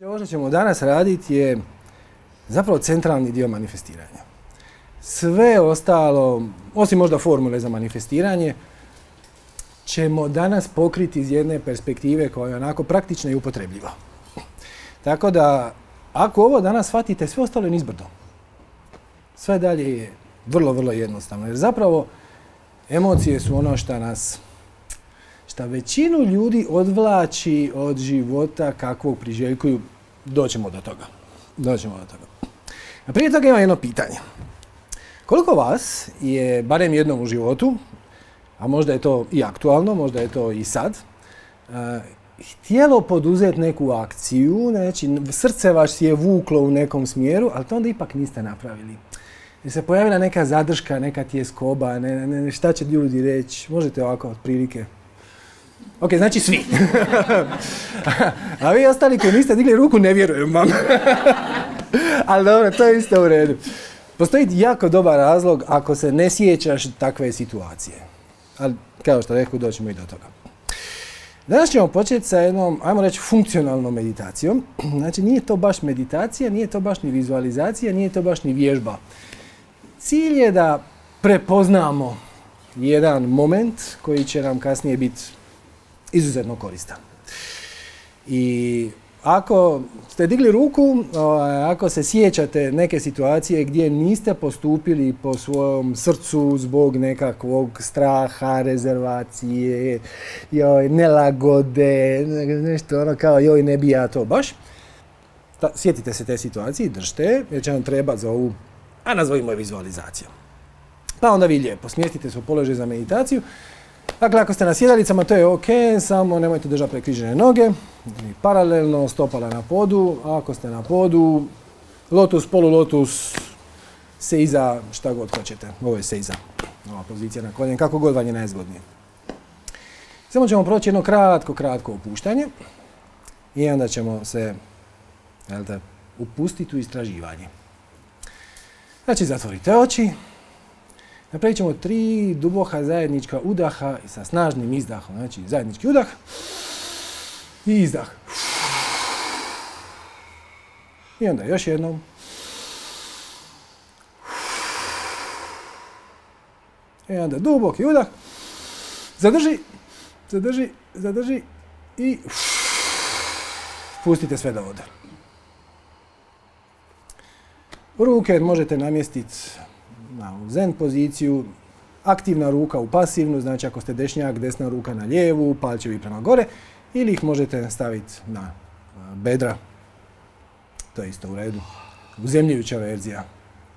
Ovo što ćemo danas raditi je zapravo centralni dio manifestiranja. Sve ostalo, osim možda formule za manifestiranje, ćemo danas pokriti iz jedne perspektive koja je onako praktična i upotrebljiva. Tako da, ako ovo danas shvatite, sve ostalo je nizbrdo. Sve dalje je vrlo jednostavno. Jer zapravo emocije su ono što većinu ljudi odvlači od života kakvog priželjkuju. Doćemo do toga. A prije toga imam jedno pitanje. Koliko vas je, barem jednom u životu, a možda je to i aktualno, možda je to i sad, htjelo poduzeti neku akciju, znači srce vas je vuklo u nekom smjeru, ali to onda ipak niste napravili. Jer se pojavila neka zadrška, neka tjeskoba, šta će ljudi reći, možete ovako otprilike. Ok, znači svi. A vi ostali koji niste digli ruku, ne vjerujem vam. Ali dobro, to je isto u redu. Postoji jako dobar razlog ako se ne sjećaš takve situacije. Ali, kao što rekao, doćemo i do toga. Danas ćemo početi sa jednom, ajmo reći, funkcionalnom meditacijom. Znači, nije to baš meditacija, nije to baš ni vizualizacija, nije to baš ni vježba. Cilj je da prepoznamo jedan moment koji će nam kasnije biti izuzetno koristan. I ako ste digli ruku, ako se sjećate neke situacije gdje niste postupili po svom srcu zbog nekakvog straha, rezervacije, nelagode, nešto ono kao joj ne bi ja to baš, sjetite se te situacije i držite jer će vam trebati za ovu, a nazovimo je vizualizaciju. Pa onda vi lijepo smjestite se u položaj za meditaciju. Dakle, ako ste na sjedalicama, to je ok, samo nemojte držati prekrižene noge, paralelno, stopala na podu, a ako ste na podu, lotus, polulotus, seiza, šta god hoćete. Ovo je seiza, ova pozicija na koljen, kako god vam je najzgodnije. Samo ćemo proći jedno kratko opuštanje i onda ćemo se upustiti u istraživanje. Znači, zatvorite oči. Napravit ćemo 3 duboka zajednička udaha sa snažnim izdahom. Znači, zajednički udah i izdah. I onda još jednom. I onda duboki udah. Zadrži i pustite sve do vode. Ruke možete namjestiti u zen poziciju, aktivna ruka u pasivnu, znači ako ste dešnjak, desna ruka na lijevu, palčevi prema gore, ili ih možete staviti na bedra, to je isto u redu, uzemljujuća verzija.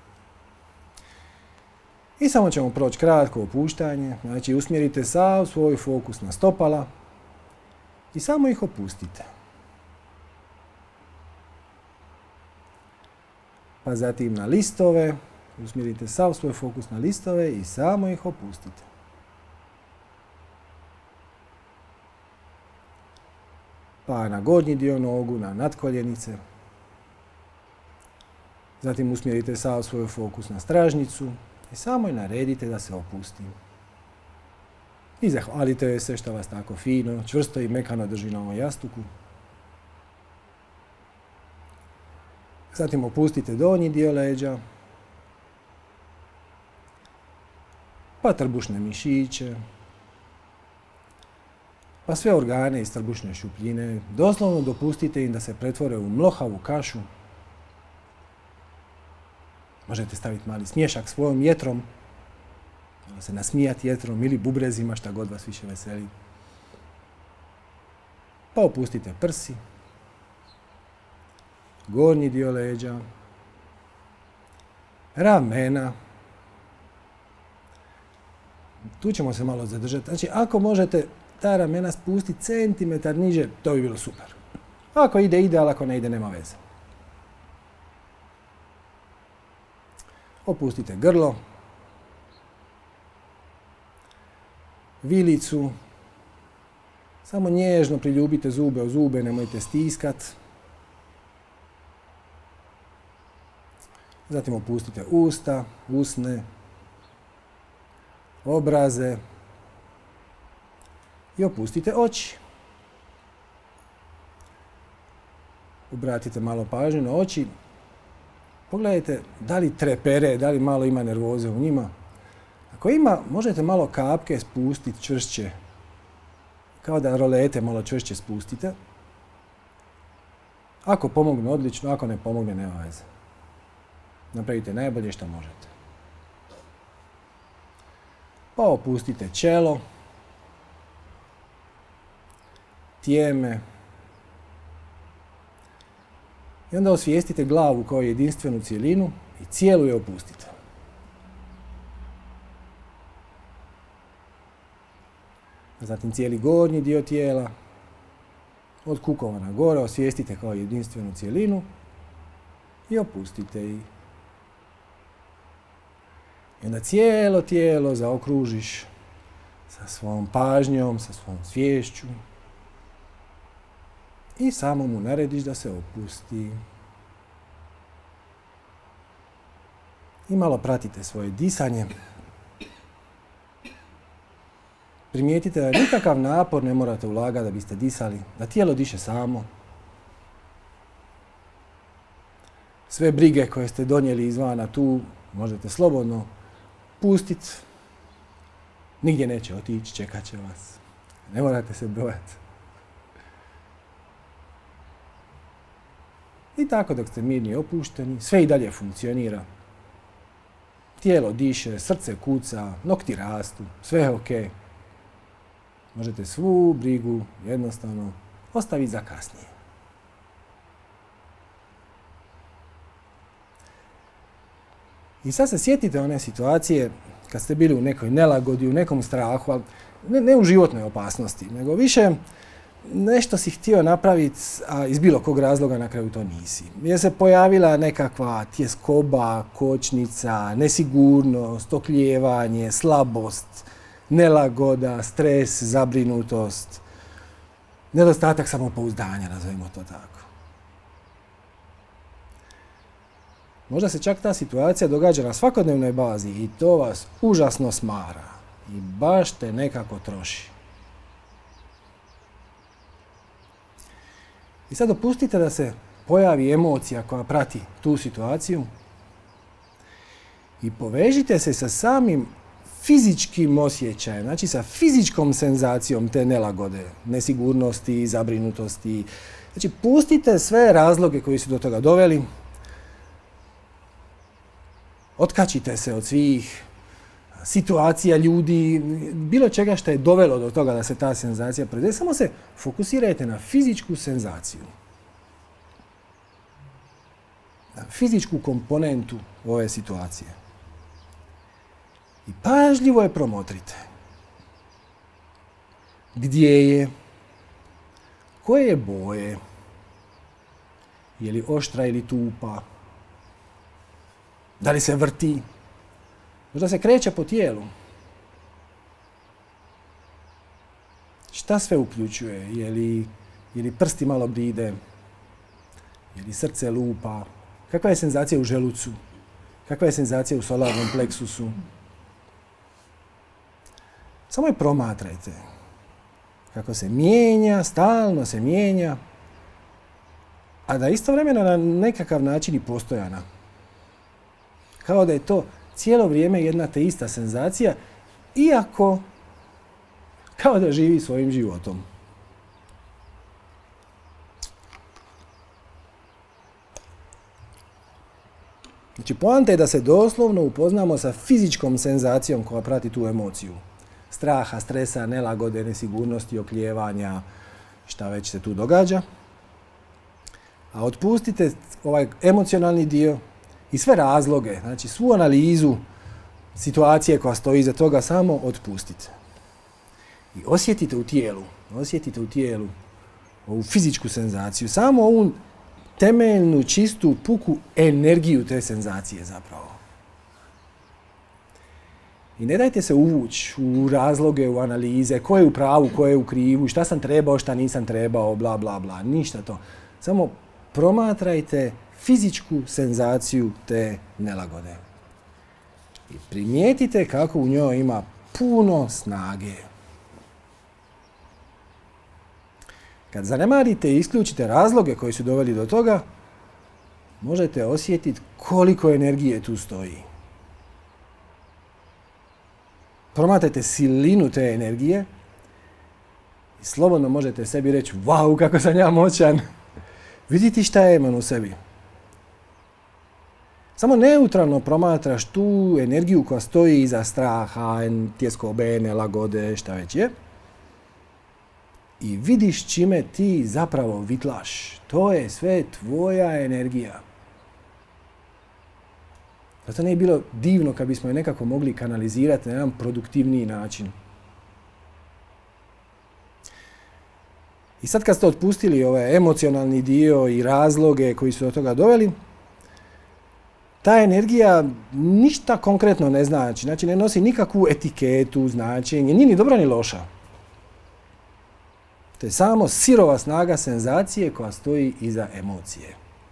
I samo ćemo proći kratko opuštanje, znači usmjerite sav svoj fokus na stopala i samo ih opustite. Pa zatim na listove. Usmjerite sav svoj fokus na listove i samo ih opustite. Pa na gornji dio nogu, na natkoljenice. Zatim usmjerite sav svoj fokus na stražnicu i samo je naredite da se opusti. I zahvalite se što vas tako fino, čvrsto i mekano drži na ovom jastuku. Zatim opustite donji dio leđa. Pa trbušne mišiće, pa sve organe iz trbušne šupljine. Doslovno dopustite im da se pretvore u mlohavu kašu. Možete staviti mali smiješak svojom jetrom, se nasmijati jetrom ili bubrezima, šta god vas više veseli. Pa opustite prsi, gornji dio leđa, ramena. Tu ćemo se malo zadržati. Znači, ako možete ta ramena spustiti centimetar niže, to bi bilo super. Ako ide, ali ako ne ide, nema veze. Opustite grlo, vilicu, samo nježno priljubite zube o zube, nemojte stiskat. Zatim opustite usta, usne, obraze i opustite oči. obratite malo pažnju na oči. Pogledajte da li trepere, da li malo ima nervoze u njima. Ako ima, možete malo kapke spustiti čvršće. Kao da rolete malo čvršće spustite. Ako pomogne, odlično. Ako ne pomogne, nema veze. Napravite najbolje što možete. Pa opustite čelo, tijeme. I onda osvijestite glavu kao jedinstvenu cjelinu i cijelu je opustite. Zatim cijeli gornji dio tijela, od kukova na gore, osvijestite kao jedinstvenu cjelinu i opustite ih. I onda cijelo tijelo zaokružiš sa svojom pažnjom, sa svojom sviješću i samo mu narediš da se opusti. I malo pratite svoje disanje. Primijetite da nikakav napor ne morate ulagati da biste disali, da tijelo diše samo. Sve brige koje ste donijeli izvana tu možete slobodno pustiti. Nigdje neće otići, čekat će vas. Ne morate se bojati. I tako dok ste mirni i opušteni, sve i dalje funkcionira. Tijelo diše, srce kuca, nokti rastu, sve je ok. Možete svu brigu jednostavno ostaviti za kasnije. I sad se sjetite one situacije kad ste bili u nekoj nelagodi, u nekom strahu, ali ne u životnoj opasnosti, nego više nešto si htio napraviti, a iz bilo kog razloga na kraju to nisi. Jer se pojavila nekakva tjeskoba, kočnica, nesigurnost, oklijevanje, slabost, nelagoda, stres, zabrinutost, nedostatak samopouzdanja, nazovimo to tako. Možda se čak ta situacija događa na svakodnevnoj bazi i to vas užasno smara i baš te nekako troši. I sad dopustite da se pojavi emocija koja prati tu situaciju i povežite se sa samim fizičkim osjećajem, znači sa fizičkom senzacijom te nelagode, nesigurnosti, zabrinutosti. Znači pustite sve razloge koji su do toga doveli, otkačite se od svih situacija, ljudi, bilo čega što je dovelo do toga da se ta senzacija proizvede, samo se fokusirajte na fizičku senzaciju. Na fizičku komponentu ove situacije. I pažljivo je promotrite. Gdje je? Koje je boje? Je li oštra ili tupa? Da li se vrti? Možda se kreće po tijelu. Šta sve uključuje? Je li prsti malo bride? Je li srce lupa? Kakva je senzacija u želucu? Kakva je senzacija u solarnom pleksusu? Samo je promatrajte. Kako se mijenja, stalno se mijenja, a da istovremeno na nekakav način i postojana. Kao da je to cijelo vrijeme jedna te ista senzacija, iako kao da živi svojim životom. Znači, poanta je da se doslovno upoznamo sa fizičkom senzacijom koja prati tu emociju. Straha, stresa, nelagode, nesigurnosti, oklijevanja, šta već se tu događa. A otpustite ovaj emocionalni dio i sve razloge, znači svu analizu situacije koja stoji iza toga, samo otpustite. I osjetite u tijelu ovu fizičku senzaciju, samo ovu temeljnu, čistu, puku energiju te senzacije zapravo. I ne dajte se uvući u razloge, u analize, ko je u pravu, ko je u krivu, šta sam trebao, šta nisam trebao, bla, bla, bla, ništa to. Samo promatrajte fizičku senzaciju te nelagode. I primijetite kako u njoj ima puno snage. Kad zanemarite i isključite razloge koji su doveli do toga, možete osjetiti koliko energije tu stoji. Promatrajte silinu te energije i slobodno možete sebi reći, wow, kako sam ja moćan. Vidite šta ja imam u sebi. Samo neutralno promatraš tu energiju koja stoji iza straha, tjeskobe, nelagode, šta već je. I vidiš čime ti zapravo vitlaš. To je sve tvoja energija. Zato nije bilo divno kad bismo je nekako mogli kanalizirati na jedan produktivniji način. I sad kad ste otpustili ovaj emocionalni dio i razloge koji su do toga doveli, ta energija ništa konkretno ne znači. Znači ne nosi nikakvu etiketu, značenje, nije ni dobra ni loša. To je samo sirova snaga senzacije koja stoji iza emocije.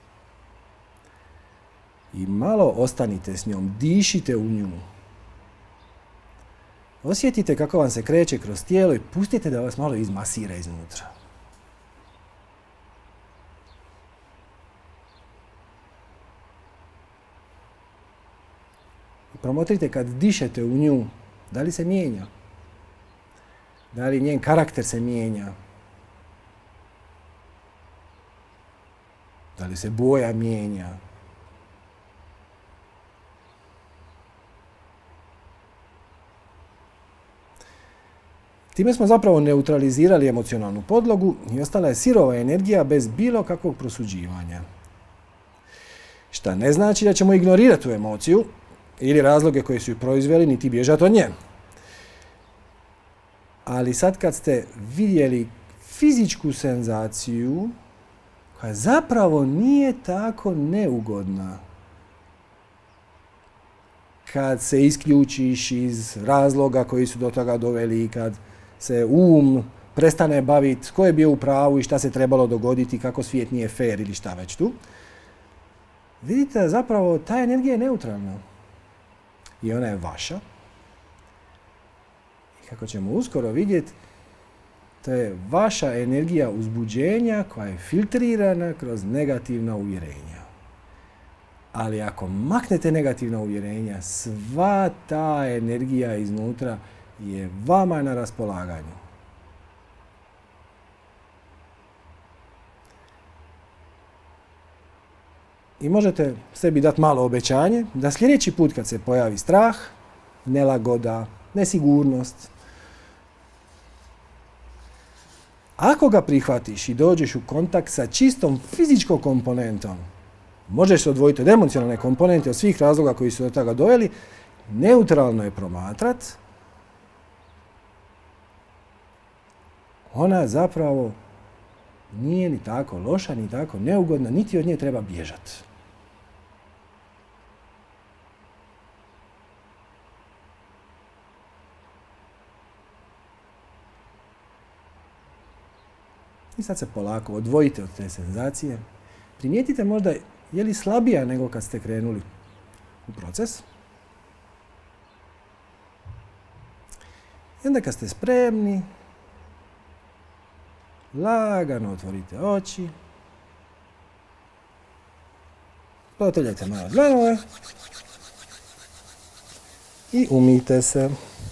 I malo ostanite s njom, dišite u nju. Osjetite kako vam se kreće kroz tijelo i pustite da vas malo izmasira iznutra. Promotrite kad dišete u nju, da li se mijenja? Da li njen karakter se mijenja? Da li se boja mijenja? Time smo zapravo neutralizirali emocionalnu podlogu i ostala je sirova energija bez bilo kakvog prosuđivanja. Šta ne znači da ćemo ignorirati tu emociju ili razloge koje su ju proizveli, niti bježati od nje. Ali sad kad ste vidjeli fizičku senzaciju, koja zapravo nije tako neugodna, kad se isključiš iz razloga koji su do toga doveli, kad se prestane baviti tko je bio u pravu i šta se trebalo dogoditi, kako svijet nije fair ili šta već tu, vidite da zapravo ta energija je neutralna. I ona je vaša. I kako ćemo uskoro vidjeti, to je vaša energija uzbuđenja koja je filtrirana kroz negativna uvjerenja. Ali ako maknete negativna uvjerenja, sva ta energija iznutra je vama na raspolaganju. I možete sebi dati malo obećanje da sljedeći put kad se pojavi strah, nelagoda, nesigurnost, ako ga prihvatiš i dođeš u kontakt sa čistom fizičkom komponentom, možeš se odvojiti od emocionalne komponente, od svih razloga koji su do toga doveli, neutralno je promatrat, ona zapravo nije ni tako loša, ni tako neugodna, niti od nje treba bježati. I sad se polako odvojite od te senzacije. Primijetite možda je li slabija nego kad ste krenuli u proces. I onda kad ste spremni, lagano otvorite oči. Poteljajte malo dlanove. I umijte se.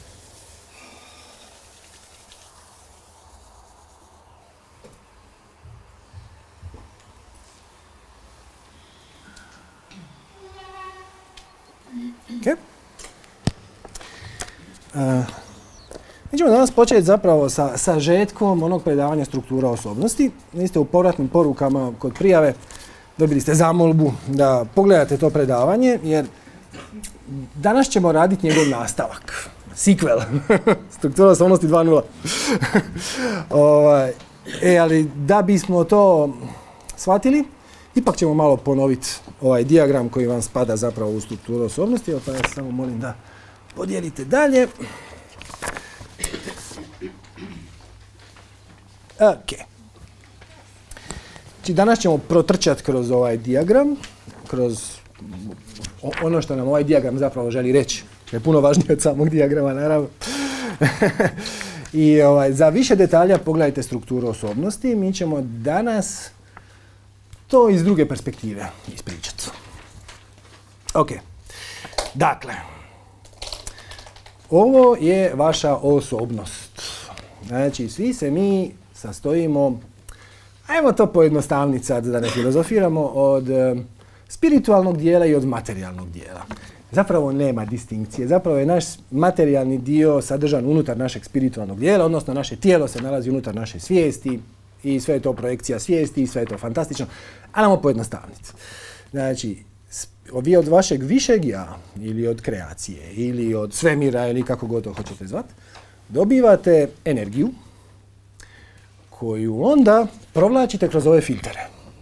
Okay. Mi ćemo danas početi zapravo sa sažetkom onog predavanja struktura osobnosti. Vi ste u povratnim porukama kod prijave dobili ste zamolbu da pogledate to predavanje, jer danas ćemo raditi njegov nastavak. Sequel. Struktura osobnosti 2.0. Ali da bismo to shvatili, ipak ćemo malo ponoviti ovaj dijagram koji vam spada zapravo u strukturu osobnosti, pa ja samo molim da podijelite dalje. Ok. Znači danas ćemo protrčati kroz ovaj dijagram, kroz ono što nam ovaj dijagram zapravo želi reći. Je puno važnije od samog dijagrama, naravno. I za više detalja pogledajte strukturu osobnosti. Mi ćemo danas to iz druge perspektive ispričati. Ok. Dakle, ovo je vaša osobnost. Znači, svi se mi sastojimo, ajmo to pojednostavniti sad da ne filozofiramo, od spiritualnog dijela i od materijalnog dijela. Zapravo nema distinkcije. Zapravo je naš materijalni dio sadržan unutar našeg spiritualnog dijela, odnosno naše tijelo se nalazi unutar naše svijesti i sve je to projekcija svijesti i sve je to fantastično. Ajmo pojednostavniti. Znači, vi od vašeg višeg ja ili od kreacije ili od svemira ili kako god to hoćete zvati, dobivate energiju koju onda provlačite kroz ove filtere.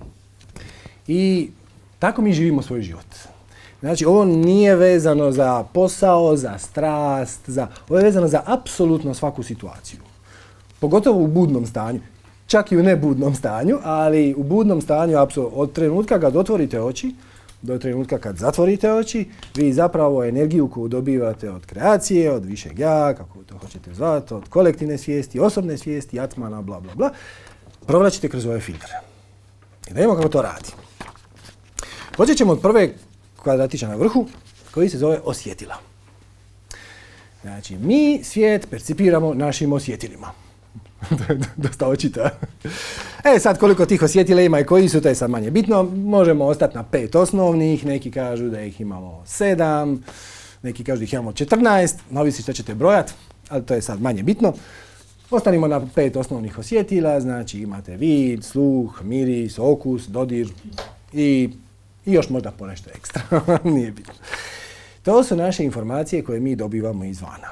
I tako mi živimo svoj život. Znači, ovo nije vezano za posao, za strast, ovo je vezano za apsolutno svaku situaciju. Pogotovo u budnom stanju. Čak i u nebudnom stanju, ali u budnom stanju, od trenutka kad otvorite oči, do trenutka kad zatvorite oči, vi zapravo energiju koju dobivate od kreacije, od višeg ja, kako to hoćete zvati, od kolektivne svijesti, osobne svijesti, atmana, bla, bla, bla, provlačite kroz ove filtre. I da vidimo kako to radi. Počet ćemo od prve kvadratića na vrhu, koji se zove osjetila. Znači, mi svijet percipiramo našim osjetilima. Dosta očito. Sad koliko tih osjetila ima i koji su, to je sad manje bitno. Možemo ostati na 5 osnovnih, neki kažu da ih imamo 7, neki kažu da ih imamo 14, ovisi što ćete brojati, ali to je sad manje bitno. Ostanimo na 5 osnovnih osjetila, znači imate vid, sluh, miris, okus, dodir i još možda ponešto ekstra, nije bitno. To su naše informacije koje mi dobivamo izvana.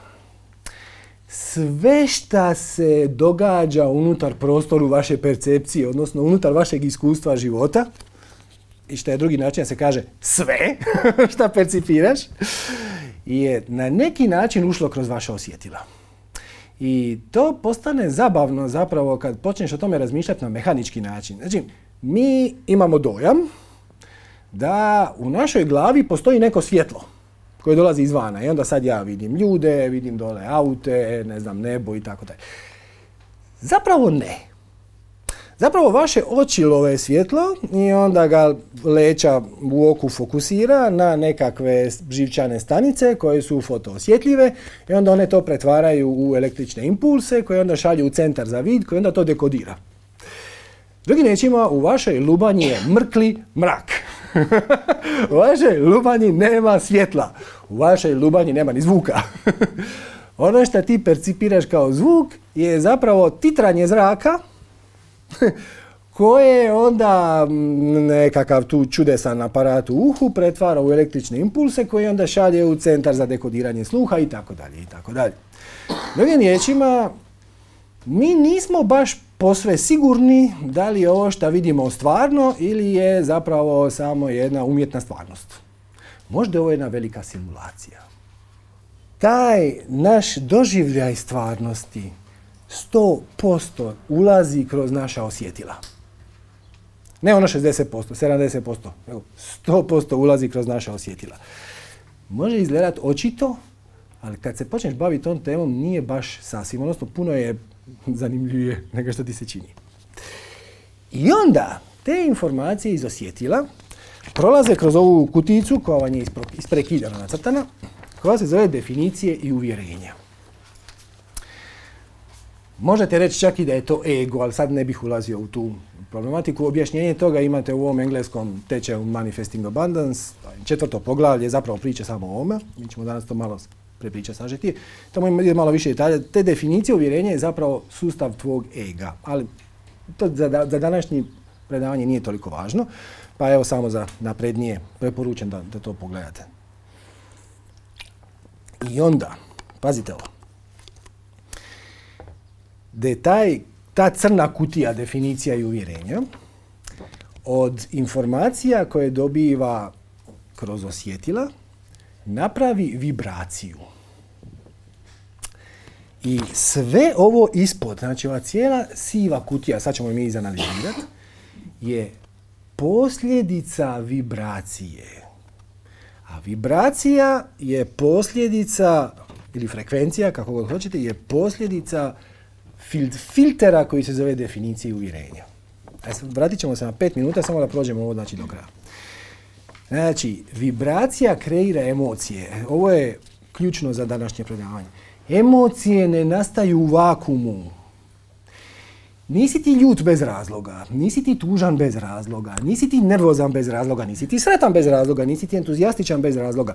Sve šta se događa unutar prostoru vaše percepcije, odnosno unutar vašeg iskustva života, i što je drugi način da se kaže sve šta percipiraš, je na neki način ušlo kroz vaše osjetila. I to postane zabavno zapravo kad počneš o tome razmišljati na mehanički način. Znači, mi imamo dojam da u našoj glavi postoji neko svjetlo koje dolazi izvana. I onda sad ja vidim ljude, vidim dole aute, ne znam, nebo i tako dalje. Zapravo ne. Zapravo vaše oči love svjetlo i onda ga leća u oku fokusira na nekakve živčane stanice koje su fotoosjetljive i onda one to pretvaraju u električne impulse koje onda šalju u centar za vid koji onda to dekodira. Drugim riječima, u vašoj lubanji je mrkli mrak. U vašoj lubanji nema svjetla. U vašoj lubanji nema ni zvuka. Ono što ti percipiraš kao zvuk je zapravo titranje zraka koje onda nekakav tu čudesan aparat u uhu pretvara u električne impulse koje onda šalje u centar za dekodiranje sluha i tako dalje i tako dalje. Drugim riječima, mi nismo baš posve sigurni da li je ovo što vidimo stvarno ili je zapravo samo jedna umjetna stvarnost. Možda je ovo jedna velika simulacija. Taj naš doživljaj stvarnosti 100% ulazi kroz naša osjetila. Ne ono 60%, 70%, nego 100% ulazi kroz naša osjetila. Može izgledati očito, ali kad se počneš baviti tom temom nije baš sasvim, odnosno puno je zanimljivije nego što ti se čini. I onda te informacije iz osjetila prolaze kroz ovu kuticu koja vam je isprekiljena nacrtana, koja se zove definicije i uvjerenja. Možete reći čak i da je to ego, ali sad ne bih ulazio u tu problematiku. Objašnjenje toga imate u ovom engleskom tečaju Manifesting Abundance, 4. poglavlje, zapravo priča samo o ovome. Mi ćemo danas to malo prepričati, sažeti. Tamo ima malo više detalja. Te definicije uvjerenja je zapravo sustav tvog ega. Ali to za današnji predavanje nije toliko važno. Pa evo samo za naprednije preporučujem da to pogledate. I onda, pazite ovo, da je ta crna kutija definicija i uvjerenja od informacija koje dobiva kroz osjetila napravi vibraciju. I sve ovo ispod, znači ova cijela siva kutija, sad ćemo mi izanalizirati, je posljedica vibracije. A vibracija je posljedica, ili frekvencija, kako god hoćete, je posljedica filtera koji se zove definicija i uvjerenja. Vratit ćemo se na 5 minuta, samo da prođemo ovo do kraja. Znači, vibracija kreira emocije. Ovo je ključno za današnje predavanje. Emocije ne nastaju u vakuumu. Nisi ti ljut bez razloga, nisi ti tužan bez razloga, nisi ti nervozan bez razloga, nisi ti sretan bez razloga, nisi ti entuzijastičan bez razloga.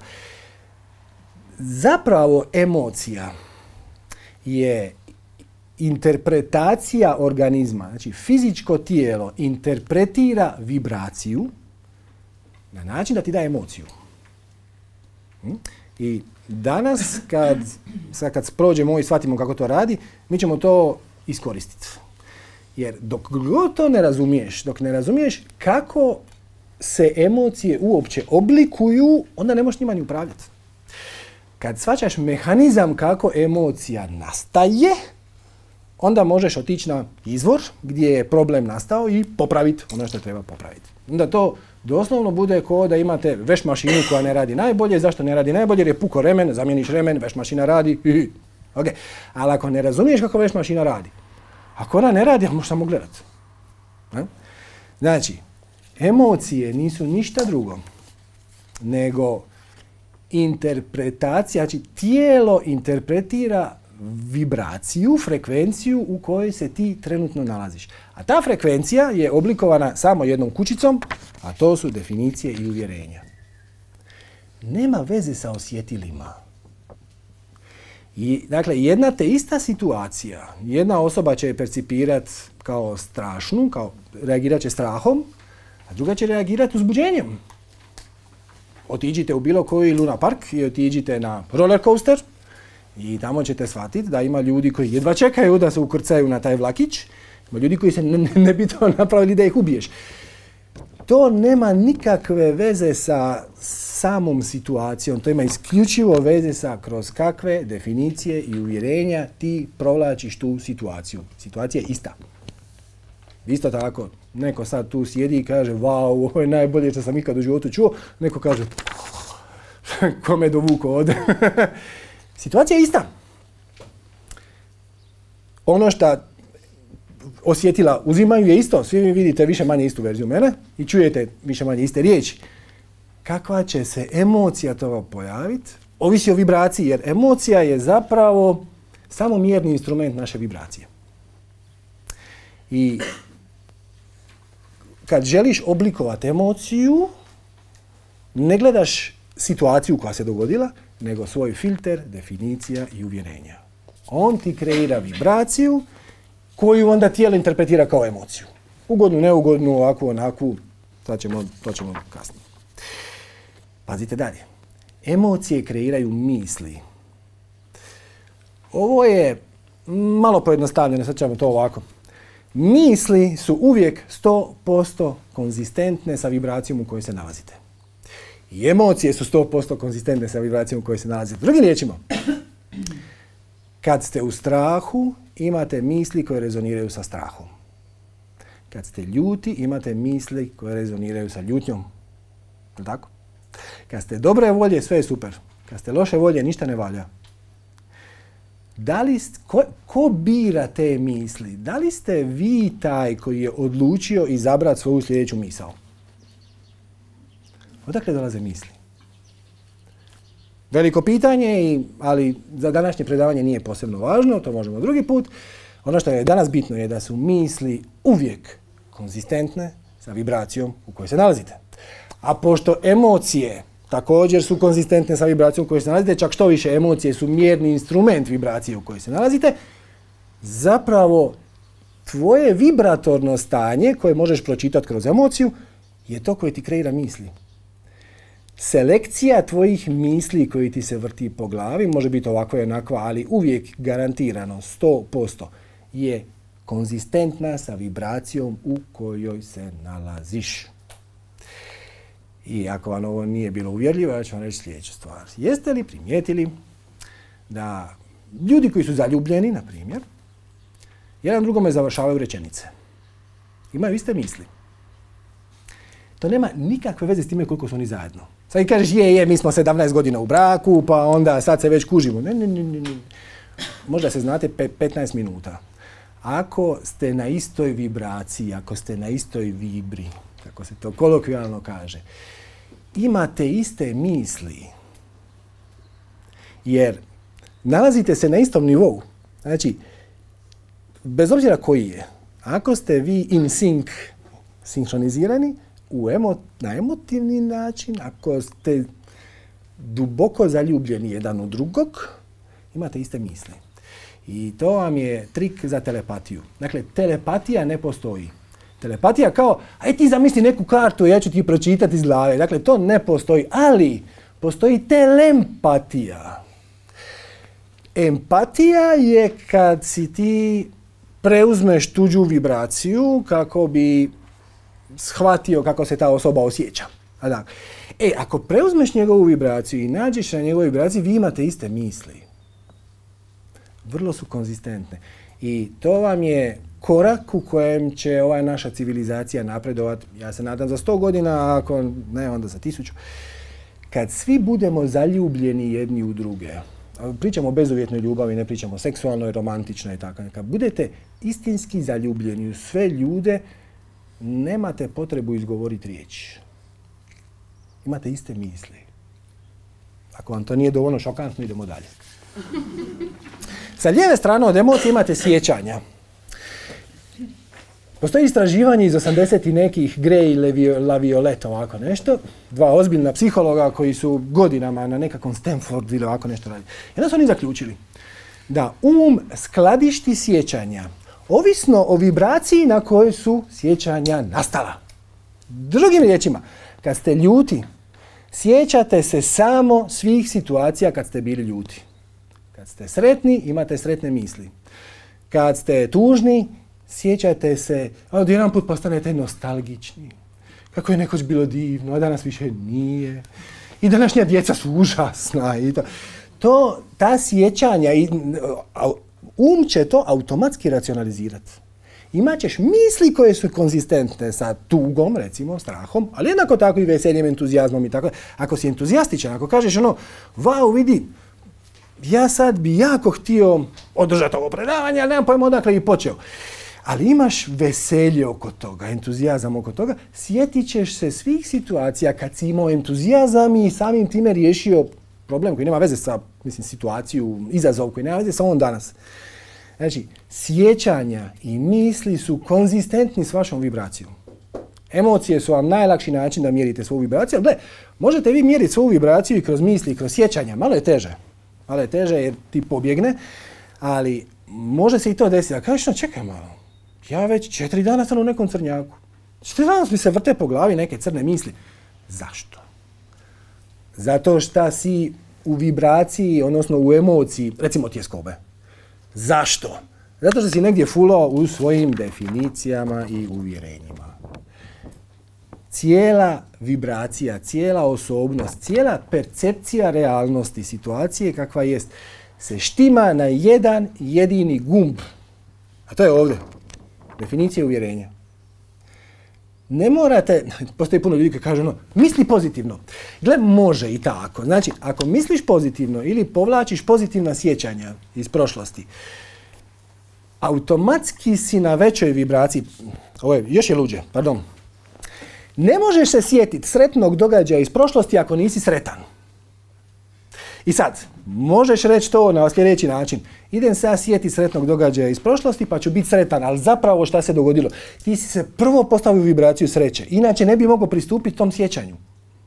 Zapravo emocija je interpretacija organizma. Znači, fizičko tijelo interpretira vibraciju na način da ti da emociju. I danas, kad prođemo i shvatimo kako to radi, mi ćemo to iskoristiti. Jer dok god to ne razumiješ, dok ne razumiješ kako se emocije uopće oblikuju, onda ne možeš njima ni upravljati. Kad shvaćaš mehanizam kako emocija nastaje, onda možeš otići na izvor gdje je problem nastao i popraviti ono što treba popraviti. Onda to doslovno bude kao da imate veš mašinu koja ne radi najbolje. Zašto ne radi najbolje? Jer je puko remen, zamijeniš remen, veš mašina radi. Okay. Ali ako ne razumiješ kako veš mašina radi, ako ona ne radi, možeš samo gledati. Znači, emocije nisu ništa drugo nego interpretacija, znači tijelo interpretira vibraciju, frekvenciju u kojoj se ti trenutno nalaziš. A ta frekvencija je oblikovana samo jednom kućicom, a to su definicije i uvjerenja. Nema veze sa osjetilima. Dakle, jedna te ista situacija, jedna osoba će je percipirati kao strašnu, reagirat će strahom, a druga će reagirati uzbuđenjem. Otiđite u bilo koji Luna Park i otiđite na roller coaster i tamo ćete shvatiti da ima ljudi koji jedva čekaju da se ukrcaju na taj vlakić, ima ljudi koji se ne bi to napravili da ih ubiješ. To nema nikakve veze sa samom situacijom, to ima isključivo veze sa kroz kakve definicije i uvjerenja ti provlačiš tu situaciju. Situacija je ista. Isto tako, neko sad tu sjedi i kaže, wow, ovo je najbolje što sam ikad u životu čuo, neko kaže, ko me dovuko ovdje. Situacija je ista. Ono što osjetila uzimaju je isto. Svi vi vidite više manje istu verziju mene i čujete više manje iste riječi. Kakva će se emocija toga pojaviti? Ovisi o vibraciji, jer emocija je zapravo samo mjerni instrument naše vibracije. I kad želiš oblikovati emociju, ne gledaš situaciju koja se dogodila, nego svoj filter, definicija i uvjerenja. On ti kreira vibraciju koju onda tijelo interpretira kao emociju. Ugodnu, neugodnu, ovakvu, onakvu, to ćemo kasnije. Pazite dalje. Emocije kreiraju misli. Ovo je malo pojednostavljeno, sad ćemo to ovako. Misli su uvijek 100% konzistentne sa vibracijom u kojoj se nalazite. I emocije su 100% konzistentne sa vibracijom u kojoj se nalazite. Drugim riječima, kad ste u strahu, imate misli koje rezoniraju sa strahom. Kad ste ljuti, imate misli koje rezoniraju sa ljutnjom. Je tako? Kad ste dobre volje, sve je super. Kad ste loše volje, ništa ne valja. Ko bira te misli? Da li ste vi taj koji je odlučio izabrati svoju sljedeću misao? Odakle dolaze misli? Veliko pitanje, ali za današnje predavanje nije posebno važno, to možemo drugi put. Ono što je danas bitno je da su misli uvijek konzistentne sa vibracijom u kojoj se nalazite. A pošto emocije također su konzistentne sa vibracijom u kojoj se nalazite, čak što više emocije su mjerni instrument vibracije u kojoj se nalazite, zapravo tvoje vibratorno stanje koje možeš pročitati kroz emociju je to koje ti kreira misli. Selekcija tvojih misli koji ti se vrti po glavi, može biti ovako i onako, ali uvijek garantirano 100% je konzistentna sa vibracijom u kojoj se nalaziš. I ako vam ovo nije bilo uvjerljivo, ja ću vam reći sljedeću stvar. Jeste li primijetili da ljudi koji su zaljubljeni, na primjer, jedan drugome završavaju rečenice? Imaju iste misli. To nema nikakve veze s time koliko su oni zajedno. Sad i kažeš, mi smo 17 godina u braku, pa onda sad se već kužimo. Ne. Možda se znate 15 minuta. ako ste na istoj vibraciji, ako ste na istoj vibri, kako se to kolokvijalno kaže, imate iste misli, jer nalazite se na istom nivou. Znači, bez obzira koji je, ako ste vi in sync, sinhronizirani, na emotivni način, ako ste duboko zaljubljeni jedan u drugog, imate iste misli. I to vam je trik za telepatiju. Dakle, telepatija ne postoji. Telepatija kao, aj ti zamisli neku kartu, ja ću ti pročitati iz glave. Dakle, to ne postoji, ali postoji telempatija. Empatija je kad si ti preuzmeš tuđu vibraciju kako bi shvatio kako se ta osoba osjeća. Ako preuzmeš njegovu vibraciju i nađeš na njegovoj vibraciji, vi imate iste misli. Vrlo su konzistentne. I to vam je korak u kojem će ova naša civilizacija napredovati, ja se nadam za 100 godina, a ako ne, onda za 1000. Kad svi budemo zaljubljeni jedni u druge, pričamo o bezuvjetnoj ljubavi, ne pričamo o seksualnoj, romantičnoj i tako. Kad budete istinski zaljubljeni u sve ljude, nemate potrebu izgovoriti riječ. Imate iste misli. Ako vam to nije dovoljno šokantno, idemo dalje. Sa lijeve strane od emocije imate sjećanja. Postoji istraživanje iz 80 i nekih, Gray i LaViolette, ovako nešto. Dva ozbiljna psihologa koji su godinama na nekakvom Stanfordu ili ovako nešto radili. Jedno su oni zaključili da skladišti sjećanja ovisno o vibraciji na kojoj su sjećanja nastala. Drugim riječima, kad ste ljuti, sjećate se samo svih situacija kad ste bili ljuti. Kad ste sretni, imate sretne misli. Kad ste tužni, sjećate se, a jedan put postanete nostalgični. Kako je nekoć bilo divno, a danas više nije. I današnja djeca su užasna. I ta sjećanja, će to automatski racionalizirati. Imaćeš misli koje su konzistentne sa tugom, recimo, strahom, ali jednako tako i veseljem, entuzijazmom i tako. Ako si entuzijastičan, ako kažeš wow, vidi, ja sad bi jako htio održati ovo predavanje, ali nemam pojma odakle i počeo. Ali imaš veselje oko toga, entuzijazam oko toga, sjetit ćeš se svih situacija kad si imao entuzijazam i samim time riješio problem koji nema veze sa, situaciju, izazov koji nema veze sa ovom danas. Znači, sjećanja i misli su konzistentni s vašom vibracijom. Emocije su vam najlakši način da mjerite svoju vibraciju, ali možete vi mjeriti svoju vibraciju i kroz misli, i kroz sjećanja. Malo je teže. Malo je teže jer ti pobjegne, ali može se i to desiti. A kažeš, čekaj malo, ja već 4 dana sam u nekom crnjaku. 4 dana mi se vrte po glavi neke crne misli. Zašto? Zato što si u vibraciji, odnosno u emociji, recimo tjeskobe. Zašto? Zato što si negdje fulao u svojim definicijama i uvjerenjima. Cijela vibracija, cijela osobnost, cijela percepcija realnosti situacije kakva jest, se štima na jedan jedini gumb. A to je ovdje. Definicija uvjerenja. Ne morate, postoji puno ljudi koji kažu misli pozitivno. Gle, može i tako. Znači, ako misliš pozitivno ili povlačiš pozitivna sjećanja iz prošlosti, automatski si na većoj vibraciji. Ovo je, još je luđe, pardon. Ne možeš se sjetiti sretnog događaja iz prošlosti ako nisi sretan. I sad, možeš reći to na sljedeći način. Idem se ja sjetiti sretnog događaja iz prošlosti pa ću biti sretan, ali zapravo šta se dogodilo? Ti si se prvo postavio u vibraciju sreće, inače ne bi mogao pristupiti tom sjećanju.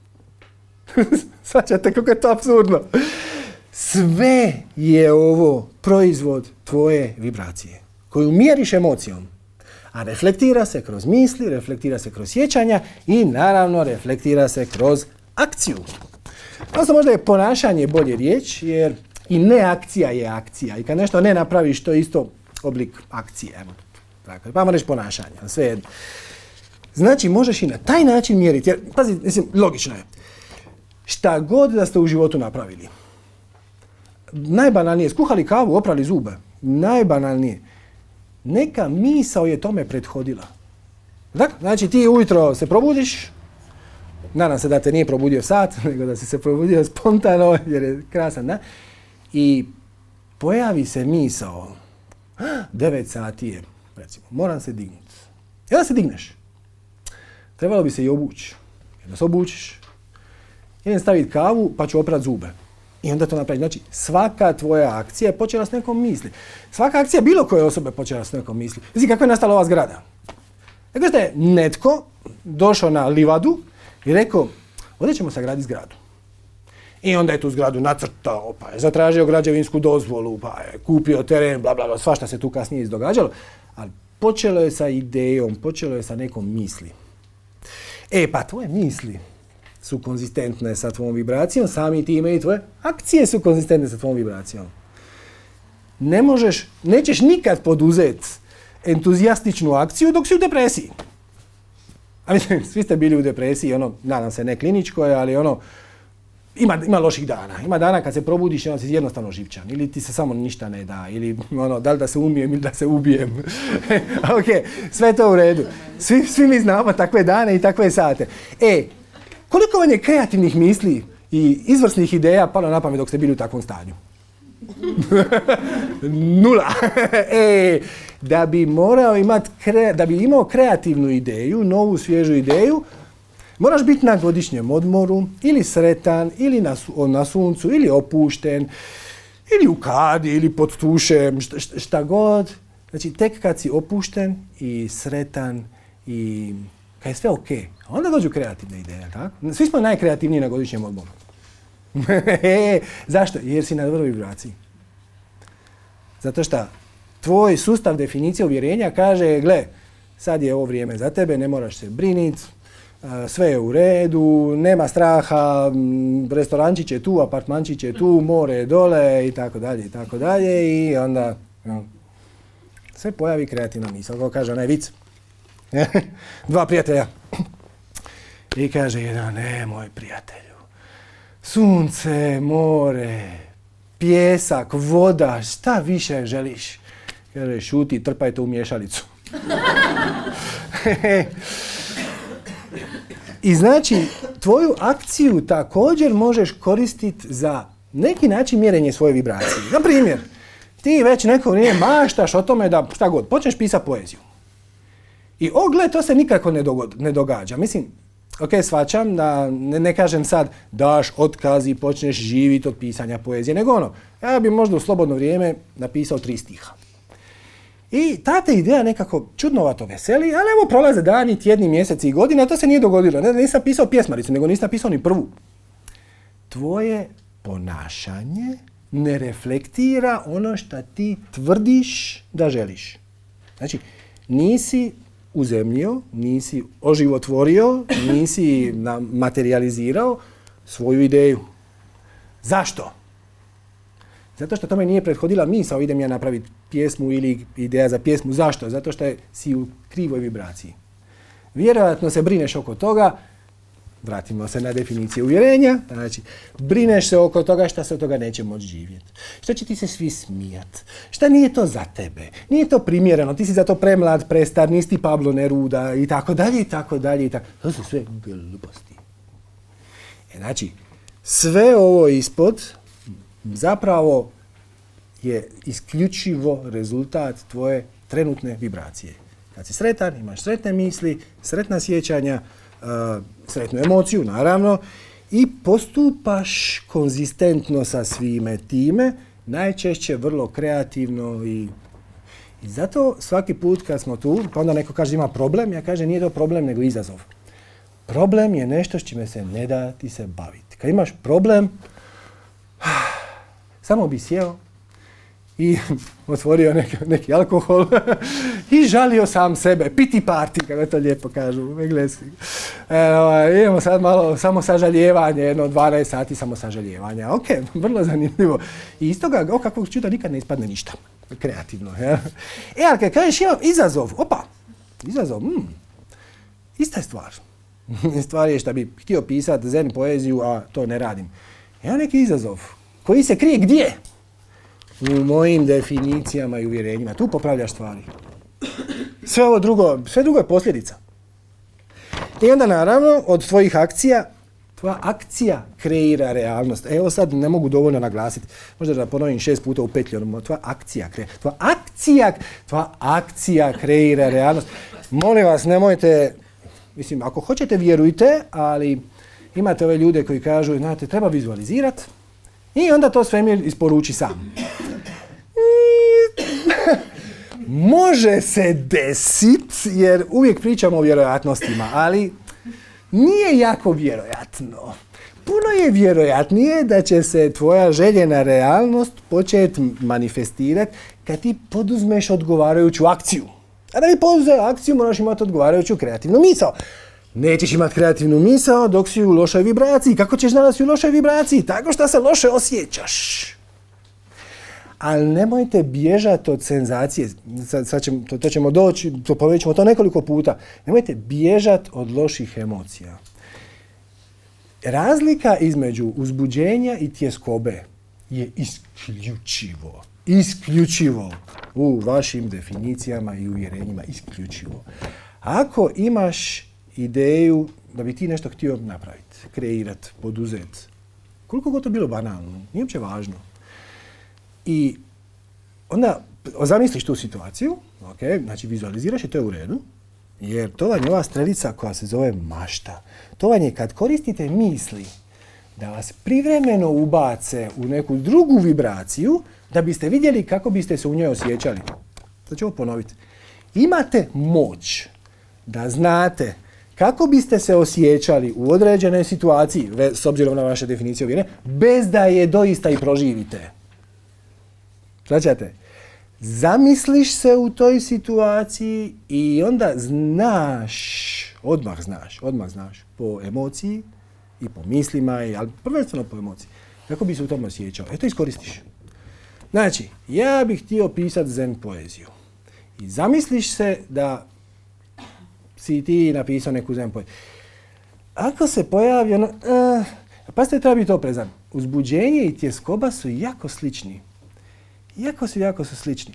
Svaćate kako je to apsurdno. Sve je ovo proizvod tvoje vibracije, koju mjeriš emocijom. A reflektira se kroz misli, reflektira se kroz sjećanja i naravno reflektira se kroz akciju. Odnosno možda je ponašanje bolje riječ, jer i neakcija je akcija. I kad nešto ne napraviš, to je isto oblik akcije. Evo, tako, pa reći ponašanje, sve jedno. Znači, možeš i na taj način mjeriti. Jer, pazi, logično je. Šta god da ste u životu napravili. Najbanalnije, skuhali kavu, oprali zube. Najbanalnije. Neka misao je tome prethodila. Znači, ti ujutro se probudiš, nadam se da te nije probudio sat, nego da si se probudio spontano, jer je krasan, da? I pojavi se misao 9 sati je, recimo, moram se dignuti. I onda se digneš. Trebalo bi se i obući. Jedno se obučiš, idem staviti kavu pa ću oprat zube. I onda to napraviš. Znači, svaka tvoja akcija je počela s nekom misli. Svaka akcija bilo koje osobe je počela s nekom misli. Znači, kako je nastala ova zgrada? Dakle, što je netko došao na livadu i rekao, ovdje ćemo sagraditi zgradu. I onda je tu zgradu nacrtao, pa je zatražio građevinsku dozvolu, pa je kupio teren, bla, bla, bla, svašta se tu kasnije izdogađalo. Ali počelo je sa idejom, počelo je sa nekom misli. Pa tvoje misli su konzistentne sa tvojom vibracijom, sami time i tvoje akcije su konzistentne sa tvojom vibracijom. Nećeš nikad poduzeti entuzijastičnu akciju dok si u depresiji. A mislim, svi ste bili u depresiji, nadam se ne kliničkoj, ali ima loših dana. Ima dana kad se probudiš i onda si jednostavno živčan. Ili ti se samo ništa ne da. Ili da li da se umijem ili da se ubijem. Ok, sve to u redu. Svi mi znamo takve dane i takve sate. Koliko vam je kreativnih misli i izvrsnih ideja palo na pamet dok ste bili u takvom stanju? 0. Da bi imao kreativnu ideju, novu svježu ideju, moraš biti na godišnjem odmoru, ili sretan, ili na suncu, ili opušten, ili u kadi, ili pod tušem, šta god. Znači, tek kad si opušten i sretan i kad je sve ok, onda dođu kreativne ideje, tako? Svi smo najkreativniji na godišnjem odmoru. Zašto? Jer si na dobroj vibraciji. Zato što tvoj sustav definicije uvjerenja kaže, gle, sad je ovo vrijeme za tebe, ne moraš se briniti, sve je u redu, nema straha, restorančić je tu, apartmančić je tu, more je dole i tako dalje i tako dalje i onda sve pojavi kreativna misao. Kako kaže onaj vic. 2 prijatelja. I kaže jedan, moj prijatelju, sunce, more, pijesak, voda, šta više želiš? Kaže, šuti, trpaj to u miješalicu. I znači, tvoju akciju također možeš koristiti za neki način mjerenje svoje vibracije. Na primjer, ti već neko vrijeme maštaš o tome da šta god, počneš pisati poeziju. I gle, to se nikako ne događa. Mislim, ok, shvaćam da ne kažem sad daš otkaz i počneš živjeti od pisanja poezije, nego ja bi možda u slobodno vrijeme napisao 3 stiha. I ta te ideja nekako čudnovato veseli, ali evo prolaze dani, tjedni, mjeseci i godine, a to se nije dogodilo. Nisam pisao pjesmaricu, nego nisam pisao ni prvu. Tvoje ponašanje ne reflektira ono što ti tvrdiš da želiš. Znači, nisi uzemljio, nisi oživotvorio, nisi materializirao svoju ideju. Zašto? Zato što tome nije prethodila misao, idem ja napraviti pjesmu ili ideja za pjesmu. Zašto? Zato što si u krivoj vibraciji. Vjerojatno se brineš oko toga, vratimo se na definiciju uvjerenja, znači brineš se oko toga šta se od toga neće moći živjeti. Šta će ti se svi smijat? Šta nije to za tebe? Nije to primjereno, ti si za to premlad, prestar, nisi ti Pablo Neruda i tako dalje i tako dalje i tako. To su sve gluposti. Znači, sve ovo ispod zapravo je isključivo rezultat tvoje trenutne vibracije. Kad si sretan, imaš sretne misli, sretna sjećanja, sretnu emociju, naravno, i postupaš konzistentno sa svime time, najčešće vrlo kreativno i zato svaki put kad smo tu, pa onda neko kaže ima problem, ja kažem nije to problem nego izazov. Problem je nešto s čime se ne da ti se baviti. Kad imaš problem, samo bi sjeo i otvorio neki alkohol i žalio sam sebe. Piti party, kako to lijepo kažu u engleskom. Imamo sad malo samo sažaljevanje, jedno 12 sati samo sažaljevanja. Ok, vrlo zanimljivo. I iz toga, kakvog čuda, nikad ne ispadne ništa. Kreativno. Ja? Ali kad kažeš imam izazov, izazov, ista je stvar. Stvar je što bi htio pisati zen poeziju, a to ne radim. Evo neki izazov koji se krije gdje? U mojim definicijama i uvjerenjima. Tu popravljaš stvari. Sve drugo je posljedica. I onda naravno od tvojih akcija Tvoja akcija kreira realnost. Evo sad ne mogu dovoljno naglasiti. Možda da ponovim 6 puta u petlju. Tvoja akcija kreira realnost. Molim vas, nemojte, mislim, ako hoćete vjerujte, ali imate ove ljude koji kažu, znate, treba vizualizirati i onda to svemir isporuči sam. Može se desiti, jer uvijek pričamo o vjerojatnostima, ali nije jako vjerojatno. Puno je vjerojatnije da će se tvoja željena realnost početi manifestirati kad ti poduzmeš odgovarajuću akciju. A da bi poduzeo akciju moraš imati odgovarajuću kreativnu misao. Nećeš imati kreativnu misao dok si u lošoj vibraciji. Kako ćeš znati da si u lošoj vibraciji? Tako što se loše osjećaš. Ali nemojte bježati od senzacije. To ćemo doći, ponovit ćemo to nekoliko puta. Nemojte bježati od loših emocija. Razlika između uzbuđenja i tjeskobe je isključivo u vašim definicijama i uvjerenjima. Isključivo. Ako imaš ideju da bi ti nešto htio napraviti, kreirati, poduzeti, koliko god to bilo banalno, nije uopće važno. I onda zamisliš tu situaciju, okay, znači vizualiziraš i to je u redu, jer to vam je ova strelica koja se zove mašta. To vam je kad koristite misli da vas privremeno ubace u neku drugu vibraciju da biste vidjeli kako biste se u njoj osjećali. Sad ću ovo ponoviti. Imate moć da znate kako biste se osjećali u određenoj situaciji, s obzirom na vaše definicije uvjerenja, bez da je doista i proživite. Značate, zamisliš se u toj situaciji i onda odmah znaš po emociji i po mislima, ali prvenstveno po emociji, kako bi se u tom osjećao. Eto, iskoristiš. Znači, ja bih htio pisati zen poeziju. I zamisliš se da si ti napisao neku zen poeziju. Ako se pojavi ono, pazite, treba biti oprezan. Uzbuđenje i tjeskoba su jako slični. Jako su slični.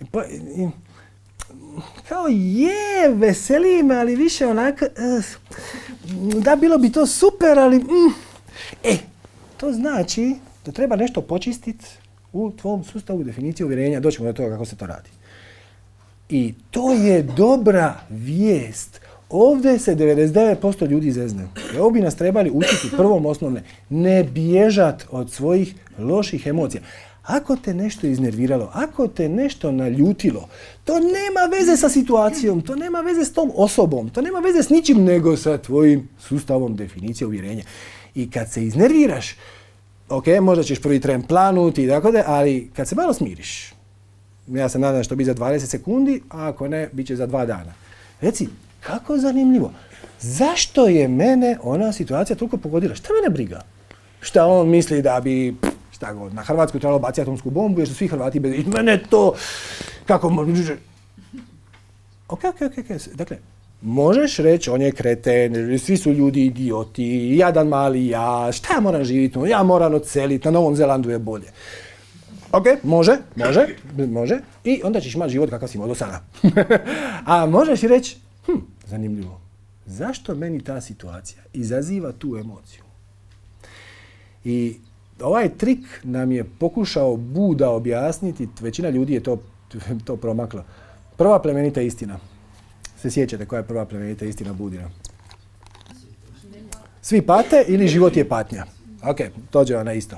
Kao veseli me, ali više onako, da bilo bi to super, ali to znači da treba nešto počistiti u tvom sustavu definicije uvjerenja. Doćemo do toga kako se to radi. I to je dobra vijest. Ovdje se 99% ljudi zezne. Ovo bi nas trebali učiti prvom osnovne. Ne bježat od svojih loših emocija. Ako te nešto iznerviralo, ako te nešto naljutilo, to nema veze sa situacijom, to nema veze s tom osobom, to nema veze s ničim nego sa tvojim sustavom definicije uvjerenja. I kad se iznerviraš, ok, možda ćeš prvi tren planuti i tako da, ali kad se malo smiriš, ja se nadam što bi za 20 sekundi, a ako ne, bit će za 2 dana. Reci, kako zanimljivo, zašto je mene ona situacija toliko pogodila? Šta mene briga? Šta on misli da bi... na Hrvatsku trebalo baciti atomsku bombu jer su svi Hrvati bez... I mene to... Kako... Ok. Dakle, možeš reći on je kreten, svi su ljudi idioti, jadan mali ja, šta ja moram živjeti, ja moram odseliti, na Novom Zelandu je bolje. Ok, može. I onda ćeš imati život kakav si imao do sada. A možeš i reći, zanimljivo, zašto meni ta situacija izaziva tu emociju? I ovaj trik nam je pokušao Buda objasniti, većina ljudi je to promaklo. Prva plemenita istina. Se sjećate koja je prva plemenita istina Budina? Svi pate ili život je patnja. Ok, dođe ona isto.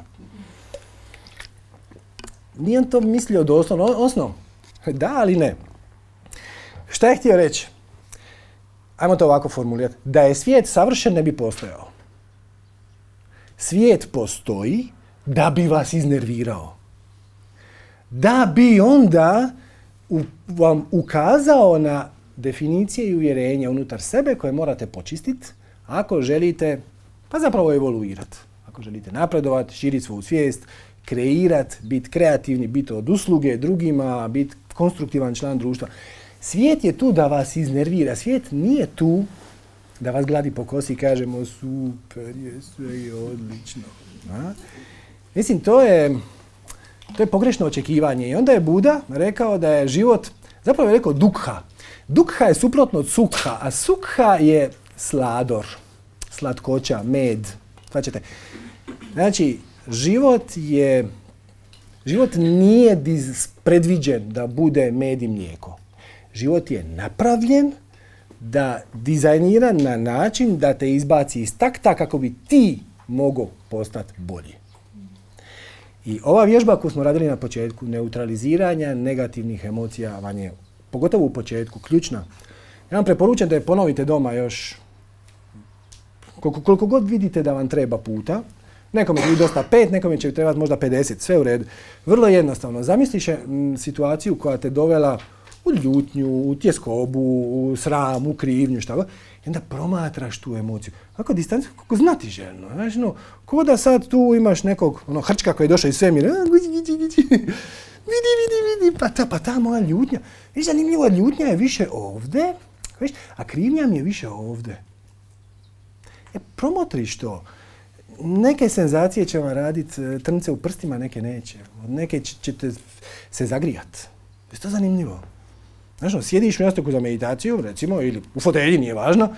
Nije on to mislio doslovno, osnovno. Da, ali ne. Šta je htio reći? Ajmo to ovako formulirati. Da je svijet savršen, ne bi postojao. Svijet postoji da bi vas iznervirao. Da bi onda vam ukazao na definicije i uvjerenja unutar sebe koje morate počistiti ako želite, pa zapravo evoluirati. Ako želite napredovati, širiti svoju svijest, kreirati, biti kreativni, biti od usluge drugima, biti konstruktivan član društva. Svijet je tu da vas iznervira. Svijet nije tu da vas gladi po kosi i kažemo super je, sve je odlično. A? Mislim, to je pogrešno očekivanje. I onda je Buda rekao da je život, zapravo je rekao dukha. Dukha je suprotno od sukha, a sukha je slador, slatkoća, med, Shvaćate? Znači, život nije predviđen da bude med i mlijeko. Život je napravljen da dizajniran na način da te izbaci iz takta kako bi ti mogao postati bolji. I ova vježba koju smo radili na početku, neutraliziranja negativnih emocija, vam je, pogotovo u početku, ključna. Ja vam preporučam da je ponovite doma još koliko god vidite da vam treba puta. Nekome će biti dosta 5, nekome će trebati možda 50, sve u redu. Vrlo jednostavno. Zamisliš situaciju koja te dovela u ljutnju, u tjeskobu, u sram, u krivnju, šta god. I onda promatraš tu emociju. Kako distancu, kako znatiželjno. Znači, ko da sad tu imaš nekog hrčka koji je došao iz svemira. Vidi, pa ta moja ljutnja. Viš, zanimljivo, ljutnja je više ovdje, a krivnja mi je više ovdje. Promotriš to. Neke senzacije će vam raditi trnce u prstima, neke neće. Neke ćete se zagrijati. Je to zanimljivo? Znači, sjediš u jastuku za meditaciju, recimo, ili u fotelji, nije važno,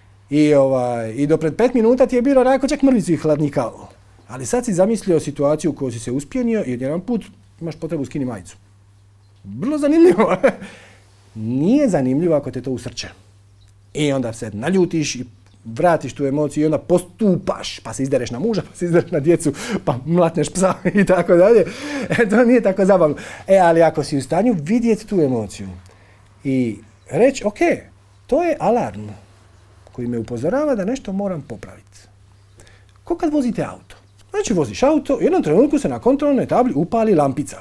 i do pred 5 minuta ti je bilo onako čak mrvicu i hladnikavo. Ali sad si zamislio situaciju u kojoj si se uspjenio i jedan put imaš potrebu skini majicu. Vrlo zanimljivo. Nije zanimljivo ako te to usrče. I onda se naljutiš i vratiš tu emociju i onda postupaš, pa se izdereš na muža, pa se izdereš na djecu, pa mlatneš psa i tako dalje. To nije tako zabavno. Ali ako si u stanju vidjeti tu emociju i reći, ok, to je alarm koji me upozorava da nešto moram popraviti. Ko kad vozite auto? Znači voziš auto, u jednom trenutku se na kontrolnoj tabli upali lampica.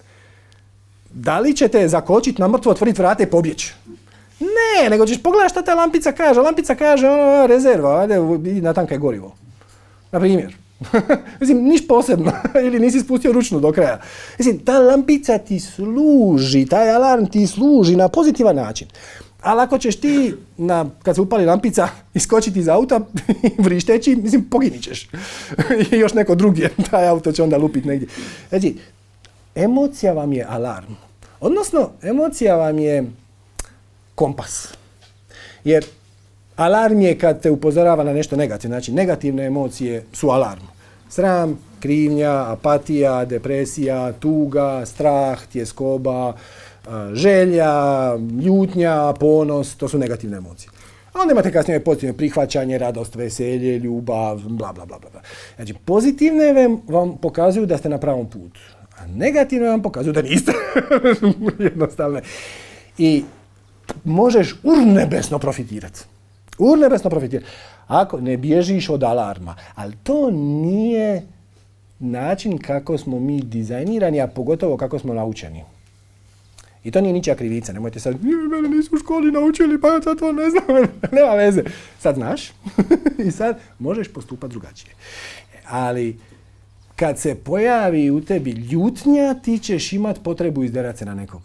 Da li ćete zakočiti na mrtvo, otvoriti vrata i pobjeći? Ne, nego ćeš pogledati šta ta lampica kaže. Lampica kaže, rezerva, ajde, natankaj gorivo. Na primjer. Mislim, niš posebno. Ili nisi spustio ručnu do kraja. Mislim, ta lampica ti služi, taj alarm ti služi na pozitivan način. Ali ako ćeš ti, kad se upali lampica, iskočiti iz auta, vrišteći, mislim, poginit ćeš. I još neko drugi, taj auto će onda lupiti negdje. Znači, emocija vam je alarm. Odnosno, emocija vam je kompas. Jer alarm je kad te upozorava na nešto negativno. Znači, negativne emocije su alarm. Sram, krivnja, apatija, depresija, tuga, strah, tjeskoba, želja, ljutnja, ponos, to su negativne emocije. A onda imate kasnije pozitivne prihvaćanje, radost, veselje, ljubav, bla, bla, bla, bla. Znači, pozitivne vam pokazuju da ste na pravom putu. A negativne vam pokazuju da niste. Jednostavno. I možeš urnebesno profitirati. Urnebesno profitirati. Ako ne bježiš od alarma. Ali to nije način kako smo mi dizajnirani, a pogotovo kako smo naučeni. I to nije ničija krivica. Nemojte sad, mene nisu u školi naučili, pa ja sad to ne znam. Nema veze. Sad znaš i sad možeš postupati drugačije. Ali kad se pojavi u tebi ljutnja, ti ćeš imati potrebu izderati se na nekog.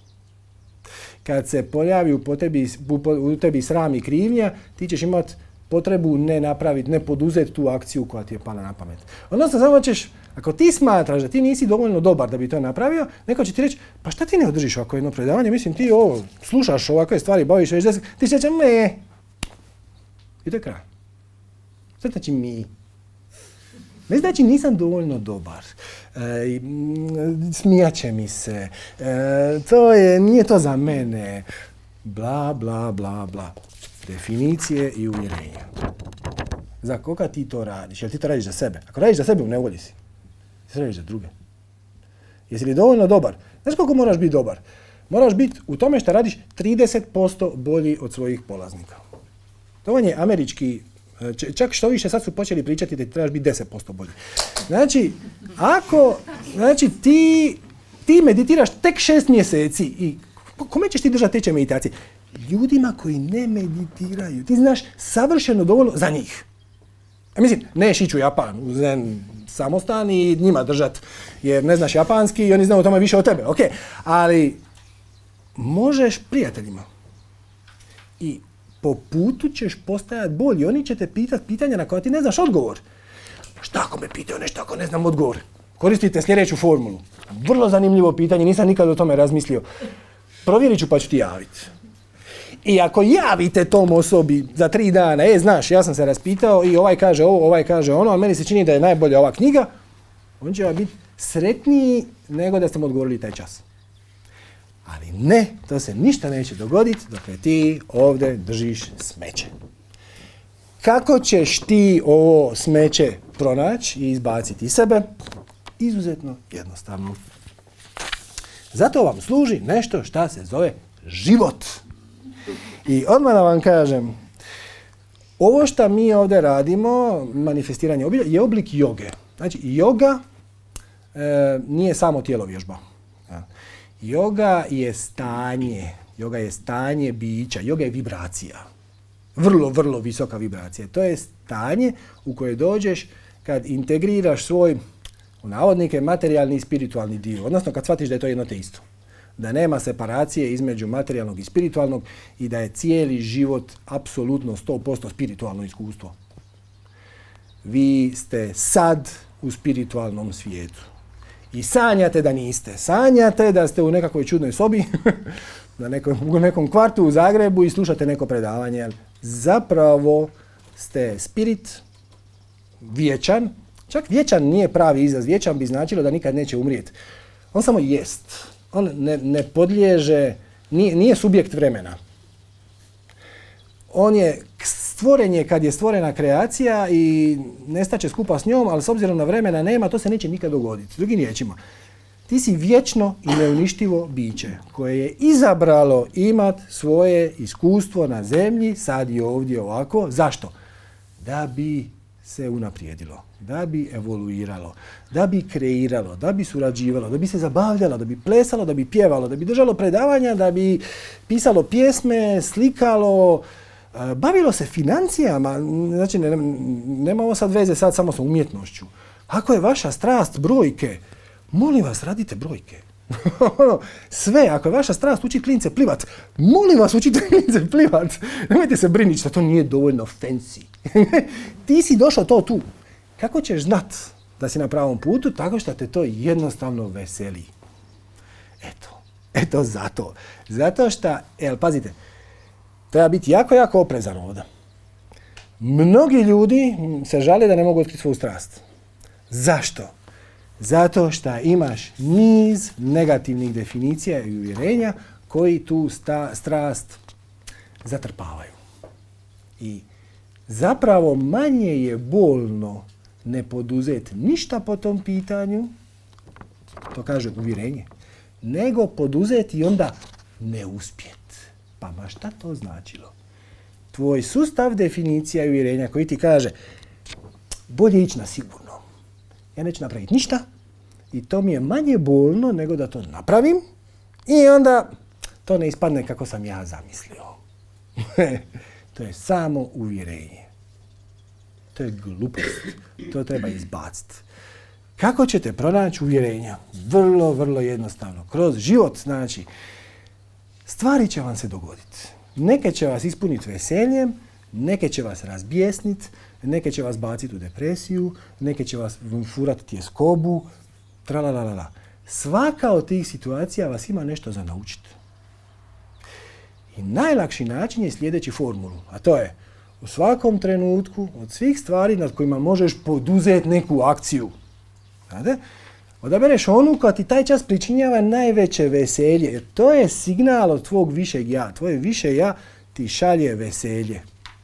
Kad se pojavi u tebi sram i krivnja, ti ćeš imati potrebu ne napraviti, ne poduzeti tu akciju koja ti je pala na pamet. Odnosno, samo ćeš, ako ti smatraš da ti nisi dovoljno dobar da bi to napravio, neko će ti reći, pa šta ti ne održiš ovako jedno predavanje, mislim ti ovo, slušaš ovakve stvari, baviš već 10, ti će reći, ne. I to je kraj. Što znači mi? Ne znači nisam dovoljno dobar, smijat će mi se, nije to za mene, bla, bla, bla, bla. Definicije i uvjerenja. Za koga ti to radiš? Jel ti to radiš za sebe? Ako radiš za sebe, u nevolji si. Ti radiš za druge. Jesi li dovoljno dobar? Znaš koliko moraš biti dobar? Moraš biti u tome što radiš 30% bolji od svojih polaznika. To vam je američki, čak što više sad su počeli pričati da ti trebaš biti 10% bolji. Znači, ti meditiraš tek 6 mjeseci i kome ćeš ti držati tečaj meditacije? Ljudima koji ne meditiraju. Ti znaš savršeno dovoljno za njih. Mislim, neš ići u Japan, u Zen samostan i njima držat, jer ne znaš japanski i oni znaju o tome više od tebe. Okay. Ali možeš prijateljima. I po putu ćeš postajati bolji. Oni će te pitati pitanja na koja ti ne znaš odgovor. Šta ako me pitaju nešto ako ne znam odgovor? Koristite sljedeću formulu. Vrlo zanimljivo pitanje, nisam nikad o tome razmislio. Provjerit ću pa ću ti javiti. I ako javite tom osobi za 3 dana, znaš, ja sam se raspitao i ovaj kaže ovo, ovaj kaže ono, a meni se čini da je najbolja ova knjiga, on će vam biti sretniji nego da ste mu odgovorili taj čas. Ali ne, to se ništa neće dogoditi dok ti ovdje držiš smeće. Kako ćeš ti ovo smeće pronaći i izbaciti iz sebe? Izuzetno jednostavno. Zato vam služi nešto šta se zove život. I odmah da vam kažem, ovo što mi ovdje radimo, manifestiranje obilja, je oblik joge. Znači, joga nije samo tjelovježba. Joga je stanje bića, joga je vibracija. Vrlo, vrlo visoka vibracija. To je stanje u koje dođeš kad integriraš svoj, u navodnike, materijalni i spiritualni dio. Odnosno kad shvatiš da je to jedno te isto. Da nema separacije između materijalnog i spiritualnog i da je cijeli život apsolutno 100% spiritualno iskustvo. Vi ste sad u spiritualnom svijetu. I sanjate da niste. Sanjate da ste u nekakvoj čudnoj sobi, u nekom kvartu u Zagrebu i slušate neko predavanje. Zapravo ste spirit, vječan. Čak vječan nije pravi izraz. Vječan bi značilo da nikad neće umrijeti. On samo jest. On ne podliježe, nije subjekt vremena. On je stvoren kad je stvorena kreacija i nestaće skupa s njom, ali s obzirom na vremena nema, to se neće nikad dogoditi. Drugim riječima, ti si vječno i neuništivo biće koje je izabralo imat svoje iskustvo na zemlji, sad i ovdje ovako. Zašto? Da bi se unaprijedilo, da bi evoluiralo, da bi kreiralo, da bi surađivalo, da bi se zabavljalo, da bi plesalo, da bi pjevalo, da bi držalo predavanja, da bi pisalo pjesme, slikalo, bavilo se financijama. Znači, nema ovo sad veze sad samo sa umjetnošću. Ako je vaša strast brojke, molim vas, radite brojke. Sve, ako je vaša strast učiti klince plivat, molim vas, učite klince plivat. Nemojte se briniti što to nije dovoljno fancy. Ti si došao to tu. Kako ćeš znat da si na pravom putu? Tako što te to jednostavno veseli. Eto zato. Zato što, pazite, treba biti jako, jako oprezan ovdje. Mnogi ljudi se žale da ne mogu otkriti svoju strast. Zašto? Zato što imaš niz negativnih definicija i uvjerenja koji tu strast zatrpavaju. I zapravo manje je bolno ne poduzeti ništa po tom pitanju, to kaže uvjerenje, nego poduzeti i onda ne uspjeti. Pa ma šta to značilo? Tvoj sustav definicija i uvjerenja koji ti kaže bolje ići na sigurno. Ja neću napraviti ništa i to mi je manje bolno nego da to napravim i onda to ne ispadne kako sam ja zamislio. To je samo uvjerenje. To je glupost. To treba izbaciti. Kako ćete pronaći uvjerenja? Vrlo, vrlo jednostavno. Kroz život, znači, stvari će vam se dogoditi. Neke će vas ispuniti veseljem, neke će vas razbijesniti, neke će vas baciti u depresiju, neke će vas furati tjeskobu, tralalala. Svaka od tih situacija vas ima nešto za naučiti. I najlakši način je sljedeći formulu, a to je u svakom trenutku od svih stvari nad kojima možeš poduzeti neku akciju. Znate? Odabereš onu koja ti taj čas pričinjava najveće veselje, jer to je signal od tvog višeg ja. Tvoje više ja ti šalje veselje.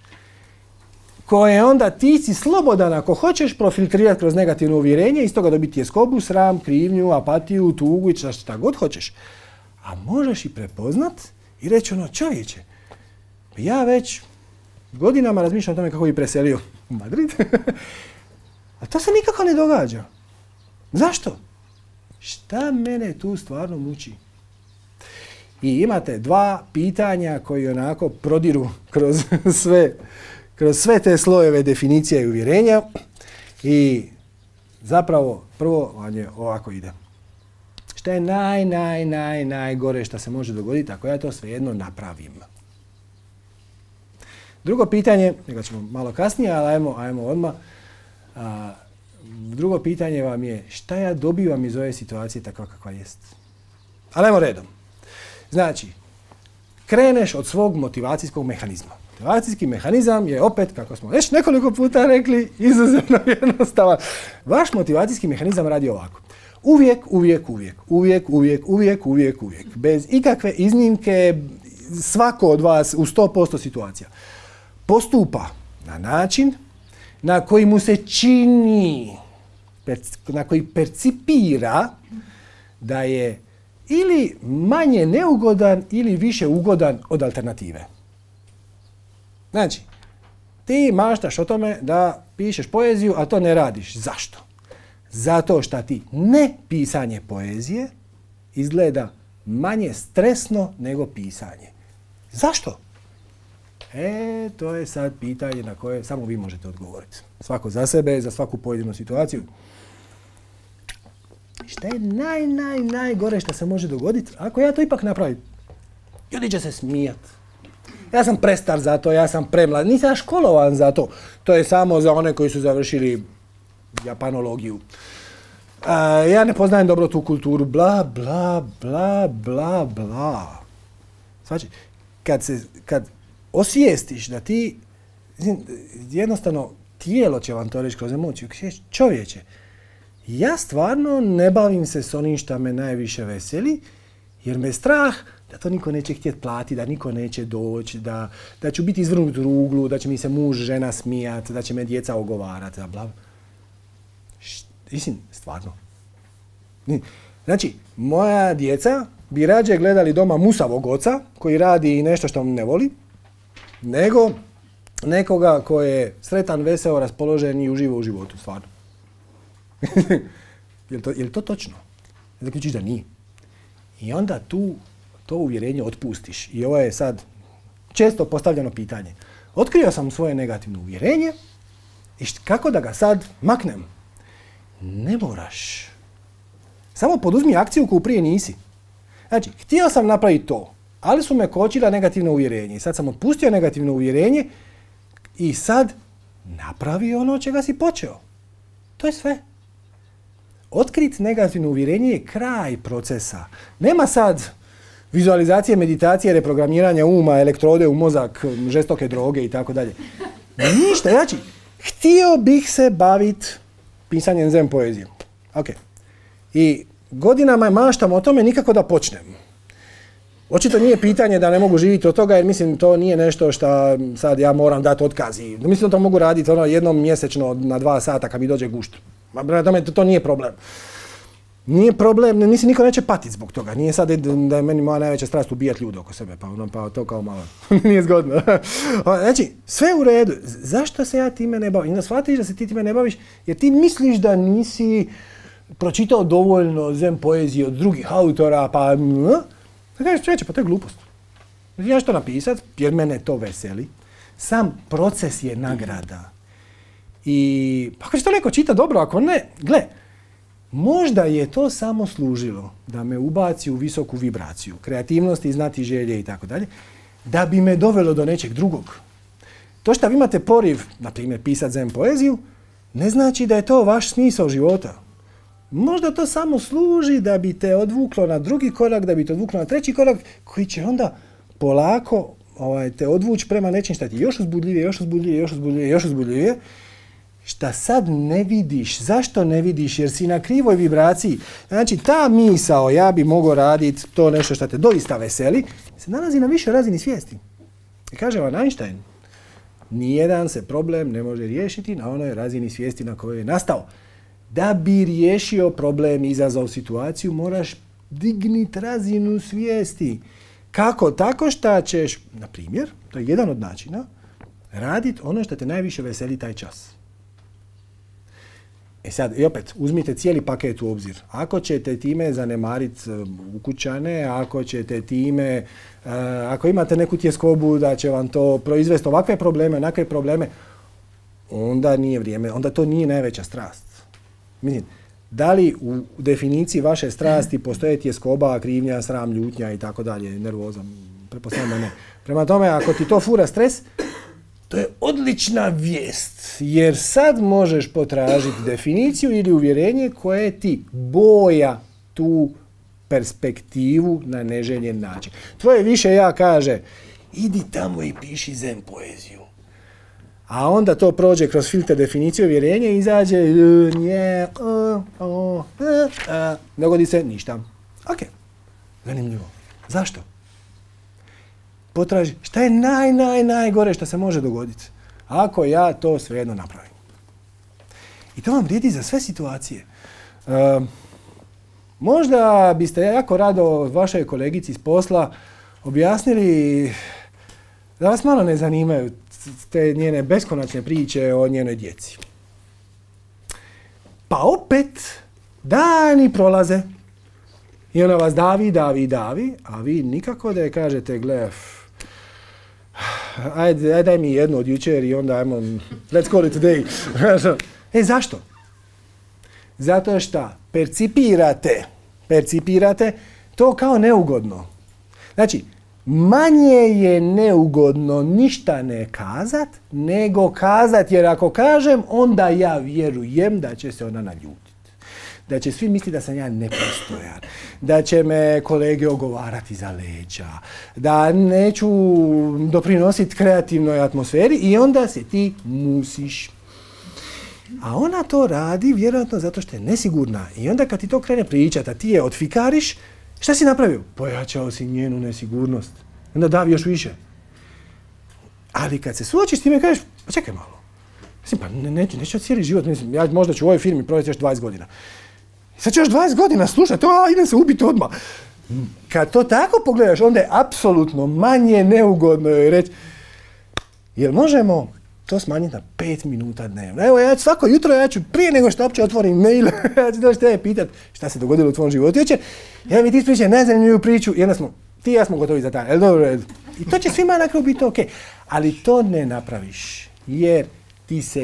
Koje onda ti si slobodan ako hoćeš profiltrirati kroz negativno uvjerenje, iz toga dobiti tjeskobu, sram, krivnju, apatiju, tugu i šta god hoćeš. A možeš i prepoznat i reći ono, čovječe, ja već godinama razmišljam o tome kako bi preselio u Madrid, a to se nikako ne događa. Zašto? Šta mene tu stvarno muči? I imate 2 pitanja koji onako prodiru kroz sve te slojeve definicije i uvjerenja i zapravo prvo vam je ovako ide. Šta je najgore što se može dogoditi ako ja to svejedno napravim? Drugo pitanje, njega ćemo malo kasnije, ali ajmo odmah. Drugo pitanje vam je šta ja dobivam iz ove situacije takva kakva jest. Ali ajmo redom. Znači, kreneš od svog motivacijskog mehanizma. Motivacijski mehanizam je opet, kako smo već nekoliko puta rekli, izuzetno jednostavan. Vaš motivacijski mehanizam radi ovako. Uvijek, bez ikakve iznimke, svako od vas u 100% situacija postupa na način na koji mu se čini, na koji percipira da je ili manje neugodan ili više ugodan od alternative. Znači, ti maštaš o tome da pišeš poeziju, a to ne radiš. Zašto? Zato što ti ne pisanje poezije izgleda manje stresno nego pisanje. Zašto? To je sad pitanje na koje samo vi možete odgovoriti. Svako za sebe, za svaku pojedinu situaciju. Šta je najgore što se može dogoditi ako ja to ipak napravim? Ljudi će se smijat. Ja sam prestar za to, ja sam premlad, nisam ja školovan za to. To je samo za one koji su završili japanologiju. Ja ne poznajem dobro tu kulturu, bla. Znači, kad osvijestiš da ti, jednostavno, tijelo će vam to reći kroz emociju, čovječe, ja stvarno ne bavim se s onim što me najviše veseli, jer me je strah da to niko neće htjeti platiti, da niko neće doći, da ću biti izvrnut ruglu, da će mi se muž, žena smijati, da će me djeca ogovarati, bla. Mislim, stvarno. Znači, moja djeca bi rađe gledali doma musavog oca koji radi nešto što ne voli, nego nekoga ko je sretan, veseo, raspoložen i uživa u životu, stvarno. Je li to točno? Zaključiš da nije. I onda to uvjerenje otpustiš. I ovo je sad često postavljeno pitanje. Otkrio sam svoje negativno uvjerenje i kako da ga sad maknem? Ne moraš. Samo poduzmi akciju koju prije nisi. Znači, htio sam napraviti to, ali su me kočila negativno uvjerenje. Sad sam otpustio negativno uvjerenje i sad napravi ono čega si počeo. To je sve. Otkriti negativno uvjerenje je kraj procesa. Nema sad vizualizacije, meditacije, reprogramiranja uma, elektrode u mozak, žestoke droge i tako dalje. Ništa. Znači, htio bih se baviti pisanjem zen poezije. Ok. I godinama maštam o tome nikako da počnem. Očito nije pitanje da ne mogu živjeti od toga, jer mislim to nije nešto što sad ja moram dati otkazi. Mislim da to mogu raditi jednom mjesečno na 2 sata kad mi dođe gušt. To nije problem. Nije problem, mislim niko neće patiti zbog toga. Nije sad da je meni moja najveća strast ubijati ljude oko sebe, pa to kao malo nije zgodno. Znači, sve u redu. Zašto se ja time ne bavim? I onda shvatiš da se ti time ne baviš jer ti misliš da nisi pročitao dovoljno zen poezije od drugih autora, pa kažeš, čovječe, pa to je glupost. Ja ću to napisat jer mene to veseli. Sam proces je nagrada. I ako će to neko čita dobro, ako ne, gle, možda je to samo služilo da me ubaci u visoku vibraciju, kreativnosti, znati želje i tako dalje, da bi me dovelo do nečeg drugog. To što vi imate poriv, na primjer, pisati zen poeziju, ne znači da je to vaš smisao života. Možda to samo služi da bi te odvuklo na drugi korak, da bi te odvuklo na treći korak, koji će onda polako te odvući prema nečim što ti je još uzbudljivije, šta sad ne vidiš. Zašto ne vidiš? Jer si na krivoj vibraciji. Znači, ta misao, ja bi mogao raditi to nešto što te doista veseli, se nalazi na višoj razini svijesti. I kaže vam Einstein, nijedan se problem ne može riješiti na onoj razini svijesti na kojoj je nastao. Da bi riješio problem, izazov situaciju, moraš digniti razinu svijesti. Kako? Tako što ćeš, na primjer, to je jedan od načina, raditi ono što te najviše veseli taj čas. Sad, i opet, uzmite cijeli paket u obzir. Ako ćete time zanemariti ukućane, ako ćete time, ako imate neku tjeskobu da će vam to proizvesti ovakve probleme, onakve probleme, onda nije vrijeme, onda to nije najveća strast. Mislim, da li u definiciji vaše strasti postoje tjeskoba, krivnja, sram, ljutnja i tako dalje, nervoza? Pretpostavljam da ne. Prema tome, ako ti to fura stres, to je odlična vijest, jer sad možeš potražiti definiciju ili uvjerenje koje ti boja tu perspektivu na neželjen način. Tvoje više ja kaže, idi tamo i piši zen poeziju. A onda to prođe kroz filter definicije uvjerenja i izađe dogodi se ništa. Ok, zanimljivo. Zašto? Potraži šta je najgore što se može dogoditi ako ja to svejedno napravim. I to vam vrijedi za sve situacije. Možda biste jako rado vašoj kolegici iz posla objasnili da vas malo ne zanimaju te njene beskonačne priče o njenoj djeci. Pa opet dani prolaze i ona vas davi, a vi nikako da je kažete, gle, ajde daj mi jednu od jučer i onda ajmo, let's call it today. Zašto? Zato što percipirate to kao neugodno. Znači, manje je neugodno ništa ne kazat, nego kazat, jer ako kažem, onda ja vjerujem da će se ona naljutiti. Da će svi misliti da sam ja nepristojan, da će me kolege ogovarati za leđa, da neću doprinositi kreativnoj atmosferi i onda se ti musiš. A ona to radi vjerojatno zato što je nesigurna. I onda kad ti to krene pričati, a ti je otfikariš, šta si napravio? Pojačao si njenu nesigurnost. Onda davi još više. Ali kad se suočiš s time i kažeš, pa čekaj malo. Mislim, pa neću cijeli život, mislim, ja možda ću u ovoj firmi provesti još 20 godina. Sad ću još 20 godina slušati, idem se ubiti odmah. Kad to tako pogledaš, onda je apsolutno manje neugodno reći, jel možemo to smanjiti na 5 minuta dnevno? Evo, svako jutro ja ću prije nego što uopće otvorim mail, ja ću doći tebe pitati šta se dogodilo u tvom životu. Ja mi ti ispričaj najzanimljiviju priču i onda ti i ja smo gotovi za taj. I to će svima na kraju biti ok. Ali to ne napraviš jer ti se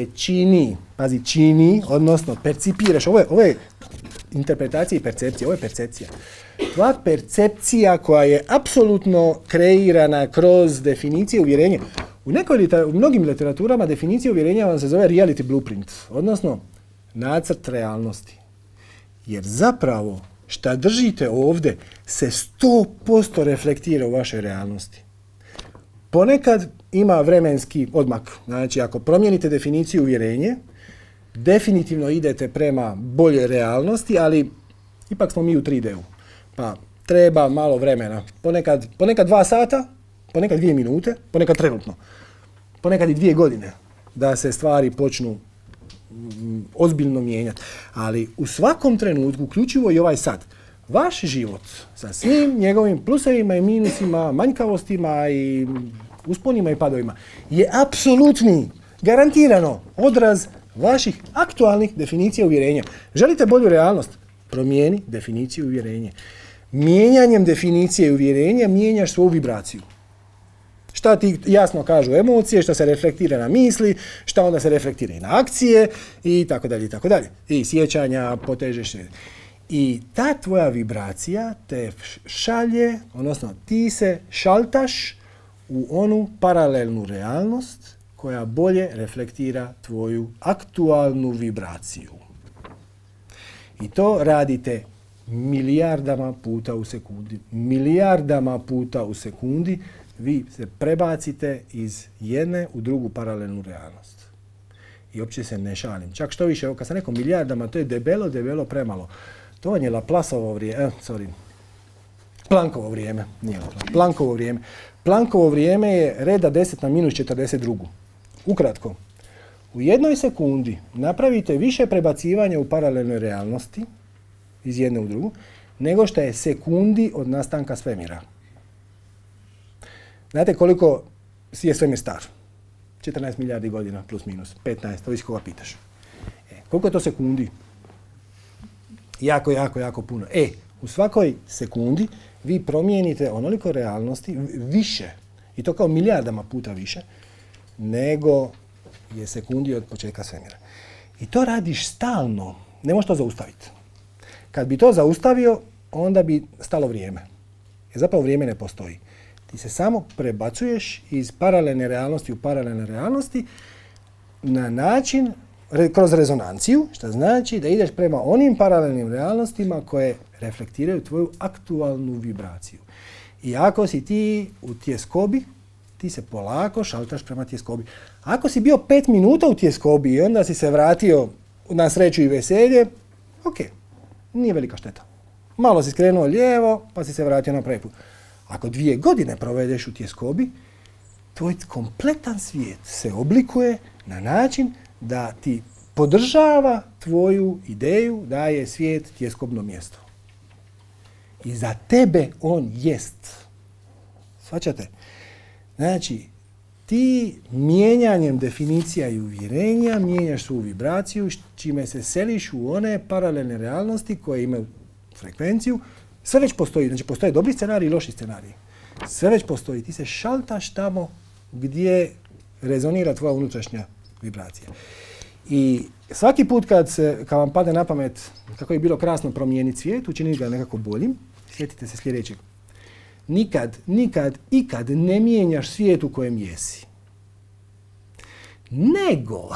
čini, odnosno percipiraš. Ovo je interpretacija i percepcija, ovo je percepcija. Tvoja percepcija koja je apsolutno kreirana kroz definicije uvjerenja. U mnogim literaturama definicija uvjerenja vam se zove reality blueprint, odnosno nacrt realnosti. Jer zapravo šta držite ovdje se 100% reflektira u vašoj realnosti. Ponekad ima vremenski odmak. Znači, ako promijenite definiciju uvjerenje, definitivno idete prema boljoj realnosti, ali ipak smo mi u 3D-u. Pa treba malo vremena. Ponekad 2 sata, ponekad 2 minute, ponekad trenutno. Ponekad i 2 godine da se stvari počnu ozbiljno mijenjati. Ali u svakom trenutku, uključivo i ovaj sad, vaš život sa svim njegovim plusevima i minusima, manjkavostima i usponima i padovima je apsolutni, garantirano odraz vaših aktualnih definicija uvjerenja. Želite bolju realnost? Promijeni definiciju uvjerenja. Mijenjanjem definicije uvjerenja mijenjaš svoju vibraciju. Šta ti jasno kažu emocije, šta se reflektira na misli, šta onda se reflektira i na akcije i tako dalje i tako dalje. I sjećanja, potežeš. I ta tvoja vibracija te šalje, odnosno ti se šaltaš u onu paralelnu realnost koja bolje reflektira tvoju aktualnu vibraciju. I to radite milijardama puta u sekundi. Milijardama puta u sekundi vi se prebacite iz jedne u drugu paralelnu realnost. I uopće se ne šalim. Čak što više, kad sam rekao milijardama, to je debelo premalo. To vam je Laplaceovo vrijeme, Planckovo vrijeme, nije Planckovo vrijeme. Planckovo vrijeme je reda 10 na minus 42. Ukratko, u jednoj sekundi napravite više prebacivanja u paralelnoj realnosti iz jedne u drugu, nego što je sekundi od nastanka svemira. Znate koliko je svemir star? 14 milijardi godina plus minus, 15, ovisi koga pitaš. Koliko je to sekundi? Jako puno. U svakoj sekundi vi promijenite onoliko realnosti više, i to kao milijardama puta više, nego je sekundi od početka svemira. I to radiš stalno, ne možeš to zaustaviti. Kad bi to zaustavio, onda bi stalo vrijeme. Jer zapravo vrijeme ne postoji. Ti se samo prebacuješ iz paralelne realnosti u paralelne realnosti na način kroz rezonanciju, što znači da ideš prema onim paralelnim realnostima koje reflektiraju tvoju aktualnu vibraciju. I ako si ti u tjeskobi, ti se polako šaltaš prema tjeskobi. Ako si bio 5 minuta u tjeskobi i onda si se vratio na sreću i veselje, ok, nije velika šteta. Malo si skrenuo lijevo, pa si se vratio na pravi put. Ako 2 godine provedeš u tjeskobi, tvoj kompletan svijet se oblikuje na način da ti podržava tvoju ideju da je svijet tjeskobno mjesto. I za tebe on jest. Shvaćate? Znači, ti mijenjanjem definicija i uvjerenja mijenjaš svoju vibraciju, čime se seliš u one paralelne realnosti koje imaju frekvenciju. Sve već postoji, znači postoje dobri scenariji i loši scenariji. Sve već postoji, ti se šaltaš tamo gdje rezonira tvoja unutrašnja vibracija. I svaki put kad vam padne na pamet kako je bilo krasno promijeniti svijet, učiniti ga nekako boljim, sjetite se sljedećeg. Nikad, ikad ne mijenjaš svijet u kojem jesi. Nego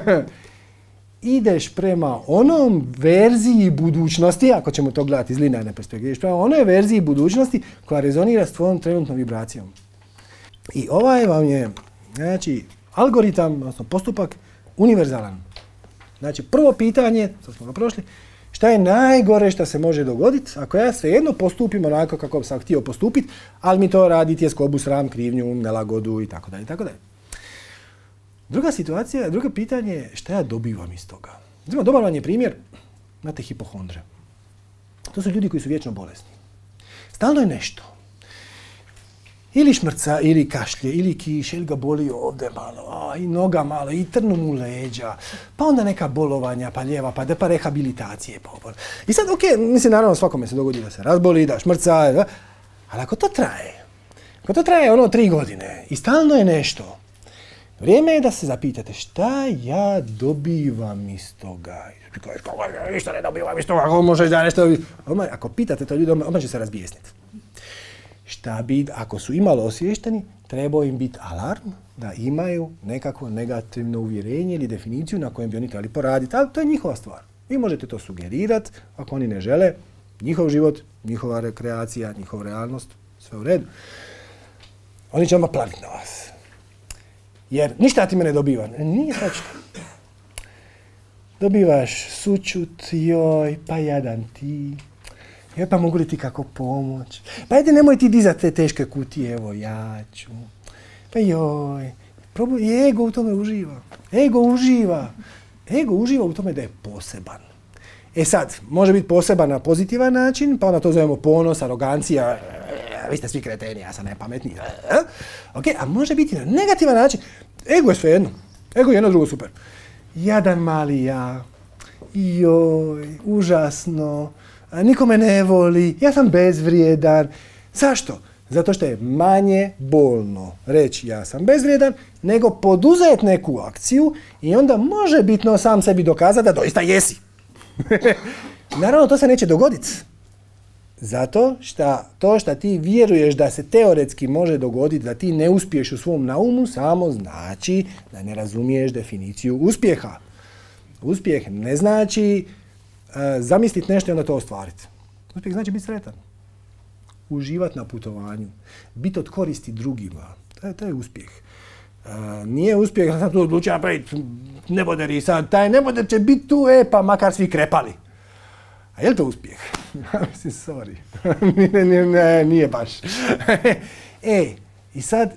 ideš prema onom verziji budućnosti, ako ćemo to gledati iz linearne perspektive, ideš prema onoj verziji budućnosti koja rezonira s tvojom trenutnom vibracijom. I ovaj vam je, znači, algoritam, odnosno postupak, univerzalan. Znači, prvo pitanje, to smo ga prošli, šta je najgore što se može dogoditi ako ja svejedno postupim onako kako sam htio postupiti, ali mi to radi tjeskobu, sram, krivnju, nelagodu i tako dalje, i tako dalje. Druga situacija, drugo pitanje je šta ja dobivam iz toga. Znači, dobar vam je primjer, znate, hipohondre. To su ljudi koji su vječno bolesni. Stalno je nešto. Ili šmrca, ili kašlje, ili kiše, ili ga boli ovdje malo, i noga malo, i trnu mu leđa, pa onda neka bolovanja, pa lijeva, pa rehabilitacije. I sad, ok, mislim, naravno svakome se dogodi da se razboli, da šmrca, ali ako to traje ono 3 godine i stalno je nešto, vrijeme je da se zapitate šta ja dobivam iz toga. Ništa ne dobivam iz toga, ako možeš da nešto... Ako pitate to ljudi, odmah će se razbijesniti. Šta bi, ako su imalo osviješteni, trebao im biti alarm da imaju nekako negativno uvjerenje ili definiciju na kojem bi oni trebali poraditi, ali to je njihova stvar. Vi možete to sugerirati, ako oni ne žele, njihov život, njihova rekreacija, njihova realnost, sve u redu. Oni će odmah planiti na vas. Jer ništa ti me ne dobiva. Nije tačno. Dobivaš sućut, joj, pa jadan ti. Joj, pa mogu li ti kako pomoć? Pa ajde, nemoj ti dizati te teške kutije, evo ja ću. Pa joj, i ego u tome uživa. Ego uživa u tome da je poseban. E sad, može biti poseban na pozitivan način, pa onda to zovemo ponos, arogancija, vi ste svi kreteni, ja sam najpametniji. Ok, a može biti na negativan način. Ego je svejedno. Ego je jedno drugo super. Jadan mali ja. Joj, užasno. Niko me ne voli. Ja sam bezvrijedan. Zašto? Zato što je manje bolno reći ja sam bezvrijedan, nego poduzeti neku akciju i onda može bitno sam sebi dokazati da doista jesi. Naravno, to se neće dogoditi. Zato što ti vjeruješ da se teoretski može dogoditi da ti ne uspiješ u svom naumu, samo znači da ne razumiješ definiciju uspjeha. Uspjeh ne znači zamisliti nešto i onda to ostvariti. Uspjeh znači biti sretan. Uživati na putovanju. Biti od koristi drugima. To je uspjeh. Nije uspjeh da sam tu odlučio napraviti neboder i sad taj neboder će biti tu, pa makar svi krepali. A je li to uspjeh? Mislim, sorry. Ne, nije baš. I sad,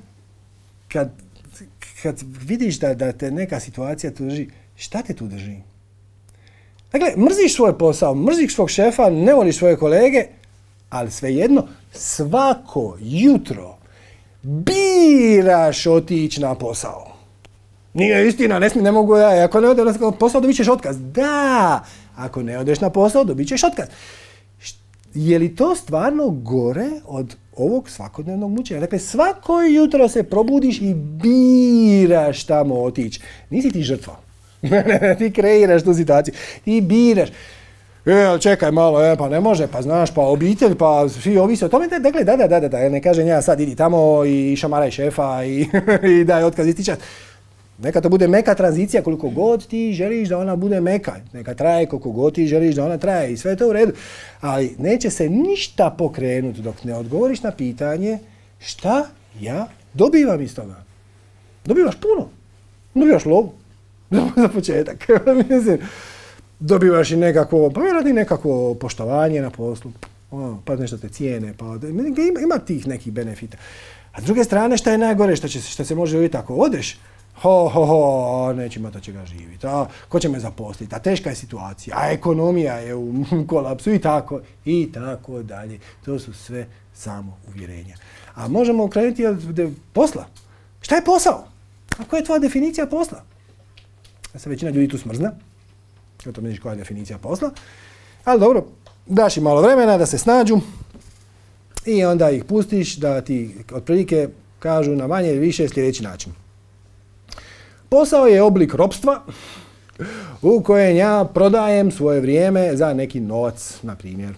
kad vidiš da te neka situacija tu drži, šta te tu drži? Dakle, mrziš svoj posao, mrziš svog šefa, ne voliš svoje kolege, ali svejedno, svako jutro biraš otići na posao. Nije istina, ne mogu ja, ako ne odeš na posao dobit ćeš otkaz. Da, ako ne odeš na posao dobit ćeš otkaz. Je li to stvarno gore od ovog svakodnevnog mučenja? Dakle, svako jutro se probudiš i biraš tamo otići. Nisi ti žrtva. Ti kreiraš tu situaciju. Ti biraš. Čekaj malo, pa ne može, pa znaš, pa obitelj, pa svi ovisi o tome. Dakle, da, ne kažem ja sad idi tamo i šamaraj šefa i daj otkaz isti čas. Neka to bude meka tranzicija koliko god ti želiš da ona bude meka. Neka traje koliko god ti želiš da ona traje i sve je to u redu. Ali neće se ništa pokrenuti dok ne odgovoriš na pitanje šta ja dobivam iz toga. Dobivaš puno. Dobivaš lovu. Za početak. Dobivaš i nekakvo poštovanje na poslu. Pa nešto te cijene. Pa ima tih nekih benefita. A s druge strane, šta je najgore što se može vidjeti ako odeš? Neće imati od čega živjeti. Ko će me zaposliti? A teška je situacija. A ekonomija je u kolapsu i tako dalje. To su sve samo uvjerenja. A možemo krenuti od posla. Šta je posao? A koja je tvoja definicija posla? Ja se većina ljudi tu smrzne. O to misliš koja je definicija posla. Ali dobro, daš im malo vremena da se snađu i onda ih pustiš da ti otprilike kažu na manje ili više sljedeći način. Posao je oblik ropstva u kojem ja prodajem svoje vrijeme za neki novac, na primjer.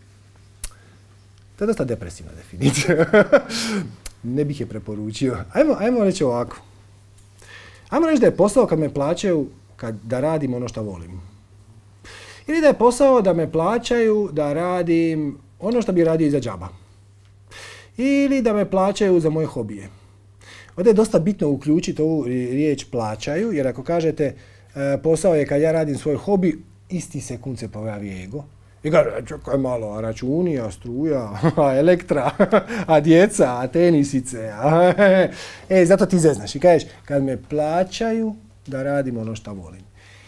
To je dosta depresivna definicija. Ne bih je preporučio. Ajmo reći ovako. Ajmo reći da je posao kad me plaćaju da radim ono što volim. Ili da je posao da me plaćaju da radim ono što bi radio iza džaba. Ili da me plaćaju za moje hobije. Ovdje je dosta bitno uključiti ovu riječ plaćaju, jer ako kažete posao je kad ja radim svoj hobi, isti sekund se pojavi ego. I kaže, čekaj malo, a računi, a struja, a elektra, a djeca, a tenisice. Zato ti zeznaš i kažeš, kad me plaćaju da radim ono što volim.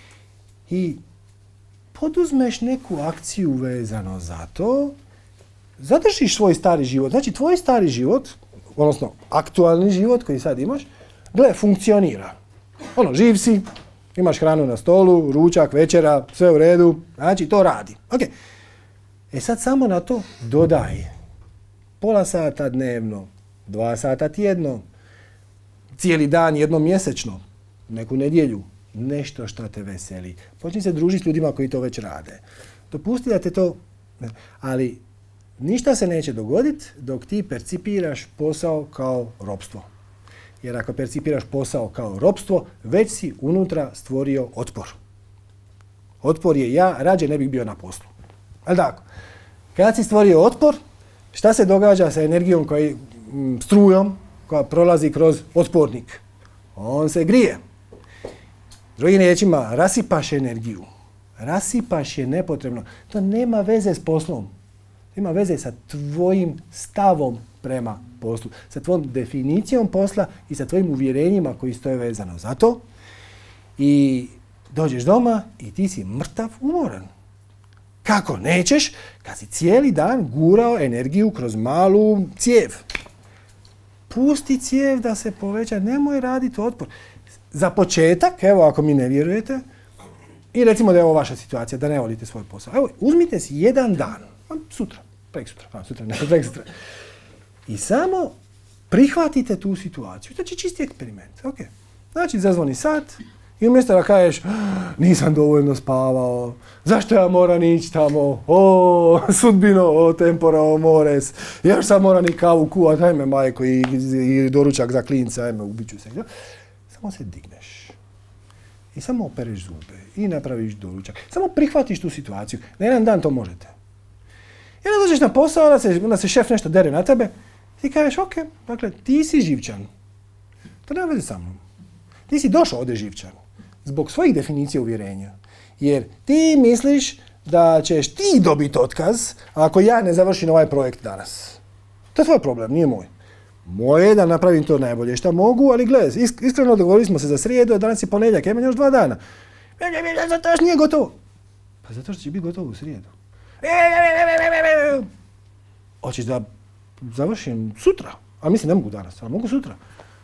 I poduzmeš neku akciju vezano za to, zadržiš svoj stari život. Znači, tvoj stari život, odnosno aktualni život koji sad imaš, funkcionira. Živ si, imaš hranu na stolu, ručak, večera, sve u redu, znači to radi. Okay. Sad samo na to dodaj pola sata dnevno, 2 sata tjedno, cijeli dan jednom mjesečno, neku nedjelju, nešto što te veseli. Počni se družiti s ljudima koji to već rade. Dopusti da te to... Ali ništa se neće dogoditi dok ti percipiraš posao kao ropstvo. Jer ako percipiraš posao kao ropstvo, već si unutra stvorio otpor. Otpor je ja rađe ne bih bio na poslu. Ali tako, kad si stvorio otpor, šta se događa sa energijom strujom koja prolazi kroz otpornik? On se grije. Drugim riječima, rasipaš energiju. Rasipaš je nepotrebno. To nema veze s poslom. Ima veze sa tvojim stavom prema poslu, sa tvojom definicijom posla i sa tvojim uvjerenjima koji stoje vezano za to. I dođeš doma i ti si mrtav umoran. Kako nećeš kad si cijeli dan gurao energiju kroz malu cijev? Pusti cijev da se poveća, nemoj raditi otpor. Za početak, evo ako mi ne vjerujete, i recimo da je ovo vaša situacija, da ne volite svoj posao. Evo, uzmite si jedan dan, sutra, preksutra. I samo prihvatite tu situaciju. Znači čisti eksperiment. Okay. Znači zazvoni sat i umjesto da kažeš nisam dovoljno spavao, zašto ja moram ići tamo, sudbino, tempora, mores, još sam moram i kavu kuvat, ajme majko i doručak za klinca, ajme ubit ću se. Samo se digneš i samo opereš zube i napraviš doručak. Samo prihvatiš tu situaciju. Na jedan dan to možete. I onda dođeš na posao, onda se šef nešto dere na tebe, ti kažeš, ok, dakle, ti si živčan. To nema veze sa mnom. Ti si došao ovdje živčan. Zbog svojih definicija uvjerenja. Jer ti misliš da ćeš ti dobiti otkaz ako ja ne završim ovaj projekt danas. To je tvoj problem, nije moj. Moje je da napravim to najbolje što mogu, ali gledaj, iskreno dogovorili smo se za srijedu, a danas je ponedjeljak, imam još 2 dana. Zato još nije gotovo. Pa zato što će biti gotovo u srijedu. Hoćeš da završim sutra? A mislim, ne mogu danas, ali mogu sutra.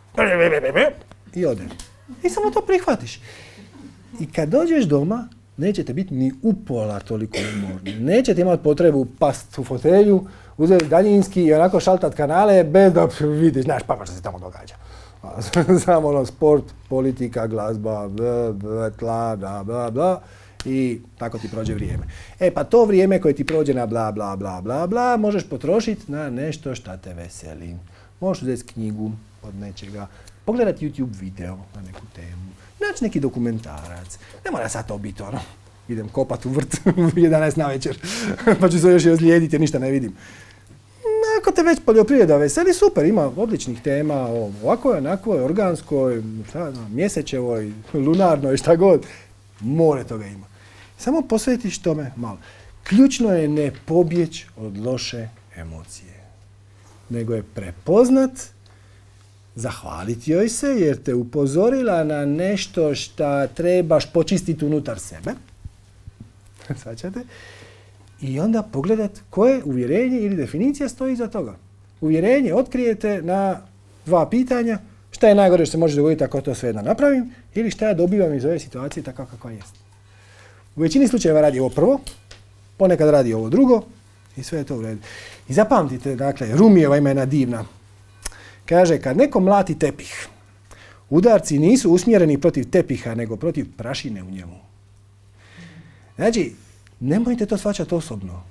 I odem. I samo to prihvatiš. I kad dođeš doma, nećete biti ni upola toliko umorni. Nećete imati potrebu past u fotelju, uzeti daljinski i onako šaltat kanale bez da vidiš, znaš pa što se tamo događa. Samo sport, politika, glazba, tla, bla, bla, bla. I tako ti prođe vrijeme. Pa to vrijeme koje ti prođe na bla, bla, bla, bla, bla, možeš potrošiti na nešto što te veseli. Možeš uzeti knjigu od nečega, pogledati YouTube video na neku temu, naći neki dokumentarac. Ne mora sad to biti ono, idem kopat u vrt u 11 na večer, pa ću se još i ozlijediti jer ništa ne vidim. Ako te već poljoprivreda veseli, super, ima odličnih tema o ovakvoj, onakvoj, organskoj, mjesečevoj, lunarnoj, šta god. More toga ima. Samo posvetiš tome malo. Ključno je ne pobjeći od loše emocije, nego je prepoznat, zahvaliti joj se jer te upozorila na nešto što trebaš počistiti unutar sebe. Svaćate? I onda pogledat koje uvjerenje ili definicija stoji iza toga. Uvjerenje otkrijete na 2 pitanja. Šta je najgore što se može dogoditi ako to sve jedno napravim ili šta ja dobivam iz ove situacije tako kakva jest. U većini slučajeva radi ovo prvo, ponekad radi ovo drugo i sve je to u redu. I zapamtite, dakle, Rumijeva ima jedna divna. Kaže, kad neko mlati tepih, udarci nisu usmjereni protiv tepiha, nego protiv prašine u njemu. Znači, nemojte to shvaćati osobno.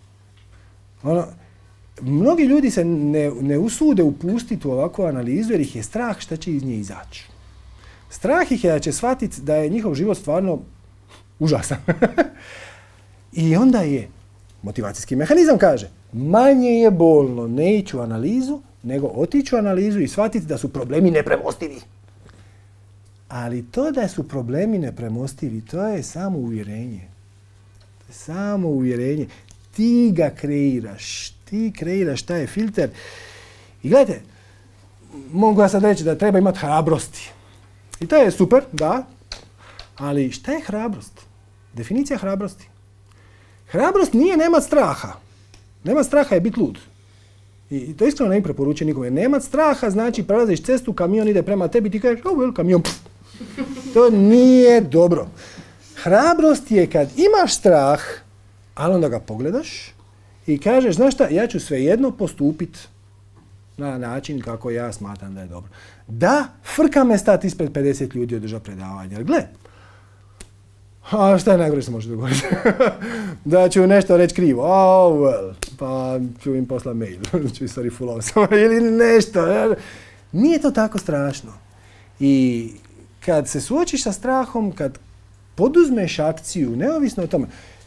Mnogi ljudi se ne usude upustiti u ovakvu analizu jer ih je strah šta će iz nje izaći. Strah ih je da će shvatiti da je njihov život stvarno užasan. I onda je motivacijski mehanizam kaže manje je bolno ne ići u analizu nego otići u analizu i shvatiti da su problemi nepremostivi. Ali to da su problemi nepremostivi, to je samo uvjerenje. Samo uvjerenje. Ti ga kreiraš. Ti kreiraš taj filter. I gledajte, mogu ja sad reći da treba imati hrabrosti. I to je super, da. Ali šta je hrabrost? Definicija hrabrosti. Hrabrost nije nemat straha. Nemat straha je biti lud. I to iskreno ne bi preporučio nikome. Nemat straha znači prelaziš cestu, kamion ide prema tebi, ti kažeš, kamion. To nije dobro. Hrabrost je kad imaš strah, ali onda ga pogledaš i kažeš, znaš šta, ja ću svejedno postupiti na način kako ja smatram da je dobro. Da, frka me stati ispred 50 ljudi održati predavanje. Ali gle, a šta je najgore što može dogoditi? Da ću nešto reći krivo. Oh, well, pa ću im poslati mail. Ću sorry, full off ili nešto. Nije to tako strašno. I kad se suočiš sa strahom, kad poduzmeš akciju, neovisno o tome,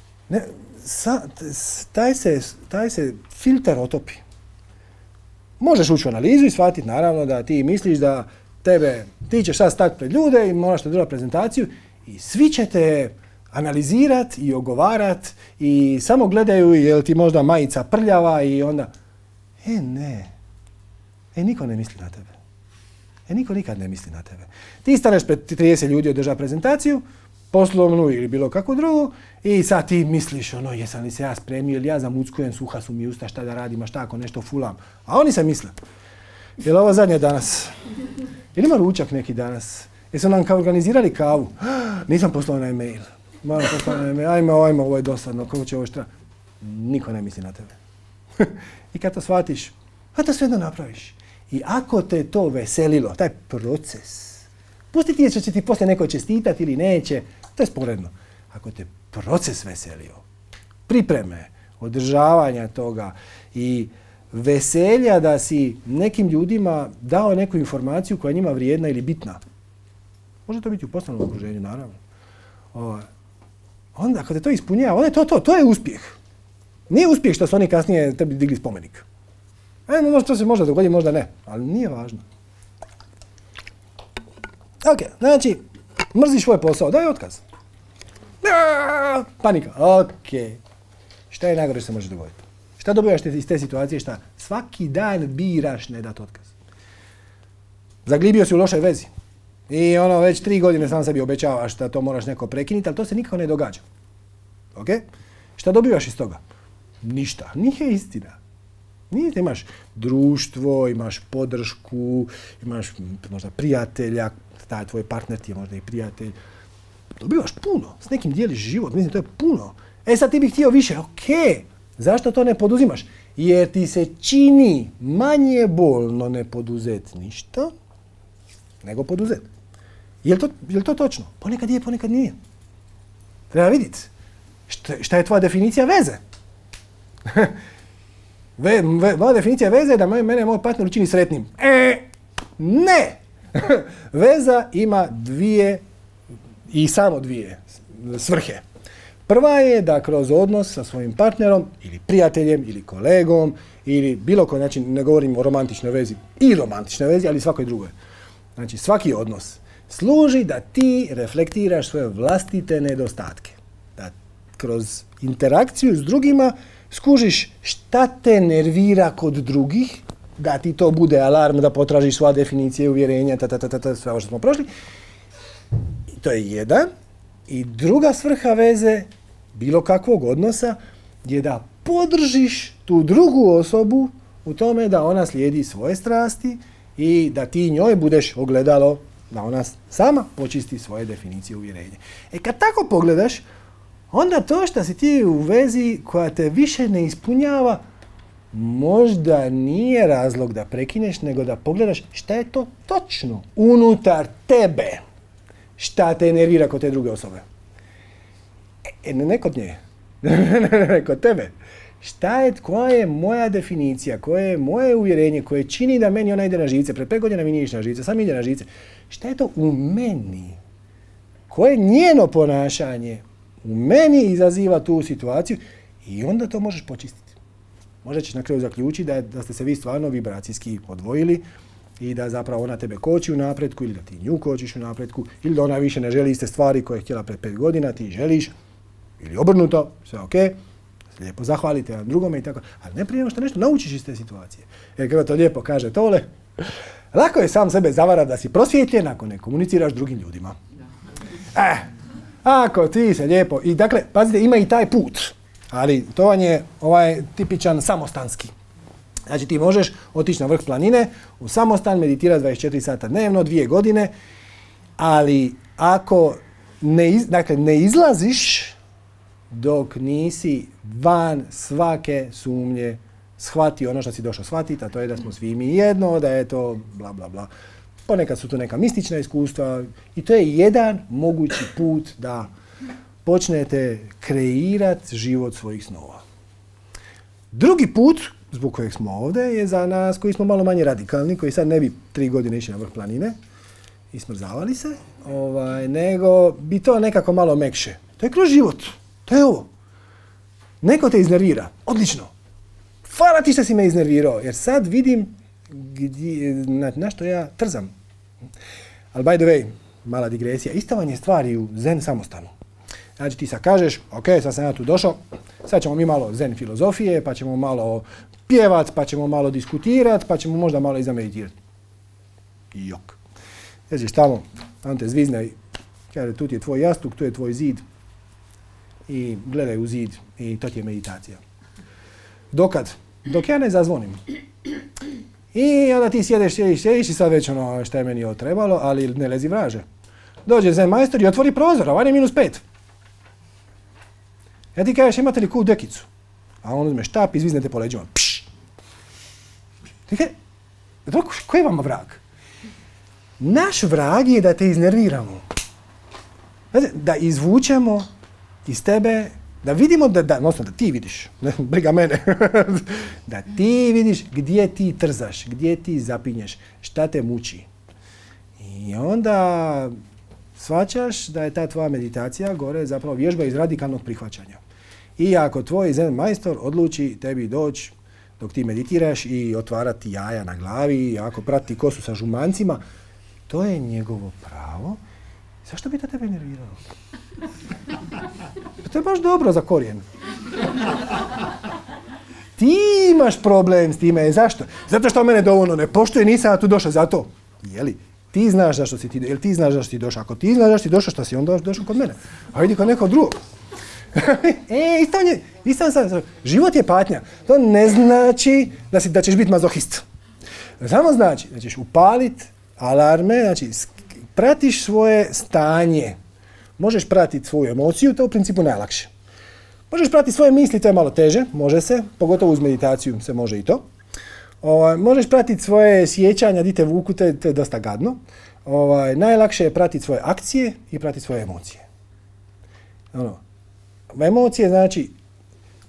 taj se filter otopi. Možeš ući u analizu i shvatiti naravno da ti misliš da ti ćeš sad stati pred ljude i moraš te držati prezentaciju i svi će te analizirati i ogovarati i samo gledaju je li ti možda majica prljava i onda ne. Niko ne misli na tebe. Niko nikad ne misli na tebe. Ti staneš pred 30 ljudi održati prezentaciju, poslovnu ili bilo kakvu drugu i sad ti misliš jesam li se ja spremio ili ja zamuckujem, suha su mi usta, šta da radim, a šta ako nešto fulam. A oni se misle. Je li ovo zadnje danas? Ili ima ručak neki danas? Jesu nam organizirali kavu? Nisam poslao na e-mail. Moram poslao na e-mail. Ajmo, ovo je dosadno, kako će ovo šta? Niko ne misli na tebe. I kad to shvatiš, a to sve jedno napraviš. I ako te to veselilo, taj proces, pustiti je što će ti poslije neko čestitati ili neće, to je sporedno. Ako te proces veselio, pripreme, održavanja toga i veselja da si nekim ljudima dao neku informaciju koja je njima vrijedna ili bitna, može to biti u poslovnom okruženju, naravno. Onda, ako te to ispunjava, onda je to je uspjeh. Nije uspjeh što su oni kasnije tebi digli spomenik. To se možda dogodi, možda ne, ali nije važno. Ok, znači, mrziš svoj posao, daj otkaz. Panika, ok. Šta je najgore što se može dogoditi? Šta dobivaš iz te situacije? Šta? Svaki dan biraš ne dati otkaz. Zaglibio si u lošoj vezi. I već 3 godine sam sebi obećavaš da to moraš neko prekinuti, ali to se nikako ne događa. Ok? Šta dobivaš iz toga? Ništa. Nije istina. Imaš društvo, imaš podršku, imaš možda prijatelja, taj tvoj partner ti je možda i prijatelj. Dobivaš puno, s nekim dijeliš život, mislim to je puno. Sad ti bih htio više, ok, zašto to ne poduzimaš? Jer ti se čini manje bolno ne poduzeti ništa, nego poduzeti. Je li to točno? Ponekad je, ponekad nije. Treba vidjeti. Šta je tvoja definicija veze? Moja definicija veze je da mene moj partner učini sretnim. Ne! Veza ima dvije i samo dvije svrhe. Prva je da kroz odnos sa svojim partnerom ili prijateljem ili kolegom ili bilo koji način, ne govorim o romantičnoj vezi, i romantičnoj vezi, ali svakoj drugoj. Znači svaki odnos služi da ti reflektiraš svoje vlastite nedostatke. Da kroz interakciju s drugima skužiš šta te nervira kod drugih, da ti to bude alarm, da potražiš sva definicije, uvjerenja, sve ovo što smo prošli. I to je jedan. I druga svrha veze, bilo kakvog odnosa, je da podržiš tu drugu osobu u tome da ona slijedi svoje strasti i da ti njoj budeš ogledalo da ona sama počisti svoje definicije uvjerenja. Kad tako pogledaš, onda to što si ti u vezi koja te više ne ispunjava, možda nije razlog da prekineš, nego da pogledaš šta je to točno unutar tebe. Šta te nervira kod te druge osobe? Ne kod nje. Ne kod tebe. Koja je moja definicija, koje je moje uvjerenje, koje čini da meni ona ide na živce, pred 5 godina mi nije išla na živce, sad mi ide na živce. Šta je to u meni? Koje njeno ponašanje u meni izaziva tu situaciju i onda to možeš počistiti. Možda ćeš na kraju zaključiti da ste se vi stvarno vibracijski odvojili i da zapravo ona tebe koči u napretku ili da ti nju kočiš u napretku ili da ona više ne želi iste stvari koje je htjela pred 5 godina, ti želiš ili obrnuto, sve ok, lijepo zahvalite jedan drugome i tako, ali ne prije nego što nešto naučiš iz te situacije. Jer kako to lijepo kaže Tole, lako je sam sebe zavarati da si prosvjetljen ako ne komuniciraš drugim ljudima. Ako ti se lijepo, i dakle, pazite, ima i taj put, ali to vam je ovaj tipičan samostanski. Znači ti možeš otići na vrh planine, u samostan, meditirati 24 sata dnevno, 2 godine, ali ako ne izlaziš dok nisi van svake sumnje shvati ono što si došao shvatiti, a to je da smo svi mi jedno, da je to bla bla bla. Ponekad su to neka mistična iskustva i to je jedan mogući put da počnete kreirati život svojih snova. Drugi put, zbog kojeg smo ovdje, je za nas koji smo malo manje radikalni, koji sad ne bi 3 godine išli na vrh planine i smrzavali se, nego bi to nekako malo mekše. To je kroz život. To je ovo. Neko te iznervira. Odlično. Hvala ti što si me iznervirao, jer sad vidim na što ja trzam. Ali by the way, mala digresija, ista vam je stvar i u zen samostanu. Znači ti sad kažeš, ok, sad sam ja tu došao, sad ćemo mi malo zen filozofije, pa ćemo malo pjevat, pa ćemo malo diskutirat, pa ćemo možda malo i zameditirati. Jok. Jeziš tamo, on te zvizne i kaže, tu ti je tvoj jastuk, tu je tvoj zid i gledaj u zid i to ti je meditacija. Dokad? Dok ja ne zazvonim. I onda ti sjediš i sad već ono šta je meni ovo trebalo, ali ne lezi vraže. Dođe zen majstor i otvori prozor, a van je -5. Ja ti kažeš, imate li kup dekicu? A on uzme štap i zvizne te po leđima. Pš! Ti kaže, koji je vama vrag? Naš vrag je da te iznerviramo. Da izvučemo iz tebe, da vidimo, odnosno da ti vidiš, briga mene, da ti vidiš gdje ti trzaš, gdje ti zapinješ, šta te muči. I onda shvaćaš da je ta tvoja meditacija gore zapravo vježba iz radikalnog prihvaćanja. I ako tvoj zen majstor odluči tebi doći dok ti meditiraš i otvarati jaja na glavi, i ako prati kosu sa žumancima, to je njegovo pravo. Zašto bi to tebe nerviralo? To je baš dobro za korijen. Ti imaš problem s time. Zašto? Zato što mene dovoljno ne poštuje, nisam ja tu došao za to. Jeli? Ti znaš zašto si ti, jel ti znaš zašto si došao? Ako ti znaš zašto si došao, što si onda došao kod mene? A vidi kod nekog drugog. Život je patnja. To ne znači da ćeš biti mazohist. Samo znači da ćeš upaliti alarme, znači pratiš svoje stanje. Možeš pratiti svoju emociju, to je u principu najlakše. Možeš pratiti svoje misli, to je malo teže, može se, pogotovo uz meditaciju se može i to. Možeš pratiti svoje sjećanja, di te vuku, to je dosta gadno. Najlakše je pratiti svoje akcije i pratiti svoje emocije. Emocije znači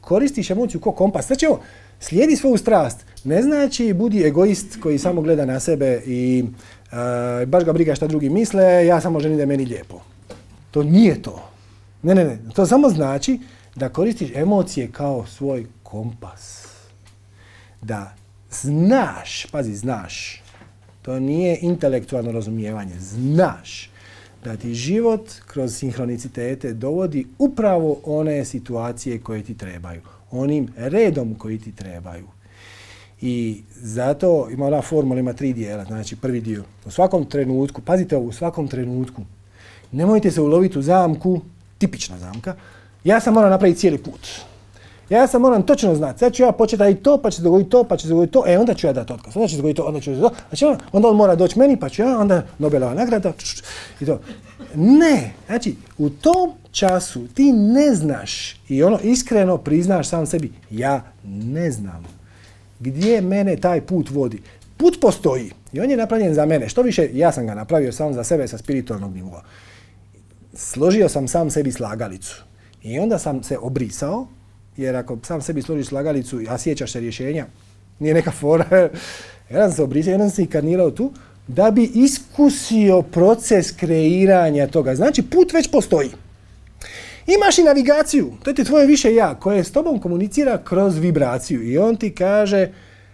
koristiš emociju kao kompas. Znači, slijedi svoju strast. Ne znači budi egoist koji samo gleda na sebe i baš ga briga šta drugi misle, ja samo želim da je meni lijepo. To nije to. Ne. To samo znači da koristiš emocije kao svoj kompas. Da znaš, pazi, znaš. To nije intelektualno razumijevanje. Znaš da ti život kroz sinhronicitete dovodi upravo one situacije koje ti trebaju. Onim redom koji ti trebaju. I zato ima ona formula, ima 3 dijela. Znači, prvi dio. U svakom trenutku, pazite ovo, u svakom trenutku. Nemojte se uloviti u zamku, tipična zamka. Ja sam moram napraviti cijeli put. Ja sam moram točno znati. Sad ću ja početi raditi to, pa će se dogoditi to, pa će se dogoditi to. Onda ću ja dati otkaz. Onda će se dogoditi to, onda ću to. Onda on mora doći meni, pa ću ja, onda Nobelova nagrada i to. Ne. Znači, u tom času ti ne znaš i iskreno priznaš sam sebi. Ja ne znam gdje mene taj put vodi. Put postoji i on je napravljen za mene. Što više, ja sam ga napravio samo za sebe sa spiritualnog nivoa. Složio sam sam sebi slagalicu. I onda sam se obrisao, jer ako sam sebi složiš slagalicu, a sjećaš se rješenja, nije neka fora. Jedan sam se obrisao, jedan sam se inkarnirao tu, da bi iskusio proces kreiranja toga. Znači, put već postoji. Imaš i navigaciju, to je tvoje više ja, koje s tobom komunicira kroz vibraciju. I on ti kaže,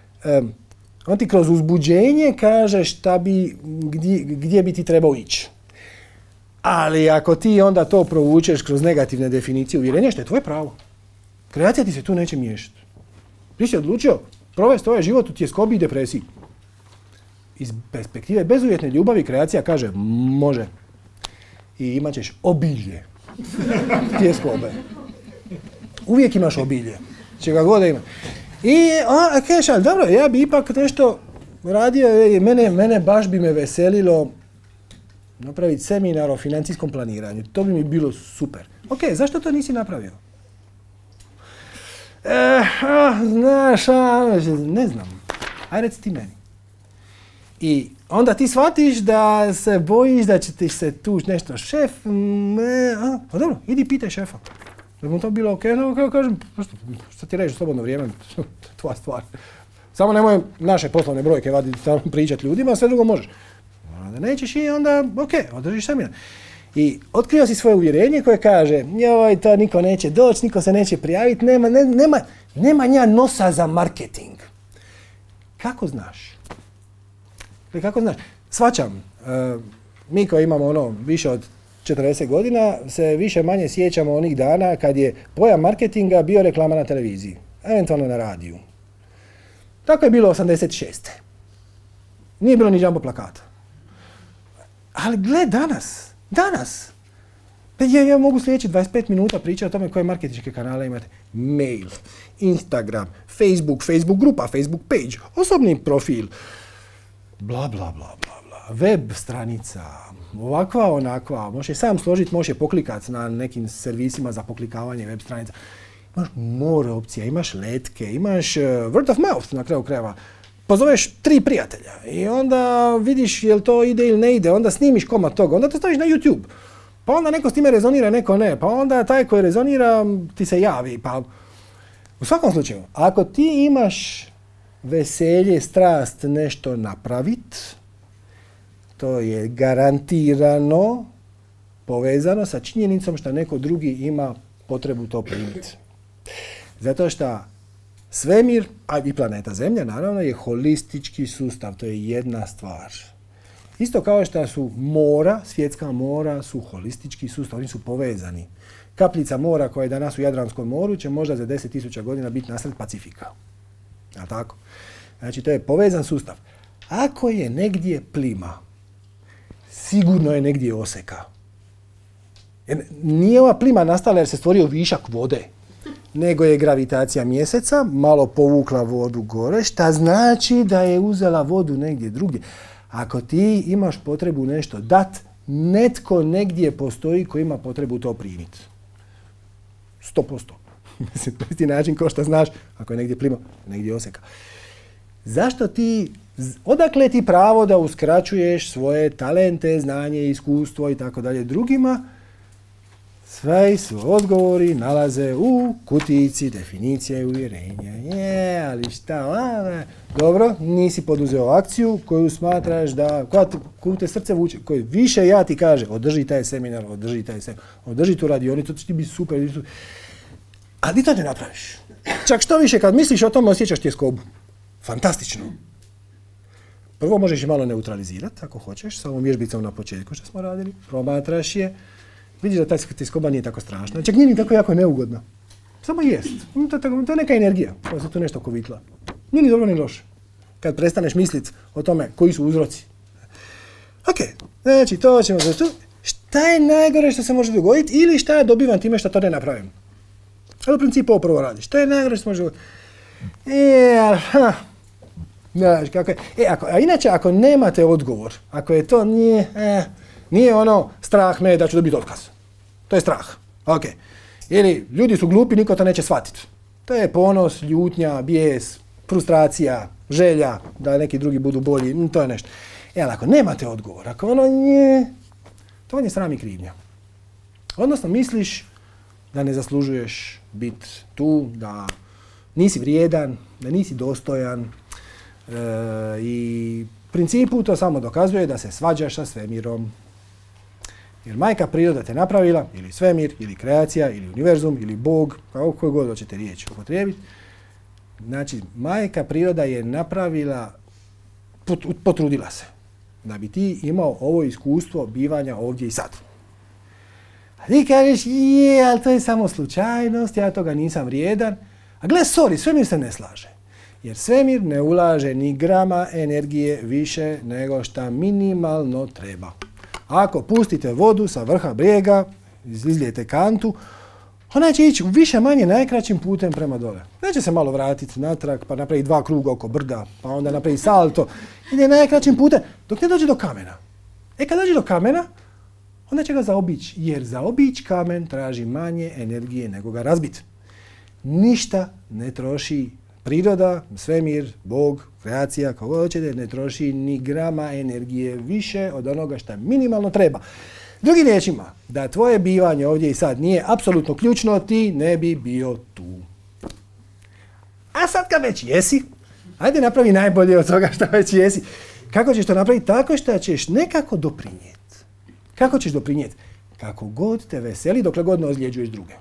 on ti kroz uzbuđenje kaže gdje bi ti trebao ići. Ali ako ti onda to provučeš kroz negativne definicije uvjerenja, što je tvoje pravo. Kreacija ti se tu neće miješati. Ti si odlučio provesti ovaj život u tjeskobi i depresiji. Iz perspektive bezuvjetne ljubavi kreacija kaže može. I imat ćeš obilje tjeskobe. Uvijek imaš obilje. Čega god da ima. I kažeš, ali dobro, ja bi ipak nešto radio, mene baš bi me veselilo napraviti seminar o financijskom planiranju. To bi mi bilo super. Ok, zašto to nisi napravio? Znaš, ne znam. Ajde reci ti meni. I onda ti shvatiš da se bojiš da će ti se tući nešto šef. Pa dobro, idi pitaj šefa. Da bi mu to bilo ok, no kažem, što ti reći u slobodno vrijeme, tvoja stvar. Samo nemoj naše poslovne brojke vaditi, samo pričati ljudima, sve drugo možeš. Da nećeš i onda, ok, održiš seminar. I otkrio si svoje uvjerenje koje kaže, joj, to niko neće doći, niko se neće prijaviti, nema nja nosa za marketing. Kako znaš? Kako znaš? Svačam, mi koji imamo više od 40 godina se više manje sjećamo onih dana kad je pojam marketinga bio reklama na televiziji, eventualno na radiju. Tako je bilo 86. Nije bilo ni jumbo plakata. Ali gle danas. Ja mogu sljedeći 25 minuta pričati o tome koje marketinške kanale imate. Mail, Instagram, Facebook grupa, Facebook page, osobni profil, bla, bla, bla, bla, bla, web stranica, ovakva, onakva, možeš sam složiti, možeš poklikati na nekim servisima za poklikavanje web stranica. Imaš more opcija, imaš letke, imaš word of mouth na kraju krajeva. Pozoveš 3 prijatelja i onda vidiš jel to ide ili ne ide, onda snimiš komad toga, onda to staviš na YouTube. Pa onda neko s time rezonira, neko ne, pa onda taj koji rezonira ti se javi. Pa u svakom slučaju, ako ti imaš veselje, strast nešto napraviti, to je garantirano povezano sa činjenicom što neko drugi ima potrebu to primiti. Zato što svemir, a i planeta Zemlja, naravno, je holistički sustav, to je jedna stvar. Isto kao što su mora, svjetska mora su holistički sustav, oni su povezani. Kapljica mora koja je danas u Jadranskom moru će možda za 10.000 godina biti nasred Pacifika. Jel' tako? Znači, to je povezan sustav. Ako je negdje plima, sigurno je negdje oseka. Nije ova plima nastala jer se stvorio višak vode, nego je gravitacija mjeseca malo povukla vodu gore, šta znači da je uzela vodu negdje drugdje. Ako ti imaš potrebu nešto dat, netko negdje postoji koji ima potrebu to primiti. 100%. Mislim, to je isti način kao što znaš, ako je negdje plima, negdje oseka. Zašto ti, odakle ti pravo da uskraćuješ svoje talente, znanje, iskustvo i tako dalje drugima, Sve su odgovori nalaze u kutijici definicija i uvjerenja. Ali šta? Dobro, nisi poduzeo akciju koju smatraš da, koju te srce vuče, koju više ja ti kaže, održi taj seminar, održi tu radionicu, to će ti biti super. Ali ti to ne napraviš. Čak što više, kad misliš o tome, osjećaš tjeskobu. Fantastično. Prvo možeš je malo neutralizirati, ako hoćeš, sa ovom vježbicom na početku što smo radili. Promatraš je. Vidiš da ta tjeskoba nije tako strašna. Čak nije ni tako jako neugodna. Samo jest. To je neka energija koja se tu nešto kovitla. Nije ni dobro ni loše. Kad prestaneš misliti o tome koji su uzroci. Ok, znači to ćemo za tu. Šta je najgore što se može dogoditi ili šta ja dobivam time što to ne napravim? Ali u principu ovo prvo radiš. Šta je najgore što se može dogoditi? Znaš, kako je. A inače, ako nemate odgovor, ako je to nije ono strah me da ću dobiti otkaz. To je strah. Ok. Ili ljudi su glupi, niko to neće shvatiti. To je ponos, ljutnja, bijes, frustracija, želja da neki drugi budu bolji, to je nešto. Ali ako nemate odgovor, ako ono nije, to vam je sram i krivnja. Odnosno misliš da ne zaslužuješ biti tu, da nisi vrijedan, da nisi dostojan i u principu to samo dokazuje da se svađaš sa svemirom. Jer majka priroda te napravila, ili svemir, ili kreacija, ili univerzum, ili Bog, kako koju god hoćete riječ upotrijebiti. Znači, majka priroda je napravila, potrudila se da bi ti imao ovo iskustvo bivanja ovdje i sad. A ti kažeš, ali to je samo slučajnost, ja toga nisam vrijedan. A gle, sorry, svemir se ne slaže. Jer svemir ne ulaže ni grama energije više nego šta minimalno treba. Ako pustite vodu sa vrha brijega, izlijete kantu, ona će ići više manje najkraćim putem prema dole. Neće se malo vratiti natrag, pa napravi 2 kruga oko brda, pa onda napravi salto. Ide najkraćim putem dok ne dođe do kamena. Kad dođe do kamena, onda će ga zaobići, jer zaobići kamen traži manje energije nego ga razbiti. Ništa ne troši priroda, svemir, Bog, kreacija, kako hoćete, ne troši ni grama energije više od onoga što minimalno treba. Drugim riječima, da tvoje bivanje ovdje i sad nije apsolutno ključno, ti ne bi bio tu. A sad kad već jesi, ajde napravi najbolje od toga što već jesi. Kako ćeš to napraviti? Tako što ćeš nekako doprinijeti. Kako ćeš doprinijeti? Kako god te veseli, dokle god ne ozljeđuješ druge.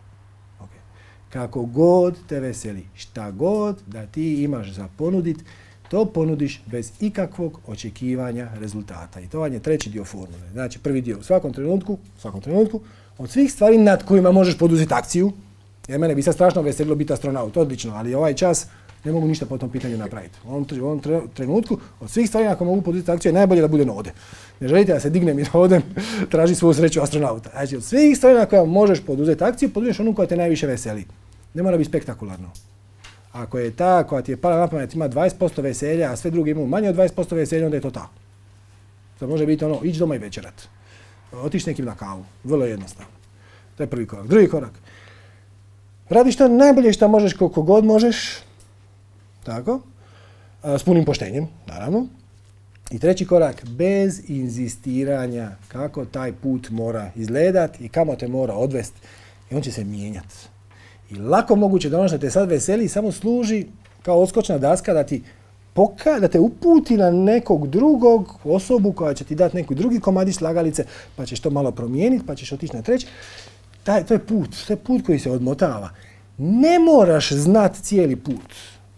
Kako god te veseli, šta god da ti imaš za ponudit, to ponudiš bez ikakvog očekivanja rezultata. I to vam je treći dio formule. Znači, prvi dio u svakom trenutku, od svih stvari nad kojima možeš poduzeti akciju, jer mene bi sad strašno veselilo biti astronaut, odlično, ali ovaj čas ne mogu ništa po tom pitanju napraviti. U ovom trenutku, od svih stvari na koje mogu poduzeti akciju, je najbolje da bude node. Ne želite da se dignem i da odem, traži svoju sreću astronauta. Znači, od svih stvari na koje možeš poduzeti akciju, poduzeš onu koja te najviše veseli. Ne mora biti spektakularno. Ako je ta koja ti je pala na pamet ima 20% veselja, a sve drugi imaju manje od 20% veselja, onda je to ta. To može biti ono, ići doma i večerat. Otići nekim na kavu. Vrlo jednostavno. To je prvi korak. Drugi korak. Radiš to najbolje što možeš koliko god možeš. Tako. S punim poštenjem, naravno. I treći korak, bez inzistiranja kako taj put mora izgledati i kamo te mora odvesti. I on će se mijenjati. I lako moguće da ono što te sad veseli samo služi kao odskočna daska da te uputi na nekog drugog osobu koja će ti dati neki drugi komadić slagalice, pa ćeš to malo promijeniti, pa ćeš otići na treći. To je put koji se odmotava. Ne moraš znati cijeli put.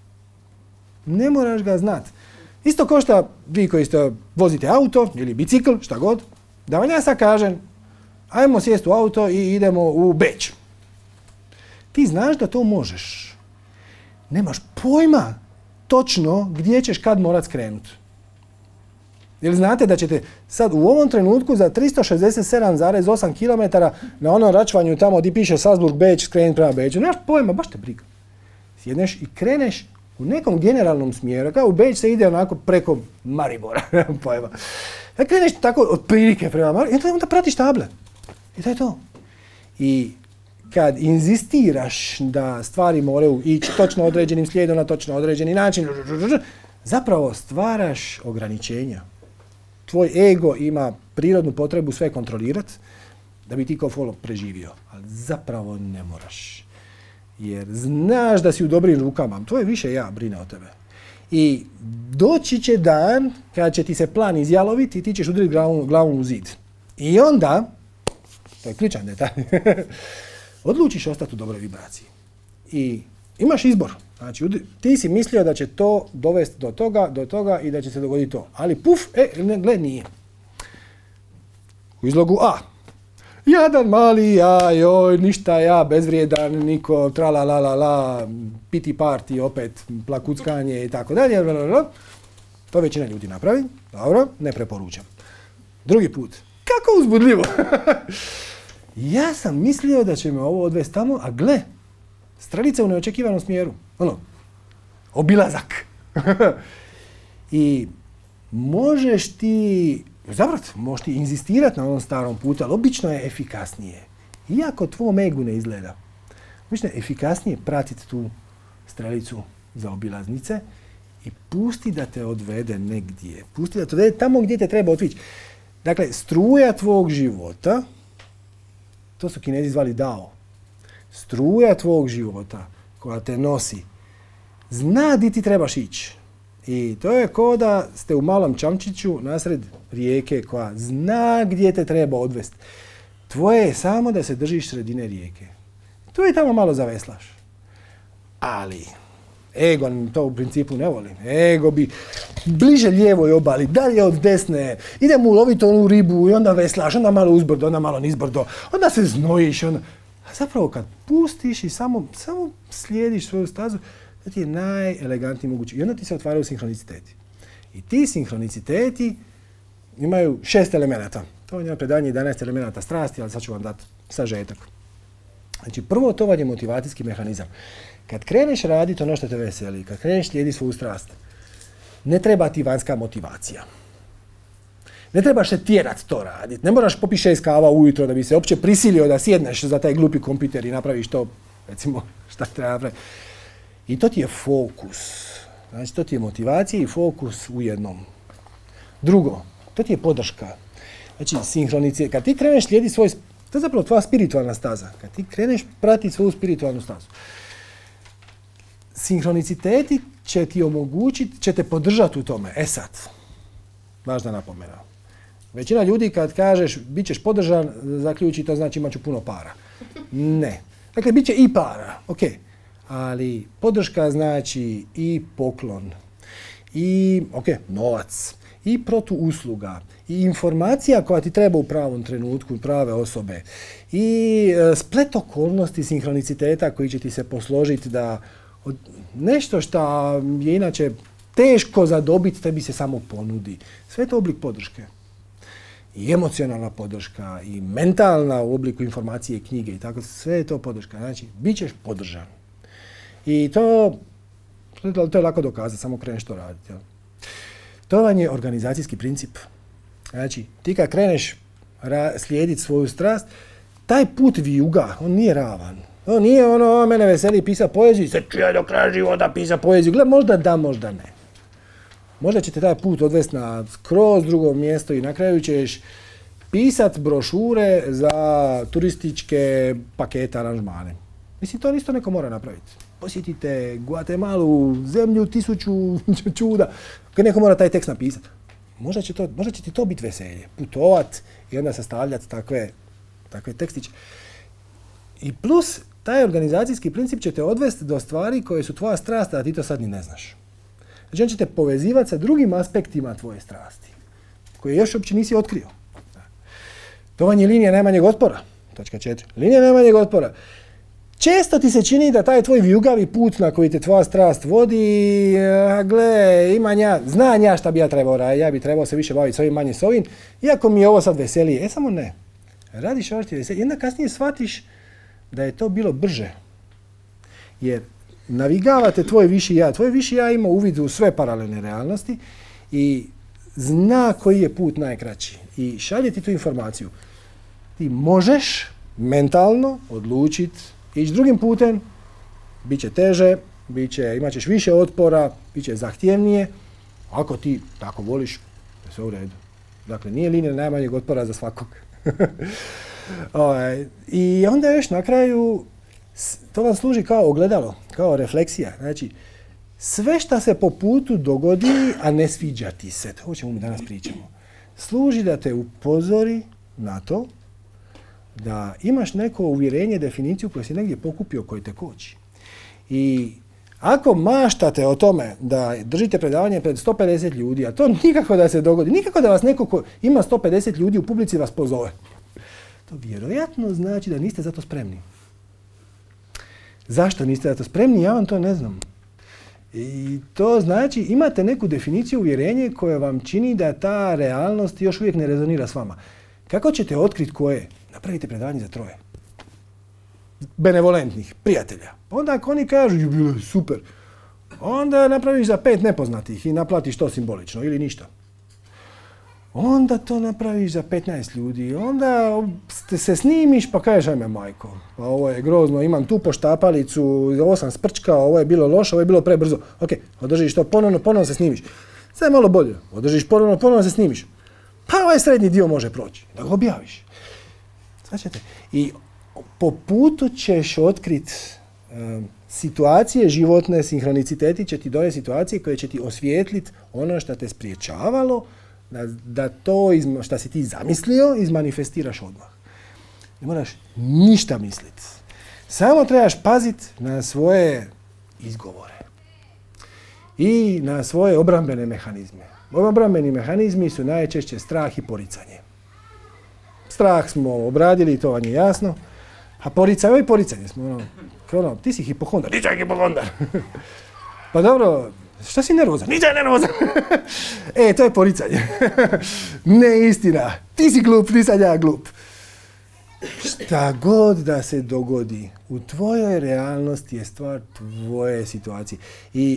Ne moraš ga znati. Isto kao što vi koji vozite auto ili bicikl, šta god, da vam ja sad kažem, ajmo sjesti u auto i idemo u Beč. Ti znaš da to možeš. Nemaš pojma točno gdje ćeš kad morat skrenuti. Jer znate da ćete sad u ovom trenutku za 367,8 km na onom račvanju tamo gdje piše Salzburg, Beč, skrenuti prema Beću. Nemaš pojma, baš te briga. Sjedneš i kreneš u nekom generalnom smjeru. Kao u Beč se ide onako preko Maribora. Nemam pojma. Da kreneš tako od prilike prema Mariboru i onda pratiš table. I to je to. I kad inzistiraš da stvari moraju ići točno određenim slijedom na točno određeni način, zapravo stvaraš ograničenja. Tvoj ego ima prirodnu potrebu sve kontrolirati da bi ti kao follow preživio. Ali zapravo ne moraš. Jer znaš da si u dobrim rukama. To je više ja brine o tebe. I doći će dan kada će ti se plan izjaloviti i ti ćeš udariti glavom u zid. I onda, to je ključan detalj, odlučiš ostati u dobroj vibraciji. I imaš izbor. Znači, ti si mislio da će to dovesti do toga i da će se dogoditi to. Ali puf, gle, nije. U izlogu A. Jadan mali ja, joj, ništa ja, bezvrijedan, niko, trala la la la, piti party, opet plakuckanje i tako dalje. To većina ljudi napravi. Dobro, ne preporučam. Drugi put. Kako uzbudljivo. Ja sam mislio da će me ovo odvesti tamo, a gle, strelica u neočekivanom smjeru. Obilazak. I možeš ti inzistirati na onom starom putu, ali obično je efikasnije. Iako tvom egu ne izgleda. Obično je efikasnije pratiti tu strelicu za obilaznice i pusti da te odvede negdje. Pusti da te odvede tamo gdje te treba otići. Dakle, struja tvog života, to su Kinezi zvali Dao, struja tvog života koja te nosi, zna di ti trebaš ići. I to je kao da ste u malom čamčiću nasred rijeke koja zna gdje te treba odvesti. Tvoje je samo da se držiš sredine rijeke. Tu i tamo malo zaveslaš. Ali ego to u principu ne volim. Ego bi bliže lijevoj obali, dalje od desne. Idem uloviti onu ribu i onda veslaš, onda malo uzbrdo, onda malo nizbrdo. Onda se znojiš. A zapravo kad pustiš i samo slijediš svoju stazu, to ti je najelegantniji mogući. I onda ti se otvaraju sinhroniciteti. I ti sinhroniciteti imaju 6 elemenata. To je predanje 11 elemenata strasti, ali sad ću vam dati sažetak. Znači, prvo to vam je motivacijski mehanizam. Kad kreneš raditi ono što te veseli, kad kreneš slijediti svoju strast, ne treba ti vanjska motivacija. Ne trebaš se tjerat to raditi. Ne moraš popiti 6 kava ujutro da bi se uopće prisilio da sjedneš za taj glupi kompjuter i napraviš to, recimo, šta treba napraviti. I to ti je fokus. Znači, to ti je motivacija i fokus u jednom. Drugo, to ti je podrška. Znači, sinhronicija. Kad ti kreneš slijediti svoj... To je zapravo tvoja spiritualna staza. Kad ti kreneš pratiti svoju spiritualnu stazu. Sinhroniciteti će ti omogućiti, će te podržati u tome. E sad, važna napomena. Većina ljudi kad kažeš bit ćeš podržan, zaključi to znači imat ću puno para. Ne. Dakle, bit će i para. Ok. Ali podrška znači i poklon, i novac, i protuusluga, i informacija koja ti treba u pravom trenutku, prave osobe, i splet okolnosti sinhroniciteta koji će ti se posložiti da nešto što je inače teško zadobiti, tebi se samo ponudi. Sve je to oblik podrške. I emocionalna podrška, i mentalna u obliku informacije, knjige i tako, sve je to podrška. Znači, bit ćeš podržan. I to je lako dokazati, samo kreneš to raditi. Jel? To vam je organizacijski princip. Znači, ti kad kreneš slijediti svoju strast, taj put vijuga, on nije ravan. On nije mene veseli pisati poeziju, sad ću ja do kraja života pisati poeziju. Gle, možda da, možda ne. Možda će te taj put odvesti na skroz drugo mjesto i na kraju ćeš pisati brošure za turističke pakete, aranžmane. Mislim, to isto neko mora napraviti. Posjetite Guatemalu, zemlju 1000 čuda. Kad neko mora taj tekst napisati. Možda će ti to biti veselje. Putovat i onda sastavljati takve tekstiće. I plus, taj organizacijski princip će te odvesti do stvari koje su tvoja strast, a ti to sad ni ne znaš. Znači, on će te povezivati sa drugim aspektima tvoje strasti, koje još uopće nisi otkrio. To vam je linija najmanjeg otpora. Točka 4. Linija najmanjeg otpora. Često ti se čini da taj tvoj vijugavi put na koji te tvoja strast vodi, znam ja šta bi ja trebao raditi, ja bi trebao se više baviti s ovim, manje s ovim, iako mi je ovo sad veselije. Samo ne. Radiš ovo što ti je veselije. I onda kasnije shvatiš da je to bilo brže. Jer navigavate tvoj viši ja. Tvoj viši ja ima uvid u sve paralelne realnosti i zna koji je put najkraći. I šalje ti tu informaciju. Ti možeš mentalno odlučiti ići drugim putem, bit će teže, imat ćeš više otpora, bit će zahtjevnije. Ako ti tako voliš, sve u redu. Dakle, nije linija najmanjeg otpora za svakog. I onda još na kraju, to vam služi kao ogledalo, kao refleksija. Znači, sve što se po putu dogodi, a ne sviđa ti se, to o čemu mi danas pričamo, služi da te upozori na to da imaš neko uvjerenje, definiciju koju si negdje pokupio, koji te koči. I ako maštate o tome da držite predavanje pred 150 ljudi, a to nikako da se dogodi, nikako da vas neko ko ima 150 ljudi u publici vas pozove, to vjerojatno znači da niste za to spremni. Zašto niste za to spremni? Ja vam to ne znam. I to znači imate neku definiciju, uvjerenje koje vam čini da ta realnost još uvijek ne rezonira s vama. Kako ćete otkriti koje? Napravite predavanje za 3. Benevolentnih, prijatelja. Onda ako oni kažu, bilo je super, onda napraviš za 5 nepoznatih i naplatiš to simbolično ili ništa. Onda to napraviš za 15 ljudi, onda se snimiš pa kažeš, ajme majko, pa ovo je grozno, imam tu poštapalicu, ovo sam sprčkao, ovo je bilo loše, ovo je bilo prebrzo. Ok, održiš to ponovno se snimiš. Sad je malo bolje, održiš ponovno se snimiš. Pa ovaj srednji dio može proći, da ga objaviš. Svačate? I po putu ćeš otkriti situacije životne, sinhroniciteti će ti donijeti situacije koje će ti osvijetliti ono što te spriječavalo da to što si ti zamislio izmanifestiraš odmah. Ne moraš ništa misliti. Samo trebaš paziti na svoje izgovore i na svoje obrambene mehanizme. Obrambeni mehanizmi su najčešće strah i poricanje. Strah smo obradili, to vam je jasno. A poricanje smo, ti si hipohondar, nisam hipohondar. Pa dobro, šta si nervozan? Nisam nervozan. To je poricanje. Ne istina, ti si glup, nisam ja glup. Šta god da se dogodi, u tvojoj realnosti je stvar tvoje situacije. I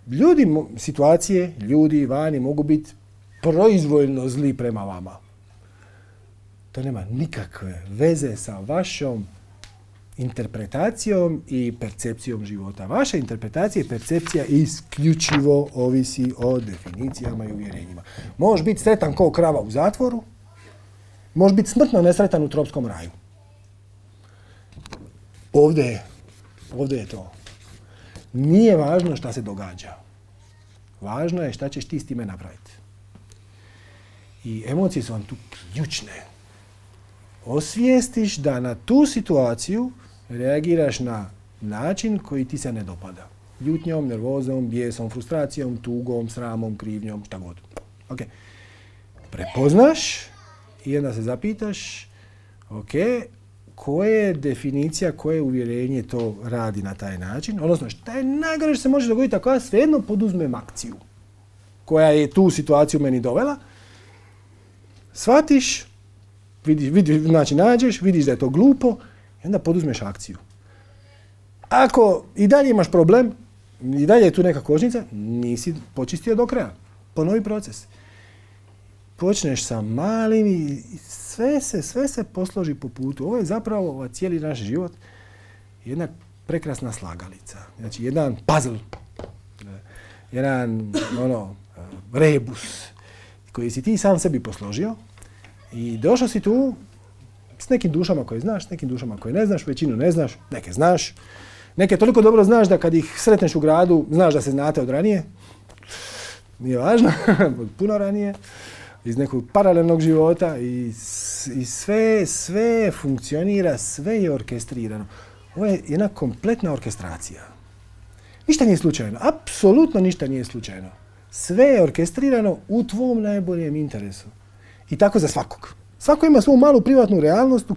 ljudi vani mogu biti proizvoljno zli prema vama. To nema nikakve veze sa vašom interpretacijom i percepcijom života. Vaša interpretacija i percepcija isključivo ovisi o definicijama i uvjerenjima. Možeš biti sretan kao krava u zatvoru, možeš biti smrtno nesretan u tropskom raju. Ovdje je to. Nije važno šta se događa. Važno je šta ćeš ti s time napraviti. I emocije su vam tu ključne. Osvijestiš da na tu situaciju reagiraš na način koji ti se ne dopada. Ljutnjom, nervozom, bijesom, frustracijom, tugom, sramom, krivnjom, šta god. Ok. Prepoznaš i onda se zapitaš, ok, koja je definicija, koje uvjerenje to radi na taj način, odnosno šta je najgore što se može dogoditi ako ja svejedno poduzmem akciju koja je tu situaciju meni dovela, shvatiš, znači nađeš, vidiš da je to glupo i onda poduzmeš akciju. Ako i dalje imaš problem, i dalje je tu neka kočnica, nisi počistio do kraja. Ponovi proces. Počneš sa malim i sve se posloži po putu. Ovo je zapravo cijeli naš život jedna prekrasna slagalica. Znači jedan puzzle, jedan rebus koji si ti sam sebi posložio i došao si tu s nekim dušama koje znaš, s nekim dušama koje ne znaš, većinu ne znaš, neke znaš. Neke toliko dobro znaš da kad ih sretneš u gradu, znaš da se znate od ranije. Nije važno, od puno ranije. Iz nekog paralelnog života i sve funkcionira, sve je orkestrirano. Ovo je jedna kompletna orkestracija. Ništa nije slučajno, apsolutno ništa nije slučajno. Sve je orkestrirano u tvom najboljem interesu. I tako za svakog. Svako ima svoju malu privatnu realnost u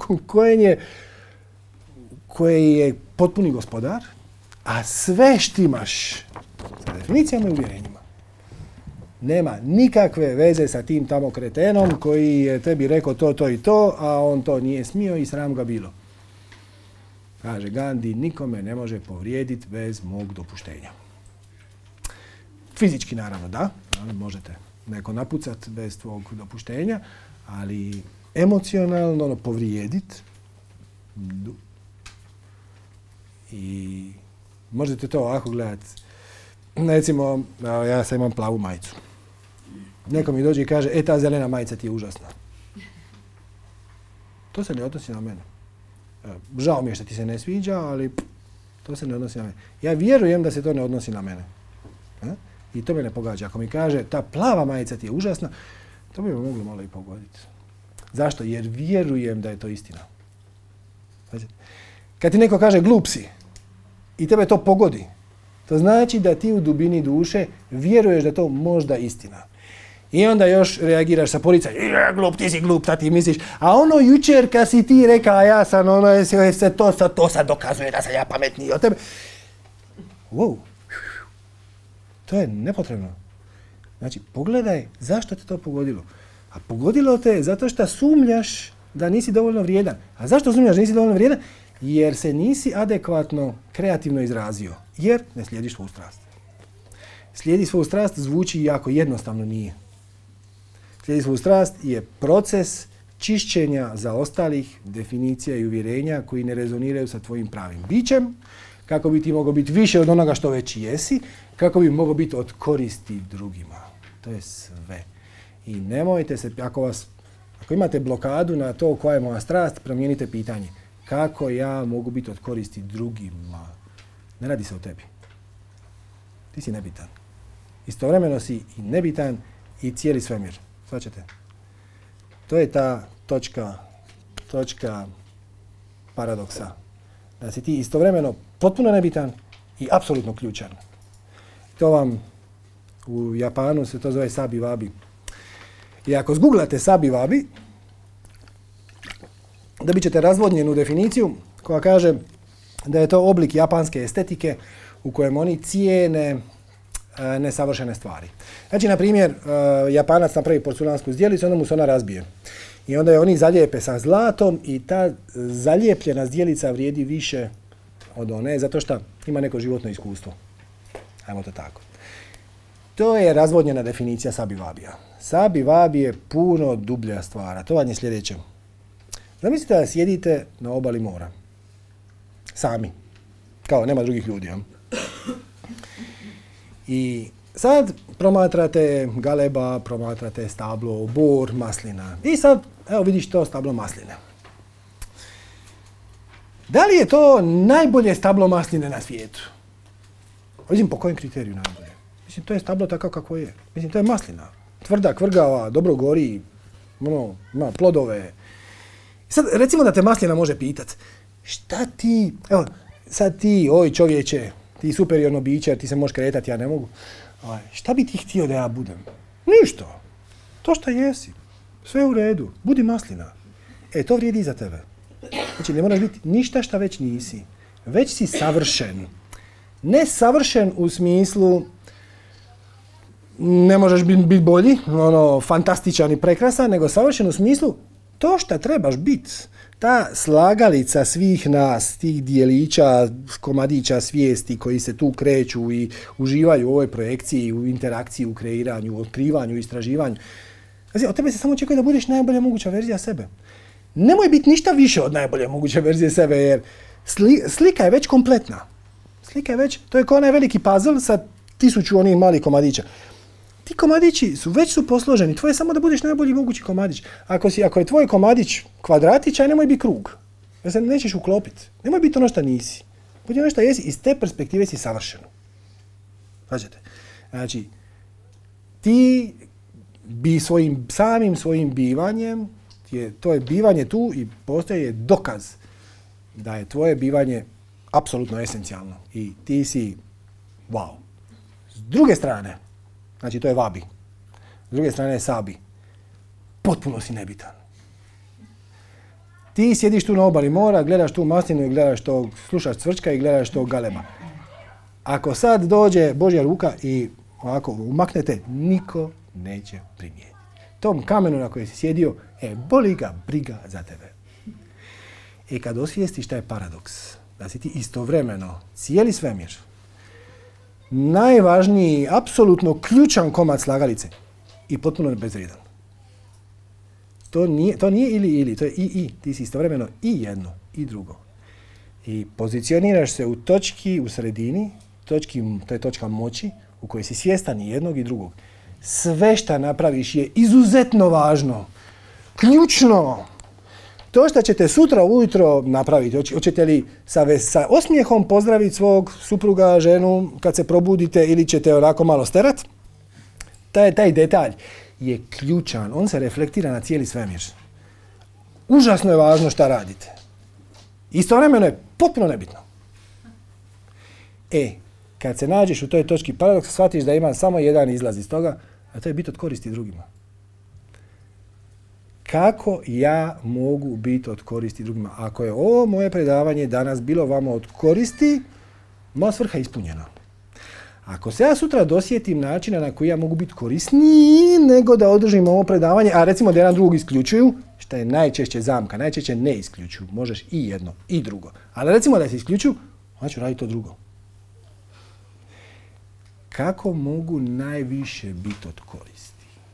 koje je potpuni gospodar, a sve štimaš sa definicijama i uvjerenjima. Nema nikakve veze sa tim tamo kretenom koji je tebi rekao to i to, a on to nije smio i sram ga bilo. Kaže Gandhi, nikome ne može povrijediti bez mog dopuštenja. Fizički naravno da, možete neko napucati bez tvog dopuštenja, ali emocionalno povrijediti. I možete to ovako gledati. Recimo, ja sad imam plavu majicu. Neko mi dođe i kaže, ta zelena majica ti je užasna. to se ne odnosi na mene. Žao mi je što ti se ne sviđa, ali to se ne odnosi na mene. Ja vjerujem da se to ne odnosi na mene. I to me ne pogađa. Ako mi kaže, ta plava majica ti je užasna, to bi me moglo malo i pogoditi. Zašto? Jer vjerujem da je to istina. Kad ti neko kaže glup si i tebe to pogodi, to znači da ti u dubini duše vjeruješ da je to možda istina. I onda još reagiraš sa polica, glup, ti si glup, šta ti misliš? A ono jučer kad si ti rekao, ja sam to sad dokazuje da sam ja pametniji od tebe. Wow. To je nepotrebno. Znači, pogledaj zašto te to pogodilo. A pogodilo te zato što sumnjaš da nisi dovoljno vrijedan. A zašto sumnjaš da nisi dovoljno vrijedan? Jer se nisi adekvatno kreativno izrazio. Jer ne slijediš svoju strast. Slijedi svoju strast zvuči jako jednostavno, nije. Slijedi svoju strast je proces čišćenja zaostalih definicija i uvjerenja koji ne rezoniraju sa tvojim pravim bićem, kako bi ti mogao biti više od onoga što već jesi, kako bi mogao biti od koristi drugima. To je sve. I nemojte se, ako imate blokadu na to koja je moja strast, promijenite pitanje. Kako ja mogu biti od koristi drugima? Ne radi se o tebi. Ti si nebitan. Istovremeno si i nebitan i cijeli svemir. Shvaćate? To je ta točka paradoksa. Da si ti istovremeno potpuno nebitan i apsolutno ključan. To vam u Japanu se to zove sabi wabi. I ako zguglate sabi wabi, dobit ćete razvodnjenu definiciju koja kaže da je to oblik japanske estetike u kojem oni cijene nesavršene stvari. Znači, na primjer, Japanac napravi porculansku zdjelicu, onda mu se ona razbije. I onda je oni zalijepe sa zlatom i ta zalijepljena zdjelica vrijedi više od one, zato što ima neko životno iskustvo. Ajmo to tako. To je razvodnjena definicija sabi wabija. Sabi wabi je puno dublja stvar. To vam je sljedeće. Zamislite da sjedite na obali mora. Sami. Kao nema drugih ljudi. Ja? I sad promatrate galeba, promatrate stablo, bor, maslina. I sad, evo vidiš to stablo masline. Da li je to najbolje stablo masline na svijetu? Mislim, po kojem kriteriju najbolje? Mislim, to je stablo tako kako je. Mislim, to je maslina. Tvrda, kvrgava, dobro gori, ima plodove. Sad, recimo da te maslina može pitat, šta ti, evo, sad ti, oj čovječe, ti superiorno biće, ti se možeš kretati, ja ne mogu. Šta bi ti htio da ja budem? Ništa. To što jesi. Sve u redu. Budi maslina. To vrijedi za tebe. Znači, ne moraš biti ništa šta već nisi. Već si savršen. Ne savršen u smislu ne možeš biti bolji, fantastičan i prekrasan, nego savršen u smislu to što trebaš biti. Ta slagalica svih nas, tih dijelića, komadića svijesti koji se tu kreću i uživaju u ovoj projekciji, u interakciji, u kreiranju, u otkrivanju, u istraživanju. Znači, od tebe se samo očekuje da budeš najbolja moguća verzija sebe. Nemoj biti ništa više od najbolje moguće verzije sebe, jer slika je već kompletna. Slika je već, to je kao onaj veliki puzzle sa 1000 onih malih komadića. Ti komadići već posloženi, tvoje je samo da budeš najbolji mogući komadić. Ako je tvoj komadić kvadratić, aj nemoj biti krug. Jer se nećeš uklopiti. Nemoj biti ono što nisi. Budi ono što jesi, iz te perspektive si savršen. Znači, ti bi samim svojim bivanjem, to je bivanje tu i postoji dokaz da je tvoje bivanje apsolutno esencijalno. I ti si wow. S druge strane, znači to je vabi. S druge strane je sabi. Potpuno si nebitan. Ti sjediš tu na obali mora, gledaš tu maslinu i gledaš to, slušaš cvrčka i gledaš to galeba. Ako sad dođe Božja ruka i ovako umaknete, niko neće primijetiti. Tom kamenu na koji si sjedio, boli ga briga za tebe. Kad osvijestiš taj paradoks, da si ti istovremeno cijeli svemir, najvažniji, apsolutno ključan komad slagalice i potpuno bezvrijedan. To nije ili, to je i. Ti si istovremeno i jedno i drugo. I pozicioniraš se u točki, u sredini, to je točka moći u kojoj si svjestan i jednog i drugog. Sve što napraviš je izuzetno važno, ključno. To što ćete sutra ujutro napraviti, hoćete li sa osmijehom pozdraviti svog supruga, ženu kad se probudite ili ćete onako malo sterat, taj detalj je ključan, on se reflektira na cijeli svemir. Užasno je važno šta radite. Istovremeno je potpuno nebitno. Kad se nađeš u toj točki paradoksa, shvatiš da ima samo jedan izlaz iz toga, a to je biti od koristi drugima. Kako ja mogu biti od koristi drugima? Ako je ovo moje predavanje danas bilo vama od koristi, moja svrha je ispunjena. Ako se ja sutra dosjetim načina na koji ja mogu biti korisniji nego da održim ovo predavanje, a recimo da jedan drugog isključuju, što je najčešće zamka, najčešće ne isključuju, možeš i jedno i drugo. Ali recimo da se isključuju, onda ću raditi to drugo. Kako mogu najviše biti od koristi?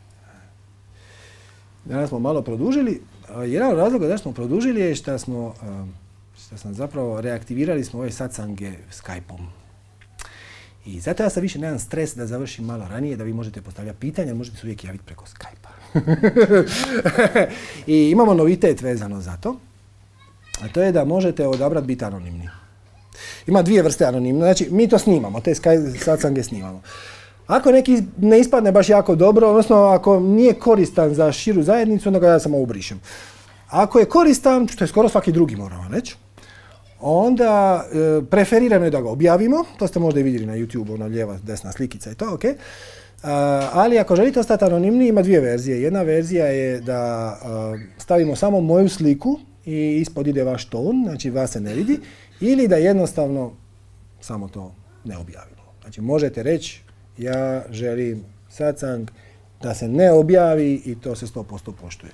Danas smo malo produžili. Jedan od razloga da smo produžili je što smo zapravo reaktivirali smo ove satsange Skype-om. I zato ja sad više nemam stres da završim malo ranije, da vi možete postavljati pitanja, možete se uvijek javiti preko Skype-a. I imamo novitet vezano za to, a to je da možete odabrati biti anonimni. Ima dvije vrste anonimne, znači mi to snimamo, te satsange snimamo. Ako neki ne ispadne baš jako dobro, odnosno ako nije koristan za širu zajednicu, onda ga ja samo ubrišem. Ako je koristan, što je skoro svaki drugi moramo reći, onda preferirano je da ga objavimo, to ste možda i vidjeli na YouTube, ona lijeva, desna slikica i to, ok. Ali ako želite ostati anonimni, ima dvije verzije. Jedna verzija je da stavimo samo moju sliku i ispod ide vaš ton, znači vas se ne vidi, ili da jednostavno samo to ne objavimo. Znači možete reći, ja želim satsang da se ne objavi i to se 100% poštuje.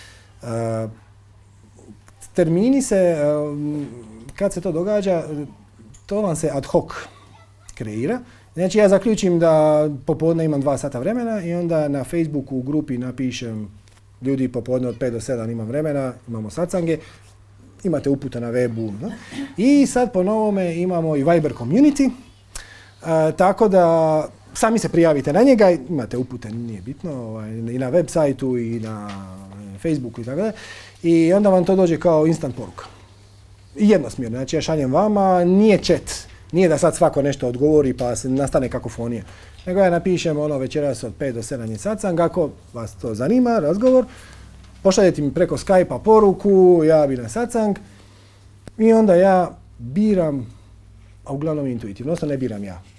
Termini se, kad se to događa, to vam se ad hoc kreira. Znači ja zaključim da popodne imam 2 sata vremena i onda na Facebooku u grupi napišem ljudi popodne od 5 do 7 imam vremena, imamo satsange, imate upute na webu. No? I sad po novome imamo i Viber community, tako da sami se prijavite na njega, imate upute, nije bitno, i na web sajtu i na Facebooku i tako da. I onda vam to dođe kao instant poruka. Jednosmjerno, znači ja šaljem vama, nije chat, nije da sad svako nešto odgovori pa se nastane kakofonija. Nego ja napišem večeras od 5 do 7 je satsang, ako vas to zanima, razgovor, pošaljete mi preko Skype-a poruku, ja bi na satsang i onda ja biram, a uglavnom intuitivno, odnosno ne biram ja.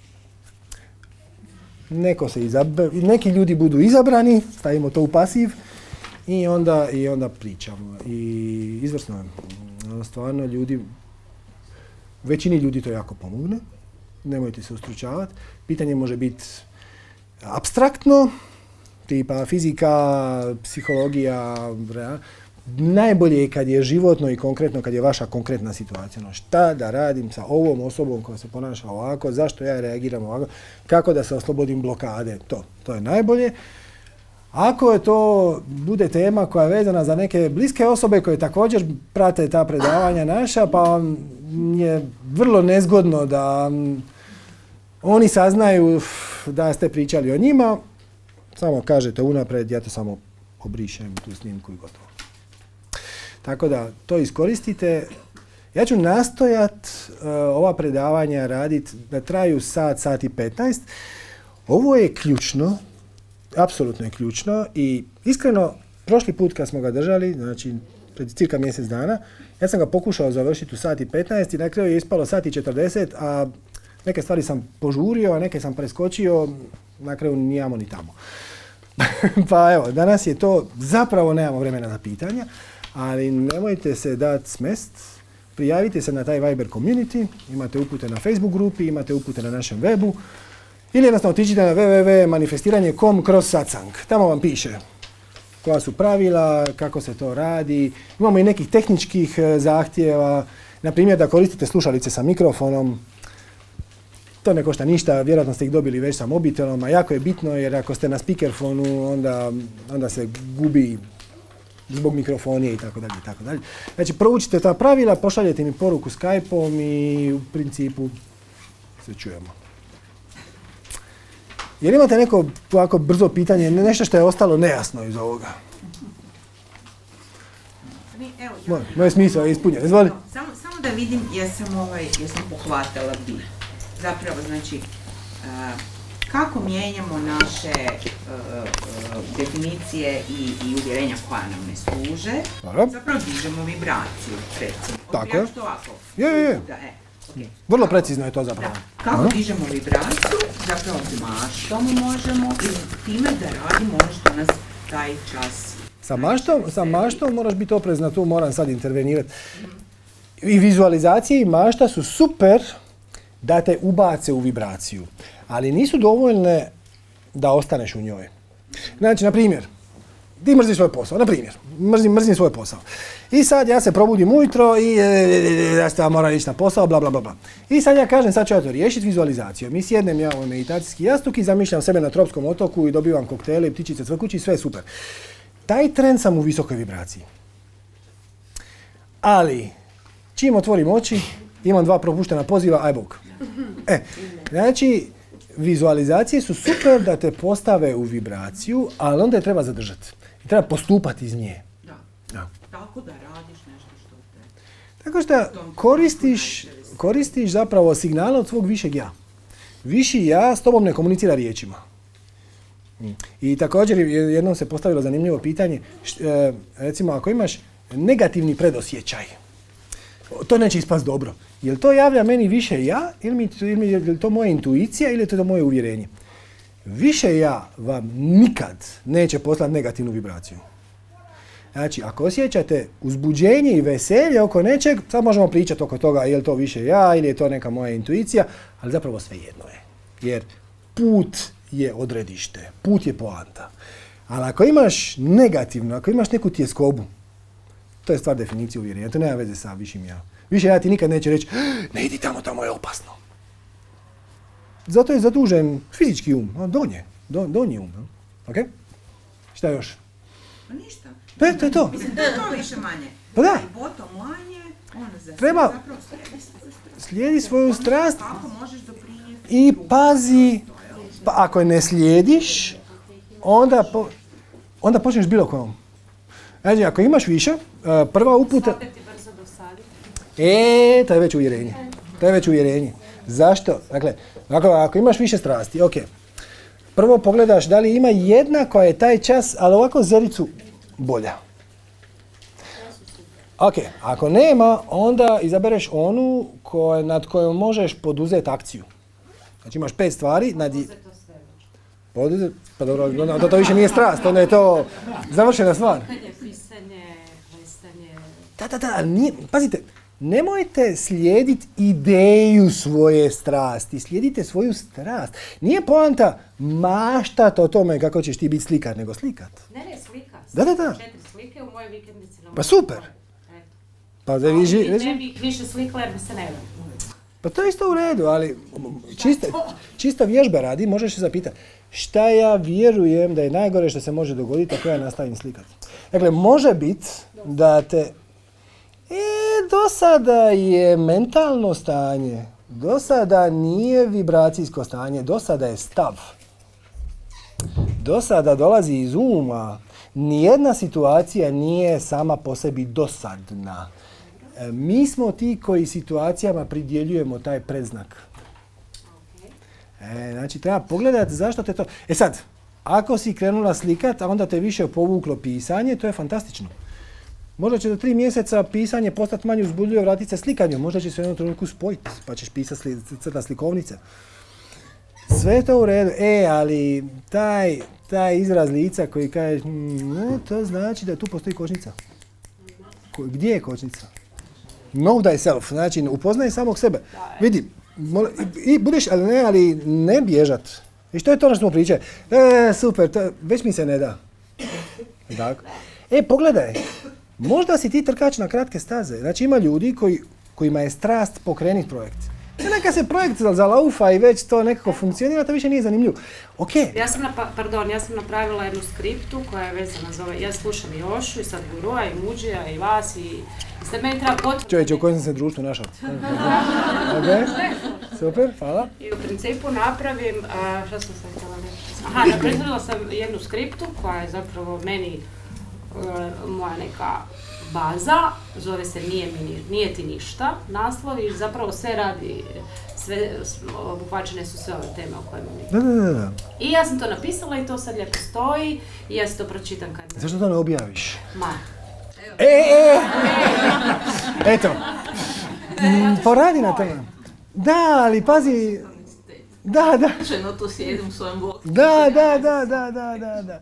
Neki ljudi budu izabrani, stavimo to u pasiv i onda pričamo. I izvrsno je. Stvarno većini ljudi to jako pomogne. Nemojte se ustručavati. Pitanje može biti apstraktno, tipa fizika, psihologija. Najbolje je kad je životno i konkretno, kad je vaša konkretna situacija. Šta da radim sa ovom osobom koja se ponaša ovako, zašto ja reagiram ovako, kako da se oslobodim blokade. To je najbolje. Ako je to bude tema koja je vezana za neke bliske osobe koje također prate ta predavanja naša, pa je vrlo nezgodno da oni saznaju da ste pričali o njima, samo kažete unaprijed, ja to samo obrišem tu snimku i gotovo. Tako da to iskoristite. Ja ću nastojat ova predavanja raditi da traju sat i 15. Ovo je ključno, apsolutno je ključno i iskreno prošli put kad smo ga držali, znači pred cirka mjesec dana, ja sam ga pokušao završiti u sat i 15 i na kraju je ispalo sat i 40, a neke stvari sam požurio, a neke sam preskočio, na kraju nijamo ni tamo. Pa evo, danas je to, zapravo nemamo vremena za pitanja, ali nemojte se dati smest, prijavite se na taj Viber community, imate upute na Facebook grupi, imate upute na našem webu, ili jednostavno otiđite na www.manifestiranje.com/satsang. Tamo vam piše koja su pravila, kako se to radi. Imamo i nekih tehničkih zahtjeva, na primjer da koristite slušalice sa mikrofonom. To ne košta ništa, vjerojatno ste ih dobili već sa mobitelom, a jako je bitno jer ako ste na speakerfonu onda se gubi zbog mikrofonije i tako dalje, i tako dalje. Znači proučite ta pravila, pošaljete mi poruku Skype-om i u principu se čujemo. Jer imate neko ovako brzo pitanje, nešto što je ostalo nejasno iz ovoga? Moj smisao je ispunjen, izvoli. Samo da vidim jesam pohvatala bit. Zapravo, znači, kako mijenjamo naše definicije i uvjerenja koja nam ne služe, zapravo dižemo vibraciju, recimo. Tako je. Je. Vrlo precizno je to zapravo. Kako dižemo vibraciju, zapravo maštom možemo i time da radimo ono što nas taj čas... Sa maštom moraš biti oprezna, tu moram sad intervenirati. I vizualizacije i mašta su super da te ubace u vibraciju, ali nisu dovoljne da ostaneš u njoj. Znači, na primjer, ti mrziš svoj posao, na primjer, mrzim svoj posao. I sad ja se probudim ujutro i ja se moram ići na posao, bla bla bla. I sad ja kažem, sad ću ja to riješiti vizualizacijom. I sjednem ja u meditacijski jastuk i zamišljam sebe na tropskom otoku i dobivam koktele i ptičice cvrkući, sve je super. Taj tren sam u visokoj vibraciji. Ali, čim otvorim oči, imam 2 propuštena poziva, aj bog. Znači, vizualizacije su super da te postave u vibraciju, ali onda je treba zadržati. I treba postupati iz nje. Da. Tako da radiš nešto što te... Tako što koristiš zapravo signale od svog višeg ja. Viši ja s tobom ne komunicira riječima. I također jednom se postavilo zanimljivo pitanje, recimo ako imaš negativni predosjećaj, to neće ispast dobro. Je li to javlja meni više ja ili je li to moja intuicija ili je to moje uvjerenje? Više ja vam nikad neće poslati negativnu vibraciju. Znači, ako osjećate uzbuđenje i veselje oko nečeg, sad možemo pričati oko toga je li to više ja ili je to neka moja intuicija, ali zapravo sve jedno je. Jer put je odredište, put je poanta. Ali ako imaš negativno, ako imaš neku tjeskobu, to je stvar definicije uvjerenja, to nema veze sa višim ja. Više ja ti nikad neće reći, ne idi tamo, tamo je opasno. Zato je zadužen fizički um, donji um. Ok? Šta još? Pa ništa. To je to. Mislim, to je to više manje. Pa da. I bottom line je, treba slijedi svoju strast kako možeš doprinijeti i pazi, pa ako je ne slijediš, onda počneš bilo kojom. Znači, ako imaš više, prva uputa... To je već uvjerenje. Zašto? Dakle, ako imaš više strasti, ok. Prvo pogledaš da li ima jedna koja je taj čas, ali ovako zericu bolja. Ok, ako nema, onda izabereš onu nad kojom možeš poduzeti akciju. Znači imaš 5 stvari, pa dobro, to više nije strast, onda je to završena stvar. Pisanje, plesanje... Da, pazite, nemojte slijediti ideju svoje strasti, slijedite svoju strast. Nije poanta maštat o tome kako ćeš ti biti slikar, nego slikat. Ne, slika. Da. 4 slike u mojoj vikendici. Pa super. Pa da ne bi više slikala jer bi se ne da. Pa to je isto u redu, ali čista vježba radi, možeš se zapitati šta ja vjerujem da je najgore što se može dogoditi ako ja nastavim slikati. Dakle, može biti da te... do sada je mentalno stanje, do sada nije vibracijsko stanje, do sada je stav. Do sada dolazi iz uma. Nijedna situacija nije sama po sebi dosadna. Mi smo ti koji situacijama pridjeljujemo taj predznak. Znači, treba pogledati zašto te to... Sad, ako si krenula slikat, a onda te više povuklo pisanje, to je fantastično. Možda će do 3 mjeseca pisanje postati manje uzbudljivo, vratiti se slikanju. Možda će se u jednom trenutku spojiti, pa ćeš pisati crta slikovnice. Sve je to u redu. Ali taj izraz lica koji kaže, to znači da tu postoji kočnica. Gdje je kočnica? Know thyself, znači upoznaj samog sebe. Vidi, i budeš, ali ne bježat. I što je to ono što smo pričali? Super, već mi se ne da. Tako. Pogledaj, možda si ti trkač na kratke staze. Znači ima ljudi kojima je strast pokrenuti projekt. Neka se projekt zalaufa i već to nekako funkcionira, to više nije zanimljivo. Ok. Ja sam napravila jednu skriptu koja je vezana za ja slušam i Jošu i Sadhgurua i Muđija i vas i sad meni treba potvrda. Čovječe, u kojem sam se društvu našao. Ok, super, hvala. I u principu napravim, šta sam sad htjela reći? Napravila sam jednu skriptu koja je zapravo meni moja neka baza, zove se Nije ti ništa, naslov i zapravo sve radi, sve obuhvaćene su sve ove teme o kojima mi. Da. I ja sam to napisala i to sad lijepo stoji i ja se to pročitam kad... Zašto to ne objaviš? Ma. Eto. Poradi na tome. Da, ali pazi... Da. Ženo tu sjedim u svojem bloku. Da.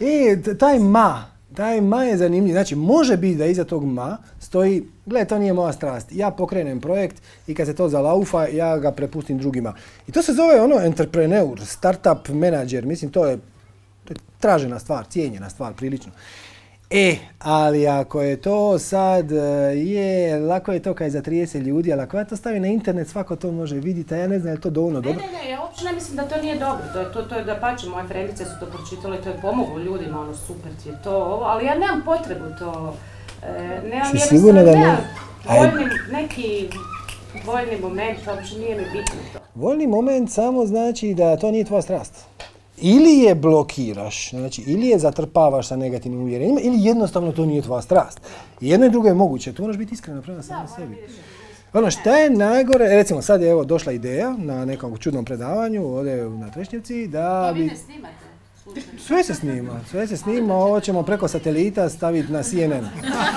Taj ma je zanimljiv. Znači, može biti da iza tog ma stoji, gle, to nije moja strast. Ja pokrenem projekt i kad se to zalaufa, ja ga prepustim drugima. I to se zove entrepreneur, startup menadžer. Mislim, to je tražena stvar, cijenjena stvar, prilično. Ali ako je to sad, lako je to kaj za 30 ljudi, ali ako ja to stavim na internet, svako to može vidjeti, a ja ne znam je li to dovoljno dobro. Ne, ja uopće ne mislim da to nije dobro, to je da pače, moje frendice su to pročitale, to je pomoglo ljudima, super ti je to ovo, ali ja nemam potrebu to, nemam jednostavno, neki voljni moment, uopće nije mi bitno to. Voljni moment samo znači da to nije tvoja strast. Ili je blokiraš, znači ili je zatrpavaš sa negativnim uvjerenjima, ili jednostavno to nije tvoja strast. Jedno i drugo je moguće, tu moraš biti iskreno prema samom sebi. Šta je najgore, recimo sad je došla ideja na nekom čudnom predavanju ovdje na Trešnjevci da bi... To vi ne snimate? Sve se snima, ovo ćemo preko satelita staviti na CNN.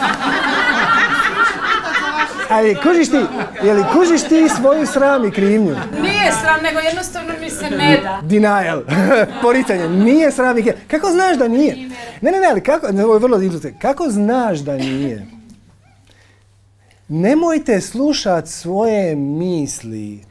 Ali kužiš ti svoju sram i krivnju? Nije sram, nego jednostavno mi se ne da. Denial, poricanje, nije sram i krivnju. Kako znaš da nije? Ne, ali kako, ovo je vrlo interesantno, kako znaš da nije? Nemojte slušati svoje misli.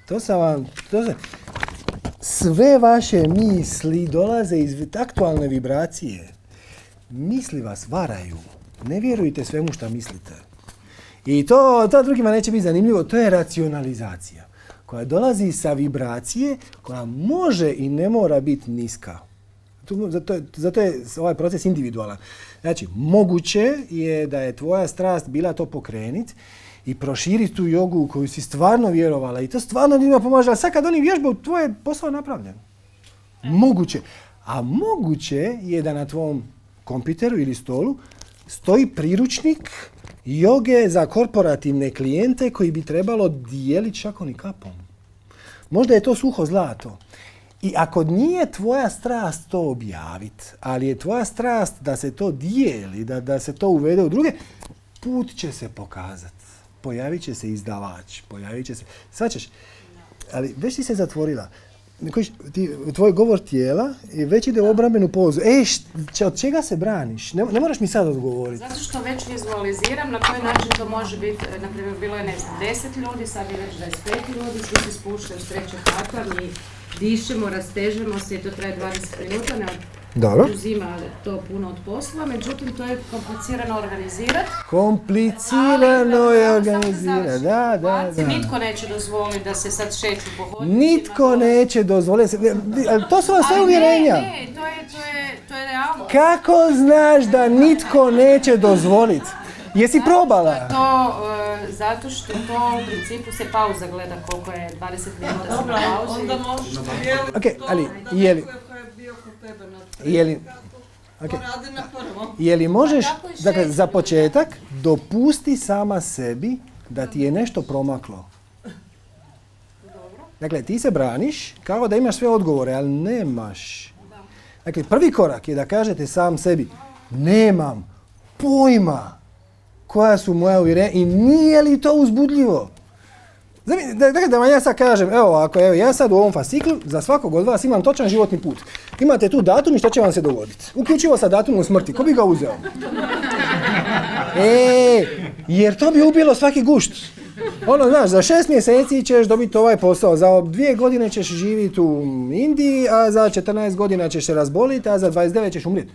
Sve vaše misli dolaze iz aktualne vibracije. Misli vas varaju. Ne vjerujte svemu što mislite. I to drugima neće biti zanimljivo, to je racionalizacija koja dolazi sa vibracije koja može i ne mora biti niska. Zato je ovaj proces individualan. Znači, moguće je da je tvoja strast bila to pokrenit i proširiti tu jogu u koju si stvarno vjerovala i to stvarno njima pomaže, ali sad kad oni vježbaju, tvoj je posao napravljen. Moguće. A moguće je da na tvom kompjuteru ili stolu stoji priručnik joge za korporativne klijente koji bi trebalo dijeliti šakom i kapom. Možda je to suho zlato. I ako nije tvoja strast to objaviti, ali je tvoja strast da se to dijeli, da se to uvede u druge, put će se pokazati. Pojavit će se izdavač, Svaćaš, ali već si se zatvorila. Tvoj govor tijela već ide u obrambenu pozu. Od čega se braniš? Ne moraš mi sad odgovoriti. Zato što već vizualiziram na koji način to može biti. Naprimjer, bilo je 10 ljudi, sad je već 25 ljudi, svi se spuštaju s trećeg kata, mi dišemo, rastežemo se i to traje 20 minuta, ne uzima to puno od posla, međutim to je komplicirano organizirati. Da. Nitko neće dozvoliti da se sad šeću po hodnicima. Nitko neće dozvoliti. To su vam sve uvjerenja. Ne, to je realno. Kako znaš da nitko neće dozvoliti? Jesi probala? Zato što to u principu se pauza gleda koliko je 20 minuta se pauzi. Onda možeš podijeliti je li možeš, dakle, za početak, dopusti sama sebi da ti je nešto promaklo. Dakle, ti se braniš kao da imaš sve odgovore, ali nemaš. Dakle, prvi korak je da kažete sam sebi, nemam pojma koja su moja uvjerenja i nije li to uzbudljivo. Dakle, da vam ja sad kažem, ja sad u ovom fasciklu za svakog od vas imam točan životni put. Imate tu datum i što će vam se dogoditi. Uključivo sa datumom smrti. Ko bi ga uzeo? Jer to bi ubilo svaki gušt. Za 6 mjeseci ćeš dobiti ovaj posao, za 2 godine ćeš živjeti u Indiji, a za 14 godina ćeš se razboliti, a za 29 ćeš umrijeti.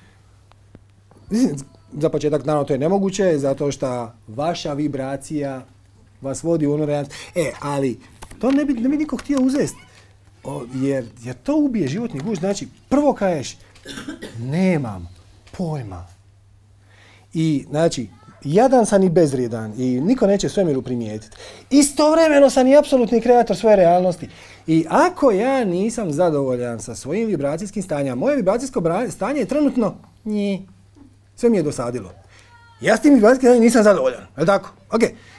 Za početak, naravno, to je nemoguće, zato što vaša vibracija vas vodi u ono realnost. Ali to ne bi niko htio uzeti, jer to ubije životni gušt. Znači, prvo kažeš, nemam pojma. I, znači, jadan sam i bezvrijedan i niko neće svemiru primijetiti. Istovremeno sam i apsolutni kreator svoje realnosti. I ako ja nisam zadovoljan sa svojim vibracijskim stanjem, moje vibracijsko stanje je trenutno sve mi je dosadilo. Ja s tim 20 dana nisam zadovoljan, je li tako? Ok.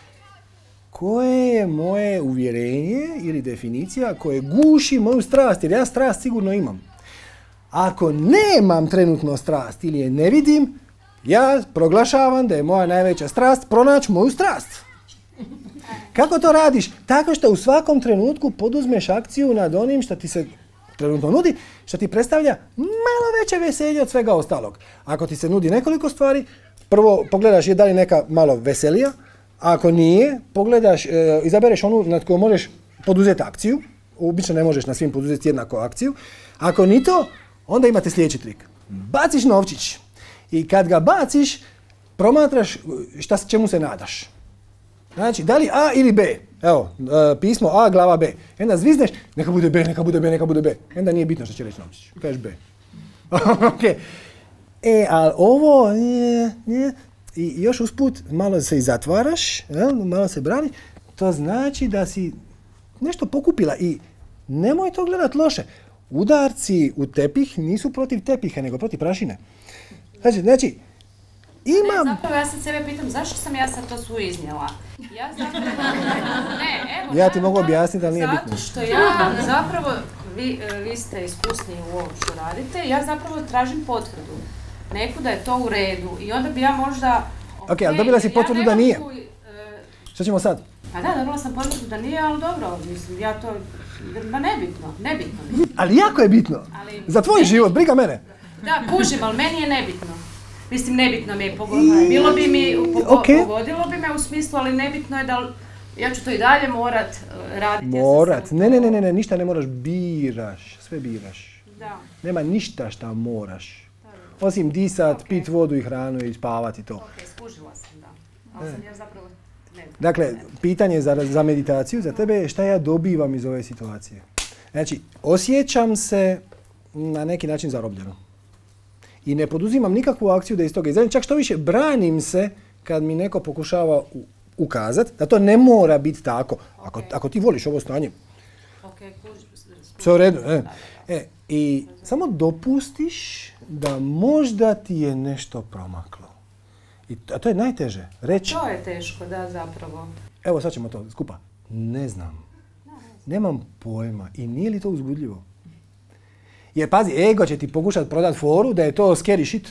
Koje je moje uvjerenje ili definicija koje guši moju strast, jer ja strast sigurno imam. Ako nemam trenutno strast ili je ne vidim, ja proglašavam da je moja najveća strast pronaći moju strast. Kako to radiš? Tako što u svakom trenutku poduzmeš akciju nad onim što ti se trenutno nudi, što ti predstavlja malo veće veselje od svega ostalog. Ako ti se nudi nekoliko stvari, prvo pogledaš je da li neka malo veselija, a ako nije, pogledaš, izabereš onu nad kojoj možeš poduzeti akciju, obično ne možeš na svim poduzeti jednako akciju, ako ni to, onda imate sljedeći trik. Baciš novčić i kad ga baciš, promatraš čemu se nadaš. Znači, da li A ili B? Evo, pismo A, glava B. Onda zvizneš, neka bude B, neka bude B, neka bude B. Onda nije bitno što će reći novčić. Kažeš B. Okay. Ali ovo, i još usput malo se i zatvaraš, malo se brani, to znači da si nešto pokupila i nemoj to gledati loše. Udarci u tepih nisu protiv tepiha, nego protiv prašine. Znači, imam... Ne, zapravo ja sad sebe pitam, zašto sam ja sad to svu iznijela? Ja zapravo... Ne, evo... Ja ti mogu objasniti, ali nije bitno. Zato što ja zapravo, vi ste iskusni u ovom što radite, ja zapravo tražim potvrdu. Neku da je to u redu i onda bi ja možda... Ok, ali dobila si potvrdu da nije. Što ćemo sad? Pa da, dobila sam potvrdu da nije, ali dobro, mislim, ja to... Ma nebitno. Ali jako je bitno. Za tvoj život, briga mene. Da, kužim, ali meni je nebitno. Mislim, nebitno mi je bilo bi mi, pogodilo bi me u smislu, ali nebitno je da ja ću to i dalje morat raditi. Morat? Ne, ništa ne moraš, biraš, sve biraš. Da. Nema ništa šta moraš. Osim disat, pit vodu i hranu i spavati to. Ok, skužila sam, da. Ali sam ja zapravo... Dakle, pitanje za meditaciju za tebe je šta ja dobivam iz ove situacije. Znači, osjećam se na neki način zarobljeno. I ne poduzimam nikakvu akciju da iz toga izađem. Čak što više, branim se kad mi neko pokušava ukazati da to ne mora biti tako. Ako ti voliš ovo stanje, sve u redu. I samo dopustiš da možda ti je nešto promaklo. A to je najteže. Reći. To je teško, da, zapravo. Evo, sad ćemo to skupa. Ne znam. Nemam pojma. I nije li to uzbudljivo? Jer pazi, ego će ti pokušati prodati foru da je to scary shit.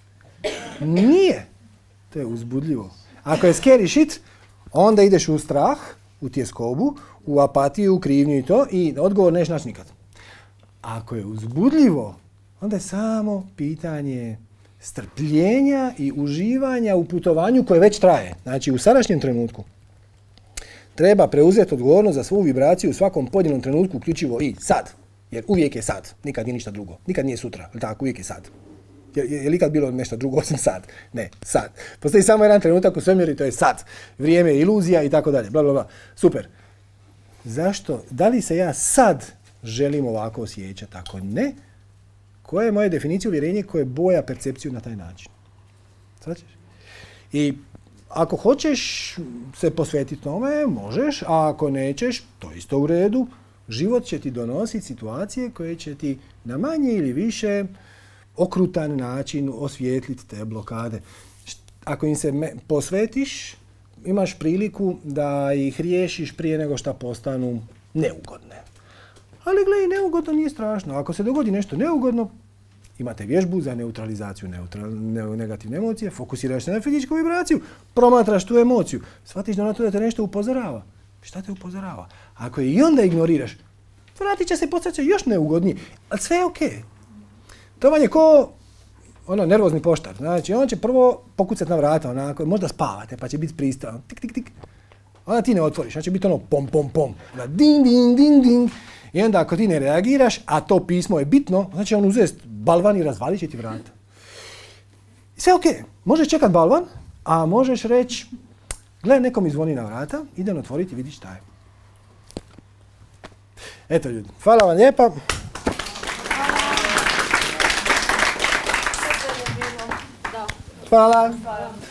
Nije. To je uzbudljivo. Ako je scary shit, onda ideš u strah, u tjeskobu, u apatiju, u krivnju i to i odgovor neš naći nikad. Ako je uzbudljivo, onda je samo pitanje strpljenja i uživanja u putovanju koje već traje. Znači, u sadašnjem trenutku treba preuzeti odgovornost za svu vibraciju u svakom pojedinom trenutku, uključivo i sad. Jer uvijek je sad, nikad nije ništa drugo. Nikad nije sutra, ali tako, uvijek je sad. Je li ikad bilo nešto drugo osim sad? Ne, sad. Postoji samo jedan trenutak u svemiru i to je sad. Vrijeme je iluzija i tako dalje. Bla, bla, bla. Super. Zašto? Da li se ja sad želim ovako osjećati? Ako ne, koja je moja definicija uvjerenja koje boja percepciju na taj način? Svaćaš? I ako hoćeš se posvetiti tome, možeš, a ako nećeš, to je isto u redu. Život će ti donositi situacije koje će ti na manje ili više okrutan način osvijetliti te blokade. Ako im se posvetiš, imaš priliku da ih riješiš prije nego što postanu neugodne. Ali gle, neugodno nije strašno. Ako se dogodi nešto neugodno, imate vježbu za neutralizaciju negativne emocije, fokusiraš se na fizičku vibraciju, promatraš tu emociju, shvatiš da na to da te nešto upozorava. Šta te upozorava? Ako je i onda ignoriraš, vratit će se i postat će još neugodnije, ali sve je okej. To vam je ko nervozni poštar. Znači, on će prvo pokucati na vrata, onako, možda spavate, pa će biti pristavan, tik, tik, tik. Onda ti ne otvoriš, znači će biti pom, pom, pom, onda ding, ding, ding, ding. I onda ako ti ne reagiraš, a to pismo je bitno, znači on uzeti balvan i razvalit će ti vrata. Sve okej. Možeš čekat balvan, a možeš reći, gle, neko mi zvoni na vrata, idem otvoriti i vidi šta je. Eto ljudi, hvala vam lijepa. Hvala.